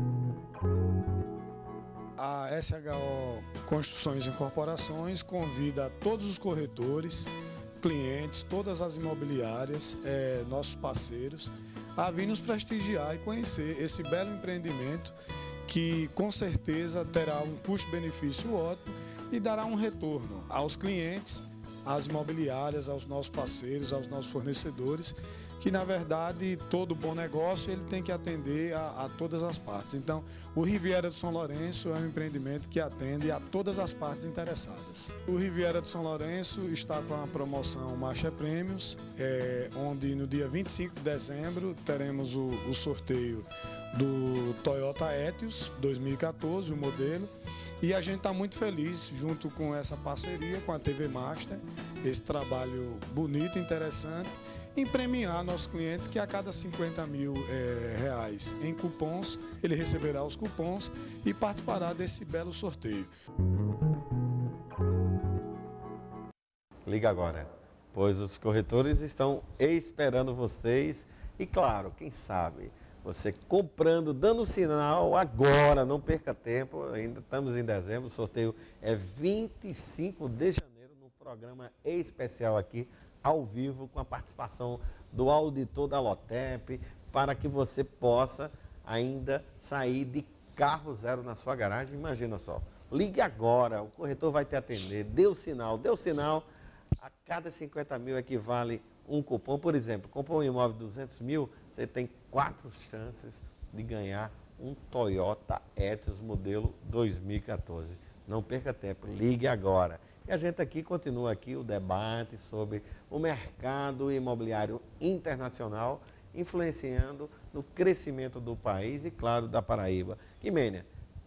A S H O Construções e Incorporações convida a todos os corretores, clientes, todas as imobiliárias, é, nossos parceiros, a vir nos prestigiar e conhecer esse belo empreendimento que com certeza terá um custo-benefício ótimo e dará um retorno aos clientes, às imobiliárias, aos nossos parceiros, aos nossos fornecedores, que na verdade todo bom negócio ele tem que atender a, a todas as partes. Então o Riviera do São Lourenço é um empreendimento que atende a todas as partes interessadas. O Riviera do São Lourenço está com a promoção Marcha Prêmios, é, onde no dia vinte e cinco de dezembro teremos o, o sorteio do Toyota Etios dois mil e quatorze, o modelo. E a gente está muito feliz, junto com essa parceria com a T V Master, esse trabalho bonito, interessante, em premiar nossos clientes que a cada cinquenta mil é, reais em cupons, ele receberá os cupons e participará desse belo sorteio. Liga agora, pois os corretores estão esperando vocês e, claro, quem sabe, você comprando, dando sinal agora, não perca tempo, ainda estamos em dezembro, o sorteio é vinte e cinco de janeiro, no programa especial aqui, ao vivo, com a participação do auditor da Lotep, para que você possa ainda sair de carro zero na sua garagem. Imagina só, ligue agora, o corretor vai te atender, deu sinal, deu sinal, a cada cinquenta mil equivale um cupom. Por exemplo, comprou um imóvel de duzentos mil, você tem quatro chances de ganhar um Toyota Etios modelo dois mil e quatorze. Não perca tempo, ligue agora. E a gente aqui continua aqui o debate sobre o mercado imobiliário internacional, influenciando no crescimento do país e, claro, da Paraíba. Quimênia,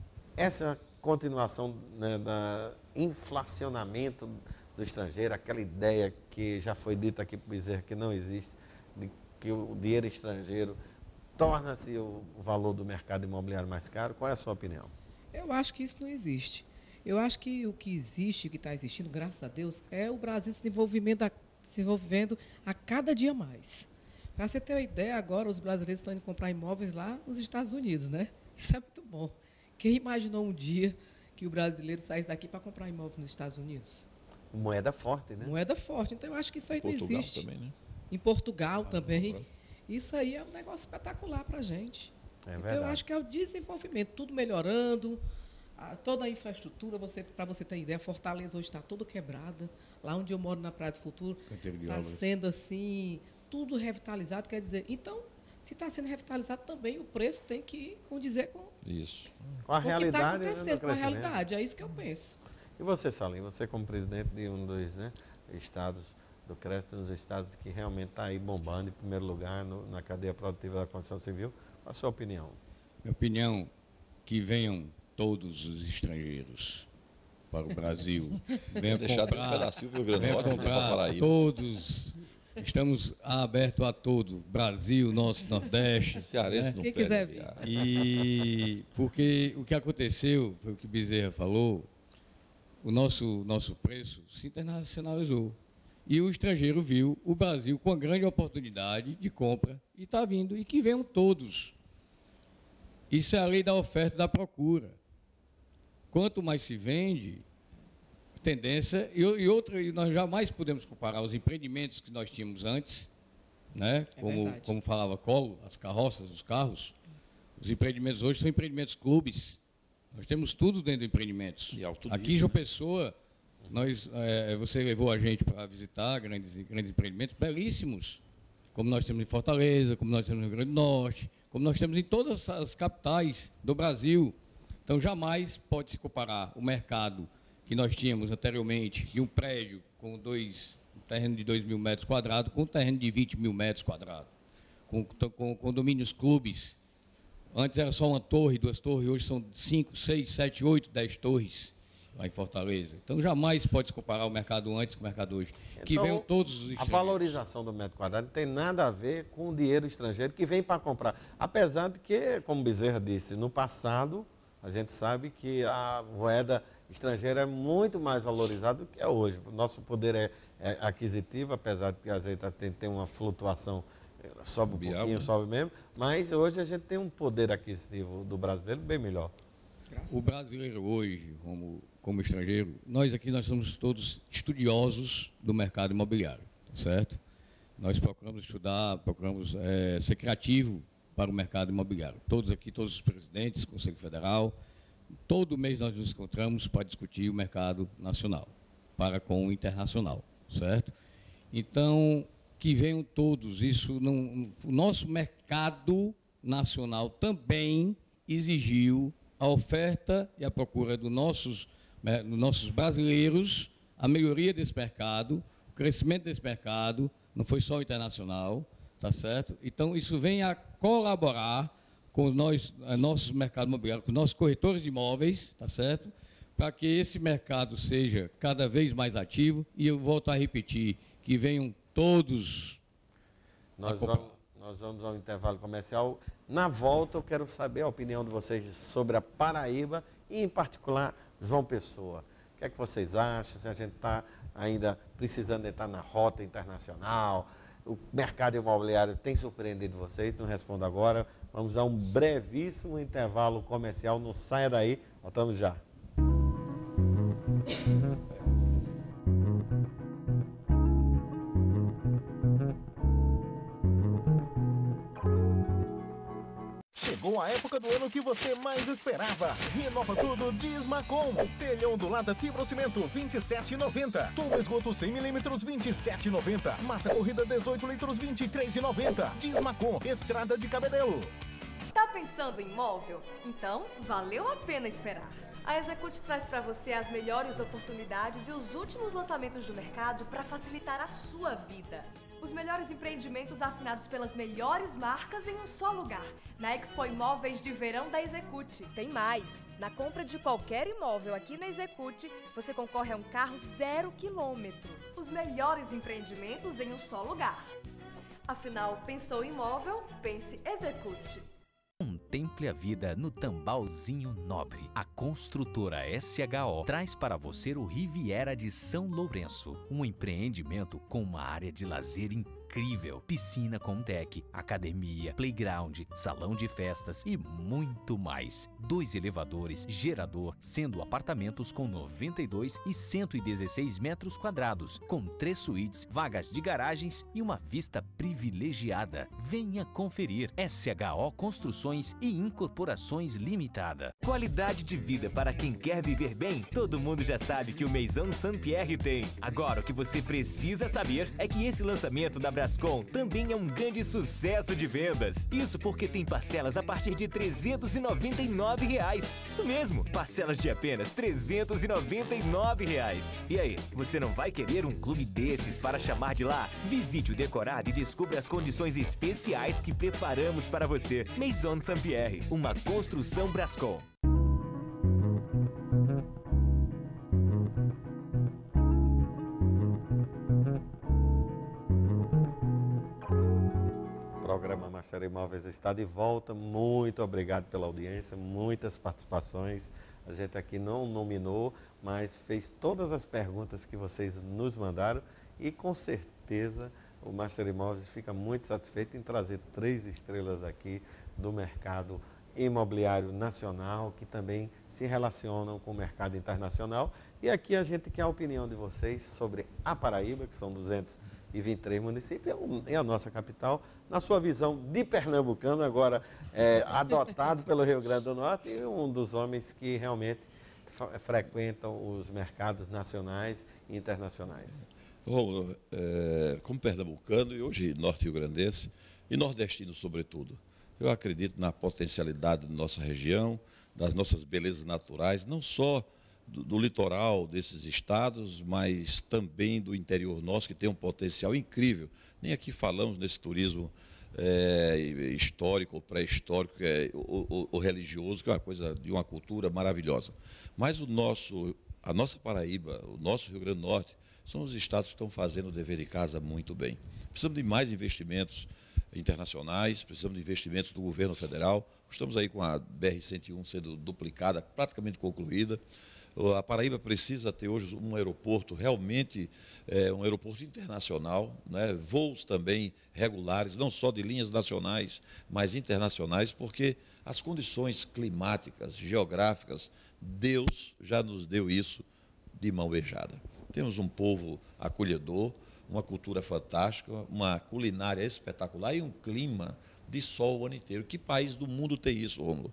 essa continuação, né, da inflacionamento do estrangeiro, aquela ideia que já foi dita aqui por Bezerra que não existe, de que o dinheiro estrangeiro torna-se o valor do mercado imobiliário mais caro. Qual é a sua opinião? Eu acho que isso não existe. Eu acho que o que existe, o que está existindo, graças a Deus, é o Brasil se desenvolvendo a, se desenvolvendo a cada dia mais. Para você ter uma ideia, agora os brasileiros estão indo comprar imóveis lá nos Estados Unidos, né? Isso é muito bom. Quem imaginou um dia que o brasileiro saísse daqui para comprar imóvel nos Estados Unidos? Moeda forte, né? Moeda forte. Então, eu acho que isso aí Portugal não existe. Também, né? Em Portugal ah, também. Isso aí é um negócio espetacular para a gente. É então, verdade. eu acho que é o desenvolvimento, tudo melhorando, a, toda a infraestrutura, você, para você ter ideia, Fortaleza hoje está toda quebrada. Lá onde eu moro, na Praia do Futuro, está sendo assim, tudo revitalizado. Quer dizer, então, se está sendo revitalizado também, o preço tem que condizer com, isso. com a realidade. O que está acontecendo com a realidade, é isso que eu penso. E você, Salim, você como presidente de um dos, né, estados do crédito, nos estados que realmente está aí bombando em primeiro lugar no, na cadeia produtiva da construção civil, qual a sua opinião? Minha opinião, que venham todos os estrangeiros para o Brasil. Venham comprar, um pedacinho do Rio Grande do Norte, comprar todos. Estamos abertos a todo, Brasil, nosso Nordeste. Cearense, né? Quem quiser vir. E porque o que aconteceu, foi o que Bezerra falou, o nosso, nosso preço se internacionalizou. E o estrangeiro viu o Brasil com a grande oportunidade de compra e está vindo. E que venham todos. Isso é a lei da oferta e da procura. Quanto mais se vende, tendência... E, e outra, e nós jamais podemos comparar os empreendimentos que nós tínhamos antes, né? É como, verdade. como falava Colo, as carroças, os carros. Os empreendimentos hoje são empreendimentos clubes. Nós temos tudo dentro de empreendimentos. Aqui em João Pessoa... Nós, é, você levou a gente para visitar grandes, grandes empreendimentos belíssimos, como nós temos em Fortaleza, como nós temos no Rio Grande do Norte, como nós temos em todas as capitais do Brasil. Então, jamais pode se comparar o mercado que nós tínhamos anteriormente de um prédio com dois, um terreno de dois mil metros quadrados com um terreno de vinte mil metros quadrados, com, com condomínios clubes. Antes era só uma torre, duas torres, hoje são cinco, seis, sete, oito, dez torres. lá em Fortaleza. Então, jamais pode se comparar o mercado antes com o mercado hoje. Então, que venham todos os estrangeiros. A valorização do metro quadrado não tem nada a ver com o dinheiro estrangeiro que vem para comprar. Apesar de que, como Bezerra disse, no passado, a gente sabe que a moeda estrangeira é muito mais valorizada do que é hoje. O nosso poder é, é aquisitivo, apesar de que a gente tem, tem uma flutuação, sobe um Bial, pouquinho, né? sobe mesmo, mas hoje a gente tem um poder aquisitivo do brasileiro bem melhor. O brasileiro hoje, como, como estrangeiro, nós aqui nós somos todos estudiosos do mercado imobiliário, certo? Nós procuramos estudar, procuramos é, ser criativo para o mercado imobiliário. Todos aqui, todos os presidentes, Conselho Federal, todo mês nós nos encontramos para discutir o mercado nacional, para com o internacional, certo? Então, que venham todos, isso não, o nosso mercado nacional também exigiu a oferta e a procura dos nossos, dos nossos brasileiros, a melhoria desse mercado, o crescimento desse mercado, não foi só o internacional, tá certo? Então, isso vem a colaborar com nós, nossos mercados imobiliários, com nossos corretores de imóveis, tá certo? Para que esse mercado seja cada vez mais ativo, e eu volto a repetir, que venham todos. Nós vamos, nós vamos ao intervalo comercial. Na volta, eu quero saber a opinião de vocês sobre a Paraíba e, em particular, João Pessoa. O que é que vocês acham? Se a gente está ainda precisando estar na rota internacional, o mercado imobiliário tem surpreendido vocês? Não respondo agora. Vamos a um brevíssimo intervalo comercial. Não saia daí, voltamos já. Chegou a época do ano que você mais esperava. Renova tudo Dismacom. Telhão ondulada fibrocimento vinte e sete reais e noventa centavos. Tubo esgoto cem milímetros vinte e sete reais e noventa centavos. Massa corrida dezoito litros vinte e três reais e noventa centavos. Dismacom, Estrada de Cabedelo. Tá pensando em imóvel? Então, valeu a pena esperar. A Execute traz para você as melhores oportunidades e os últimos lançamentos do mercado para facilitar a sua vida. Os melhores empreendimentos assinados pelas melhores marcas em um só lugar. Na Expo Imóveis de Verão da Execute. Tem mais! Na compra de qualquer imóvel aqui na Execute, você concorre a um carro zero quilômetro. Os melhores empreendimentos em um só lugar. Afinal, pensou em imóvel? Pense Execute. Contemple a vida no Tambalzinho Nobre. A construtora S H O traz para você o Riviera de São Lourenço, um empreendimento com uma área de lazer incrível, piscina com deck, academia, playground, salão de festas e muito mais. Dois elevadores, gerador, sendo apartamentos com noventa e dois e cento e dezesseis metros quadrados, com três suítes, vagas de garagens e uma vista privilegiada. Venha conferir. S H O Construções e Incorporações Limitada. Qualidade de vida para quem quer viver bem, todo mundo já sabe que o Maison Saint-Pierre tem. Agora, o que você precisa saber é que esse lançamento da Brascom também é um grande sucesso de vendas. Isso porque tem parcelas a partir de trezentos e noventa e nove reais. Isso mesmo, parcelas de apenas trezentos e noventa e nove reais. E aí, você não vai querer um clube desses para chamar de lá? Visite o decorado e descubra as condições especiais que preparamos para você. Maison Saint-Pierre, uma construção Brascom. O programa Master Imóveis está de volta. Muito obrigado pela audiência, muitas participações. A gente aqui não nominou, mas fez todas as perguntas que vocês nos mandaram e com certeza o Master Imóveis fica muito satisfeito em trazer três estrelas aqui do mercado imobiliário nacional, que também se relacionam com o mercado internacional. E aqui a gente quer a opinião de vocês sobre a Paraíba, que são duzentos e vinte e três municípios, e a nossa capital, na sua visão de pernambucano, agora é, adotado pelo Rio Grande do Norte, e um dos homens que realmente frequentam os mercados nacionais e internacionais. Bom, é, como pernambucano e hoje norte-rio-grandense e nordestino sobretudo, eu acredito na potencialidade da nossa região, das nossas belezas naturais, não só do, do litoral desses estados, mas também do interior nosso, que tem um potencial incrível. Nem aqui falamos nesse turismo é, histórico, pré-histórico, é, o, o, o religioso, que é uma coisa de uma cultura maravilhosa. Mas o nosso a nossa Paraíba, o nosso Rio Grande do Norte, são os estados que estão fazendo o dever de casa muito bem. Precisamos de mais investimentos internacionais, precisamos de investimentos do governo federal. Estamos aí com a B R cento e um sendo duplicada, praticamente concluída. A Paraíba precisa ter hoje um aeroporto realmente, é, um aeroporto internacional, né? Voos também regulares, não só de linhas nacionais, mas internacionais, porque as condições climáticas, geográficas, Deus já nos deu isso de mão beijada. Temos um povo acolhedor, uma cultura fantástica, uma culinária espetacular e um clima de sol o ano inteiro. Que país do mundo tem isso, Rômulo?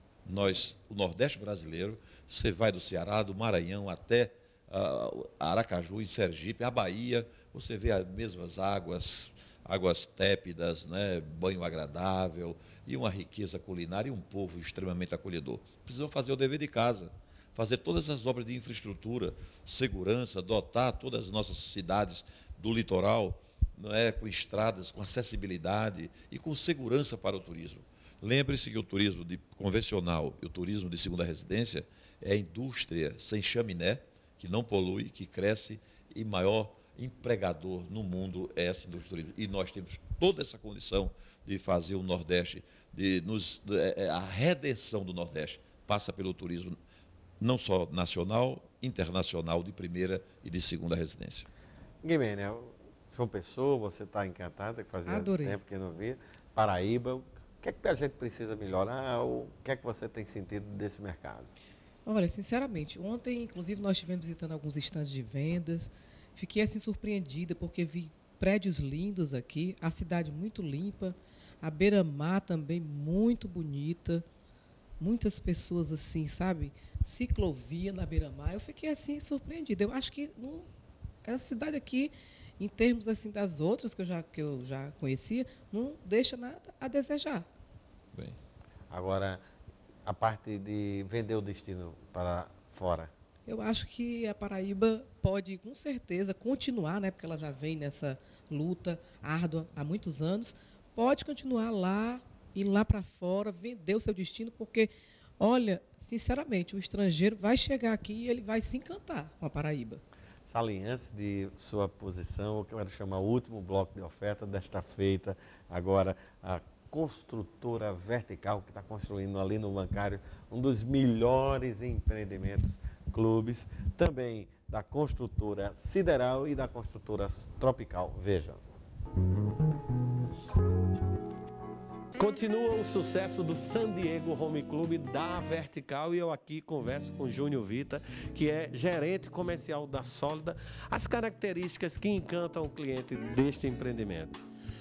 Nós, o Nordeste brasileiro, você vai do Ceará, do Maranhão até uh, Aracaju, em Sergipe, a Bahia, você vê as mesmas águas, águas tépidas, né? Banho agradável e uma riqueza culinária e um povo extremamente acolhedor. Precisamos fazer o dever de casa. Fazer todas as obras de infraestrutura, segurança, dotar todas as nossas cidades do litoral, não é, com estradas, com acessibilidade e com segurança para o turismo. Lembre-se que o turismo de convencional e o turismo de segunda residência é a indústria sem chaminé, que não polui, que cresce e maior empregador no mundo é essa indústria do turismo. E nós temos toda essa condição de fazer o Nordeste, de nos, de, a redenção do Nordeste passa pelo turismo não só nacional, internacional, de primeira e de segunda residência. Guimene, João Pessoa, você está encantada, que fazia Adorei. tempo que não via. Paraíba, o que é que a gente precisa melhorar? O que é que você tem sentido desse mercado? Olha, sinceramente, ontem, inclusive, nós estivemos visitando alguns estandes de vendas. Fiquei assim surpreendida porque vi prédios lindos aqui, a cidade muito limpa, a beira-mar também muito bonita, muitas pessoas assim, sabe, ciclovia na beira-mar. Eu fiquei assim surpreendida. Eu acho que não, essa cidade aqui, em termos assim das outras que eu já que eu já conhecia, não deixa nada a desejar. Bem. Agora, a parte de vender o destino para fora. Eu acho que a Paraíba pode, com certeza, continuar, né, porque ela já vem nessa luta árdua há muitos anos, pode continuar lá, ir lá para fora, vender o seu destino, porque, olha, sinceramente, o estrangeiro vai chegar aqui e ele vai se encantar com a Paraíba. Salim, antes de sua posição, eu quero chamar o último bloco de oferta desta feita, agora a construtora Vertical, que está construindo ali no Bancário um dos melhores empreendimentos clubes, também da construtora Sideral e da construtora Tropical. Vejam. Continua o sucesso do San Diego Home Club da Vertical e eu aqui converso com Júnior Vita, que é gerente comercial da Sólida. As características que encantam o cliente deste empreendimento.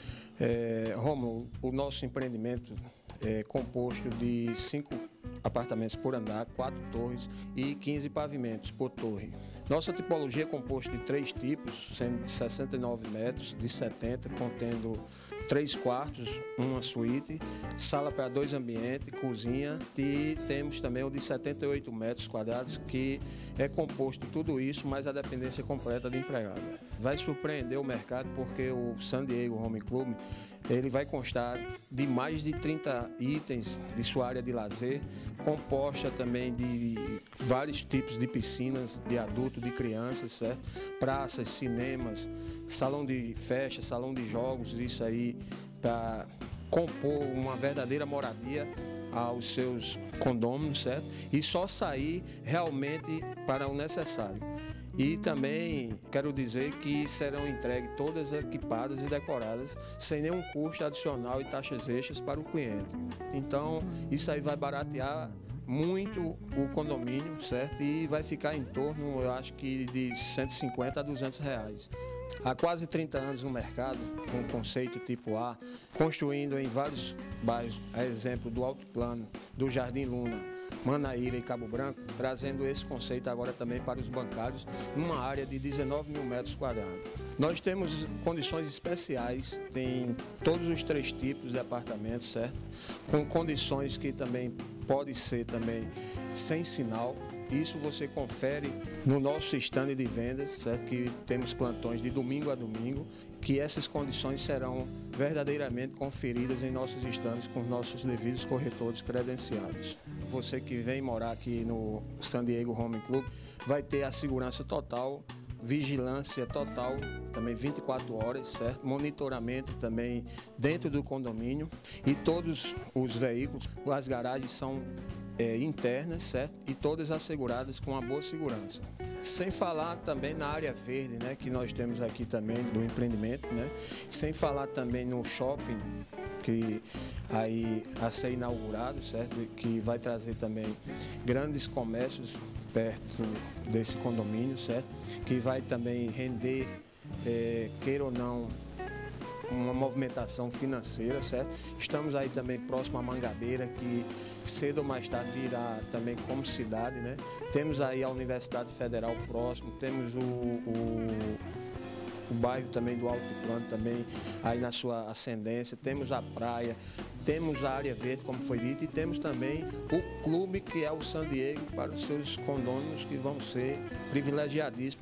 É, Rômulo, o nosso empreendimento é composto de cinco apartamentos por andar, quatro torres e quinze pavimentos por torre. Nossa tipologia é composta de três tipos, sendo de sessenta e nove metros, de setenta, contendo três quartos, uma suíte, sala para dois ambientes, cozinha, e temos também o de setenta e oito metros quadrados, que é composto de tudo isso, mais a dependência completa de empregada. Vai surpreender o mercado porque o San Diego Home Club, ele vai constar de mais de trinta itens de sua área de lazer, composta também de vários tipos de piscinas de adulto, de crianças, certo? Praças, cinemas, salão de festa, salão de jogos, isso aí para compor uma verdadeira moradia aos seus condôminos, certo? E só sair realmente para o necessário. E também quero dizer que serão entregues todas equipadas e decoradas, sem nenhum custo adicional e taxas extras para o cliente. Então, isso aí vai baratear muito o condomínio, certo? E vai ficar em torno, eu acho que de cento e cinquenta a duzentos reais. Há quase trinta anos no mercado, com o conceito tipo A, construindo em vários bairros, a exemplo do Alto Plano, do Jardim Luna, Manaíra e Cabo Branco, trazendo esse conceito agora também para os bancários, numa área de dezenove mil metros quadrados. Nós temos condições especiais, tem todos os três tipos de apartamentos, certo? Com condições que também pode ser também sem sinal. Isso você confere no nosso stand de vendas, certo? Que temos plantões de domingo a domingo, que essas condições serão verdadeiramente conferidas em nossos stands com nossos devidos corretores credenciados. você que vem morar aqui no San Diego Home Club vai ter a segurança total, vigilância total, também vinte e quatro horas, certo? Monitoramento também dentro do condomínio e todos os veículos, as garagens são é, internas, certo? E todas asseguradas com uma boa segurança. Sem falar também na área verde, né? Que nós temos aqui também do empreendimento, né? Sem falar também no shopping, que aí a ser inaugurado, certo? Que vai trazer também grandes comércios perto desse condomínio, certo? Que vai também render, é, queira ou não, uma movimentação financeira, certo? Estamos aí também próximo à Mangabeira, que cedo ou mais tarde virá também como cidade, né? Temos aí a Universidade Federal próximo, temos o, o, o bairro também do Alto Plano, também aí na sua ascendência, temos a praia, temos a área verde, como foi dito, e temos também o clube, que é o San Diego, para os seus condôminos, que vão ser privilegiadíssimos.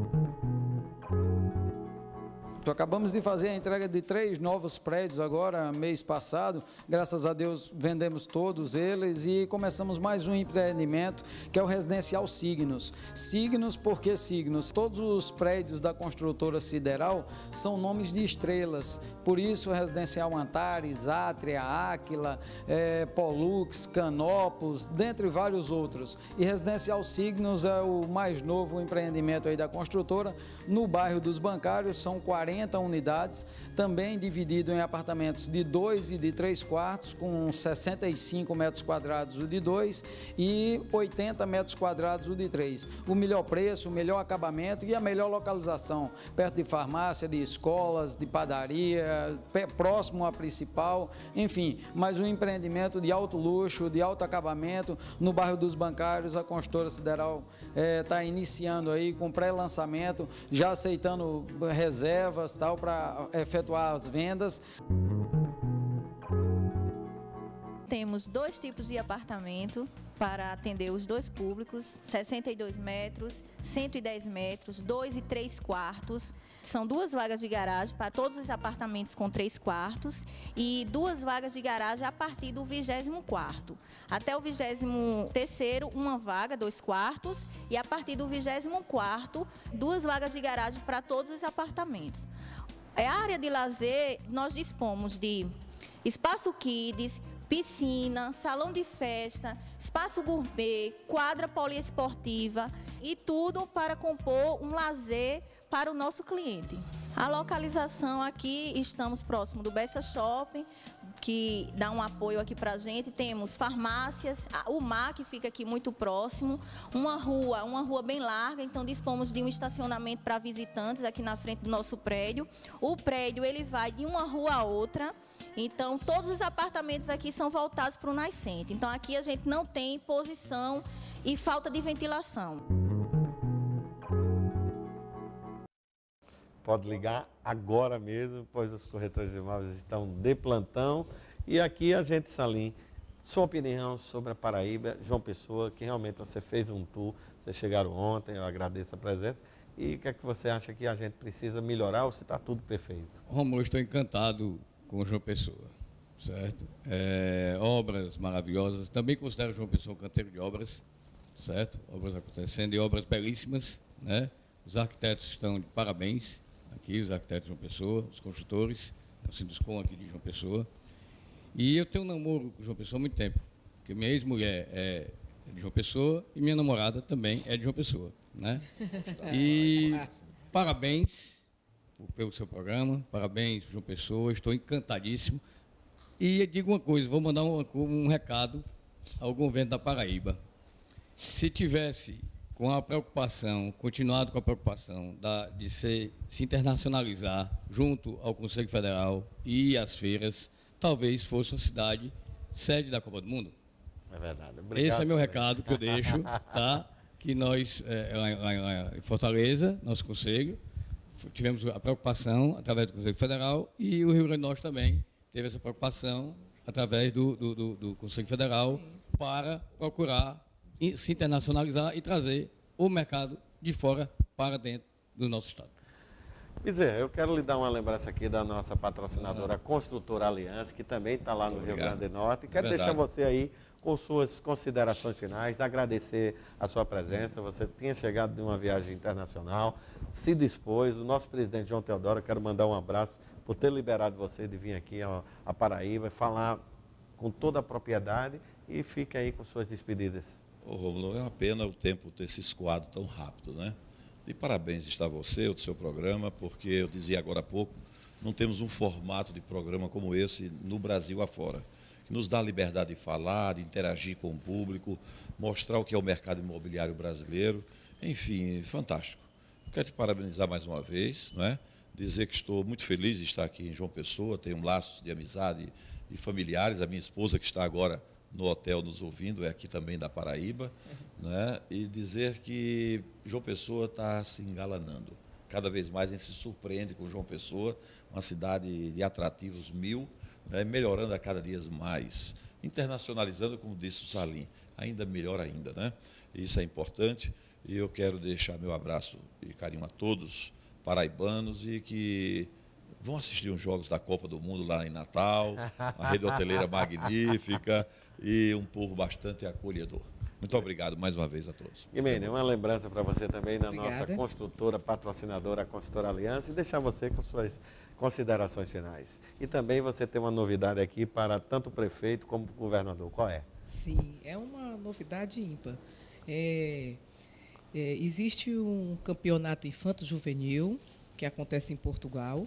Acabamos de fazer a entrega de três novos prédios agora, mês passado. Graças a Deus vendemos todos eles e começamos mais um empreendimento, que é o Residencial Signos. Signos, por que Signos? Todos os prédios da construtora Sideral são nomes de estrelas. Por isso, o Residencial Antares, Átria, Áquila, é, Pollux, Canopus, dentre vários outros. E Residencial Signos é o mais novo empreendimento aí da construtora. No bairro dos Bancários, são quarenta unidades, também dividido em apartamentos de dois e de três quartos, com sessenta e cinco metros quadrados o de dois e oitenta metros quadrados o de três. O melhor preço, o melhor acabamento e a melhor localização, perto de farmácia, de escolas, de padaria, próximo à principal, enfim, mais um empreendimento de alto luxo, de alto acabamento, no bairro dos Bancários. A construtora Sideral está eh, iniciando aí com pré-lançamento, já aceitando reservas, tal, para efetuar as vendas. Temos dois tipos de apartamento para atender os dois públicos, sessenta e dois metros, cento e dez metros, dois e três quartos. São duas vagas de garagem para todos os apartamentos com três quartos e duas vagas de garagem a partir do vigésimo quarto. Até o vigésimo terceiro, uma vaga, dois quartos, e a partir do vigésimo quarto, duas vagas de garagem para todos os apartamentos. A área de lazer, nós dispomos de espaço kids, piscina, salão de festa, espaço gourmet, quadra poliesportiva e tudo para compor um lazer para o nosso cliente. A localização aqui, estamos próximo do Bessa Shopping, que dá um apoio aqui para a gente. Temos farmácias, o mar que fica aqui muito próximo, uma rua, uma rua bem larga, então dispomos de um estacionamento para visitantes aqui na frente do nosso prédio. O prédio ele vai de uma rua a outra. Então, todos os apartamentos aqui são voltados para o nascente. Então, aqui a gente não tem posição e falta de ventilação. Pode ligar agora mesmo, pois os corretores de imóveis estão de plantão. E aqui a gente, Salim, sua opinião sobre a Paraíba, João Pessoa, que realmente você fez um tour, vocês chegaram ontem, eu agradeço a presença. E o que é que você acha que a gente precisa melhorar ou se está tudo perfeito? Romulo, estou encantado com João Pessoa, certo? É, obras maravilhosas, também considero João Pessoa um canteiro de obras, certo? Obras acontecendo e obras belíssimas, né? Os arquitetos estão de parabéns, aqui os arquitetos de João Pessoa, os construtores, o Sinduscom aqui de João Pessoa. E eu tenho um namoro com João Pessoa há muito tempo, porque minha ex-mulher é de João Pessoa e minha namorada também é de João Pessoa, né? E parabéns pelo seu programa, parabéns, João Pessoa, estou encantadíssimo. E digo uma coisa, vou mandar um, um recado ao governo da Paraíba. Se tivesse com a preocupação, continuado com a preocupação da, de ser, se internacionalizar junto ao Conselho Federal e às feiras, talvez fosse a cidade sede da Copa do Mundo. É verdade. Obrigado. Esse é meu recado que eu deixo, tá? Que nós, é, lá, lá, em Fortaleza, nosso conselho, tivemos a preocupação através do Conselho Federal e o Rio Grande do Norte também teve essa preocupação através do, do, do, do Conselho Federal para procurar se internacionalizar e trazer o mercado de fora para dentro do nosso estado. Bezerra, eu quero lhe dar uma lembrança aqui da nossa patrocinadora, a Construtora Aliança, que também está lá no Obrigado. Rio Grande do Norte. E quero Verdade. deixar você aí com suas considerações finais, agradecer a sua presença. Você tinha chegado de uma viagem internacional, se dispôs. O nosso presidente João Teodoro, eu quero mandar um abraço por ter liberado você de vir aqui a, a Paraíba, falar com toda a propriedade e fica aí com suas despedidas. Ô, Rômulo, é uma pena o tempo ter se escoado tão rápido, né? E parabéns está você, o seu programa, porque eu dizia agora há pouco, não temos um formato de programa como esse no Brasil afora, que nos dá a liberdade de falar, de interagir com o público, mostrar o que é o mercado imobiliário brasileiro, enfim, fantástico. Eu quero te parabenizar mais uma vez, não é? Dizer que estou muito feliz de estar aqui em João Pessoa, tenho um laço de amizade e familiares, a minha esposa que está agora no hotel nos ouvindo, é aqui também da Paraíba, né? E dizer que João Pessoa está se engalanando. Cada vez mais a gente se surpreende com João Pessoa, uma cidade de atrativos mil, né? Melhorando a cada dia mais, internacionalizando, como disse o Salim, ainda melhor ainda, né? Isso é importante e eu quero deixar meu abraço e carinho a todos paraibanos e que vão assistir os jogos da Copa do Mundo lá em Natal, uma rede hoteleira magnífica e um povo bastante acolhedor. Muito obrigado mais uma vez a todos. Guimene, uma lembrança para você também da Obrigada. nossa construtora, patrocinadora, a Construtora Aliança, e deixar você com suas considerações finais. E também você tem uma novidade aqui para tanto o prefeito como o governador. Qual é? Sim, é uma novidade ímpar. É, é, existe um campeonato infanto-juvenil que acontece em Portugal,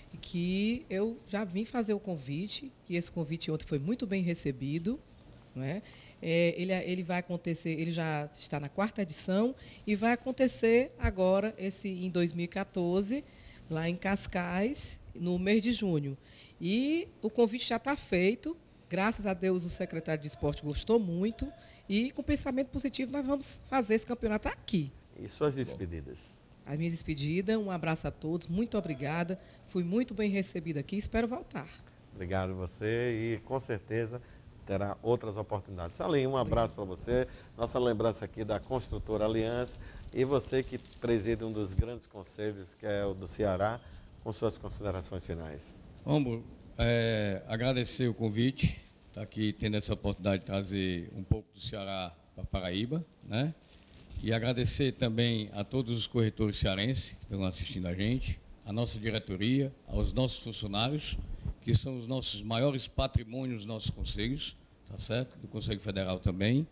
que eu já vim fazer o convite, e esse convite ontem foi muito bem recebido, não é? É, ele, ele vai acontecer, ele já está na quarta edição, e vai acontecer agora, esse, em dois mil e quatorze, lá em Cascais, no mês de junho. E o convite já está feito, graças a Deus o secretário de Esporte gostou muito, e com pensamento positivo nós vamos fazer esse campeonato aqui. E suas despedidas? A minha despedida, um abraço a todos, muito obrigada. Fui muito bem recebida aqui, espero voltar. Obrigado a você e com certeza terá outras oportunidades. Salim, um abraço para você. Nossa lembrança aqui da Construtora Aliança e você que preside um dos grandes conselhos, que é o do Ceará, com suas considerações finais. Vamos é, agradecer o convite, estar aqui tendo essa oportunidade de trazer um pouco do Ceará para Paraíba, né? E agradecer também a todos os corretores cearenses que estão assistindo a gente, a nossa diretoria, aos nossos funcionários, que são os nossos maiores patrimônios dos nossos conselhos, tá certo? Do Conselho Federal também.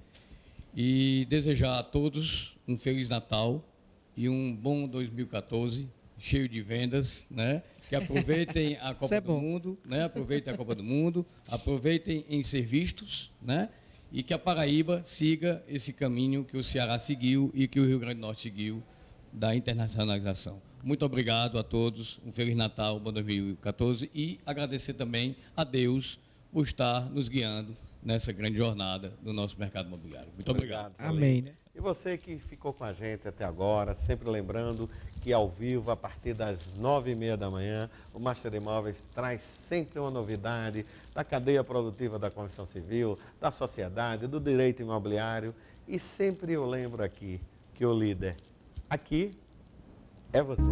E desejar a todos um Feliz Natal e um bom dois mil e quatorze, cheio de vendas, né? Que aproveitem a Copa é do Mundo, né? Aproveitem a Copa do Mundo, aproveitem em ser vistos, né? E que a Paraíba siga esse caminho que o Ceará seguiu e que o Rio Grande do Norte seguiu da internacionalização. Muito obrigado a todos, um Feliz Natal, bom dois mil e quatorze e agradecer também a Deus por estar nos guiando nessa grande jornada do nosso mercado imobiliário. Muito obrigado. obrigado. Amém. Né? E você que ficou com a gente até agora, sempre lembrando que ao vivo, a partir das nove e meia da manhã, o Master Imóveis traz sempre uma novidade da cadeia produtiva da construção civil, da sociedade, do direito imobiliário. E sempre eu lembro aqui que o líder aqui é você.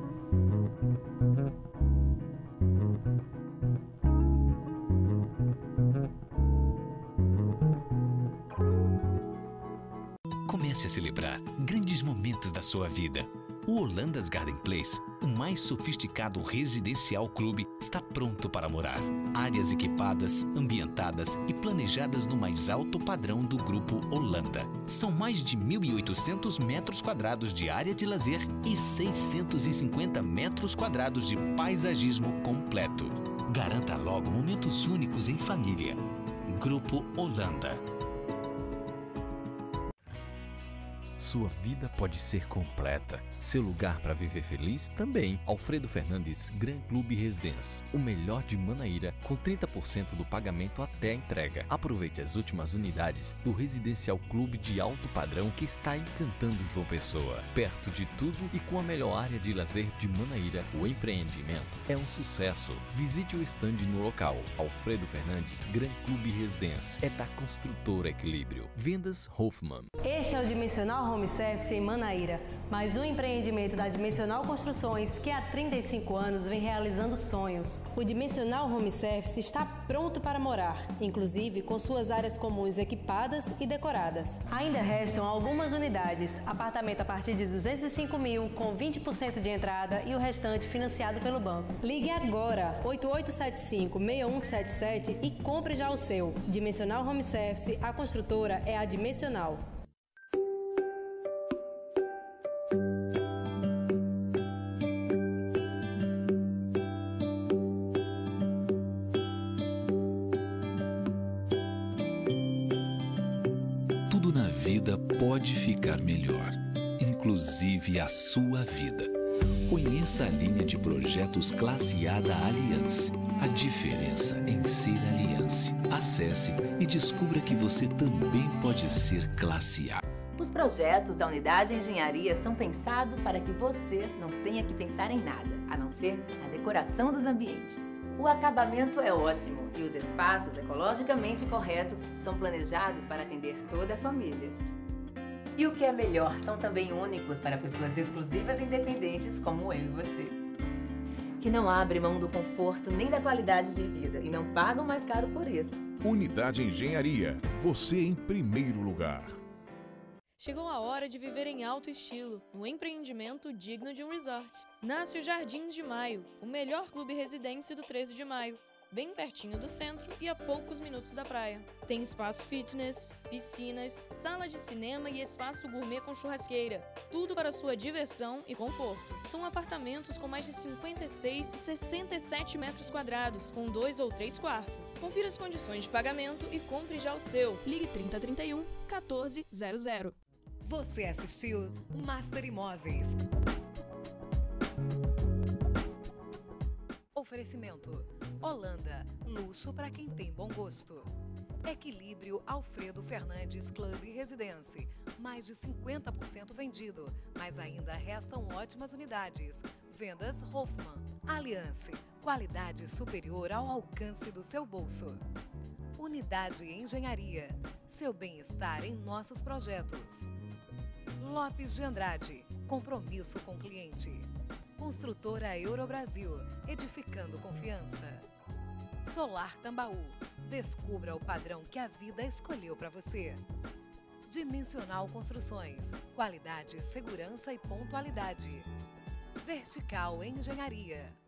Comece a celebrar grandes momentos da sua vida. O Holandas Garden Place, o mais sofisticado residencial clube, está pronto para morar. Áreas equipadas, ambientadas e planejadas no mais alto padrão do Grupo Holanda. São mais de mil e oitocentos metros quadrados de área de lazer e seiscentos e cinquenta metros quadrados de paisagismo completo. Garanta logo momentos únicos em família. Grupo Holanda. Sua vida pode ser completa. Seu lugar para viver feliz também. Alfredo Fernandes Gran Clube Residence. O melhor de Manaíra, com trinta por cento do pagamento até a entrega. Aproveite as últimas unidades do Residencial Clube de alto padrão que está encantando João Pessoa. Perto de tudo e com a melhor área de lazer de Manaíra, o empreendimento é um sucesso. Visite o stand no local. Alfredo Fernandes Gran Clube Residence. É da Construtora Equilíbrio. Vendas Hoffman. Este é o Dimensional Home Service em Manaíra, mais um empreendimento da Dimensional Construções que há trinta e cinco anos vem realizando sonhos. O Dimensional Home Service está pronto para morar, inclusive com suas áreas comuns equipadas e decoradas. Ainda restam algumas unidades, apartamento a partir de duzentos e cinco mil, com vinte por cento de entrada e o restante financiado pelo banco. Ligue agora, oito oito sete cinco, seis um sete sete e compre já o seu. Dimensional Home Service, a construtora é a Dimensional. Tudo na vida pode ficar melhor, inclusive a sua vida. Conheça a linha de projetos Classe A da Aliança. A diferença em ser Aliança. Acesse e descubra que você também pode ser Classe A. Os projetos da Unidade Engenharia são pensados para que você não tenha que pensar em nada, a não ser na decoração dos ambientes. O acabamento é ótimo e os espaços ecologicamente corretos são planejados para atender toda a família. E o que é melhor, são também únicos para pessoas exclusivas e independentes como eu e você, que não abrem mão do conforto nem da qualidade de vida e não pagam mais caro por isso. Unidade Engenharia, você em primeiro lugar. Chegou a hora de viver em alto estilo, um empreendimento digno de um resort. Nasce o Jardins de Maio, o melhor clube residência do treze de maio, bem pertinho do centro e a poucos minutos da praia. Tem espaço fitness, piscinas, sala de cinema e espaço gourmet com churrasqueira. Tudo para sua diversão e conforto. São apartamentos com mais de cinquenta e seis e sessenta e sete metros quadrados, com dois ou três quartos. Confira as condições de pagamento e compre já o seu. Ligue trinta, trinta e um, quatorze zero zero. Você assistiu Master Imóveis. Oferecimento: Holanda, luxo para quem tem bom gosto. Equilíbrio Alfredo Fernandes Club Residence, mais de cinquenta por cento vendido, mas ainda restam ótimas unidades. Vendas Hoffman. Aliança, qualidade superior ao alcance do seu bolso. Unidade Engenharia, seu bem-estar em nossos projetos. Lopes de Andrade, compromisso com o cliente. Construtora Eurobrasil, edificando confiança. Solar Tambaú, descubra o padrão que a vida escolheu para você. Dimensional Construções, qualidade, segurança e pontualidade. Vertical Engenharia.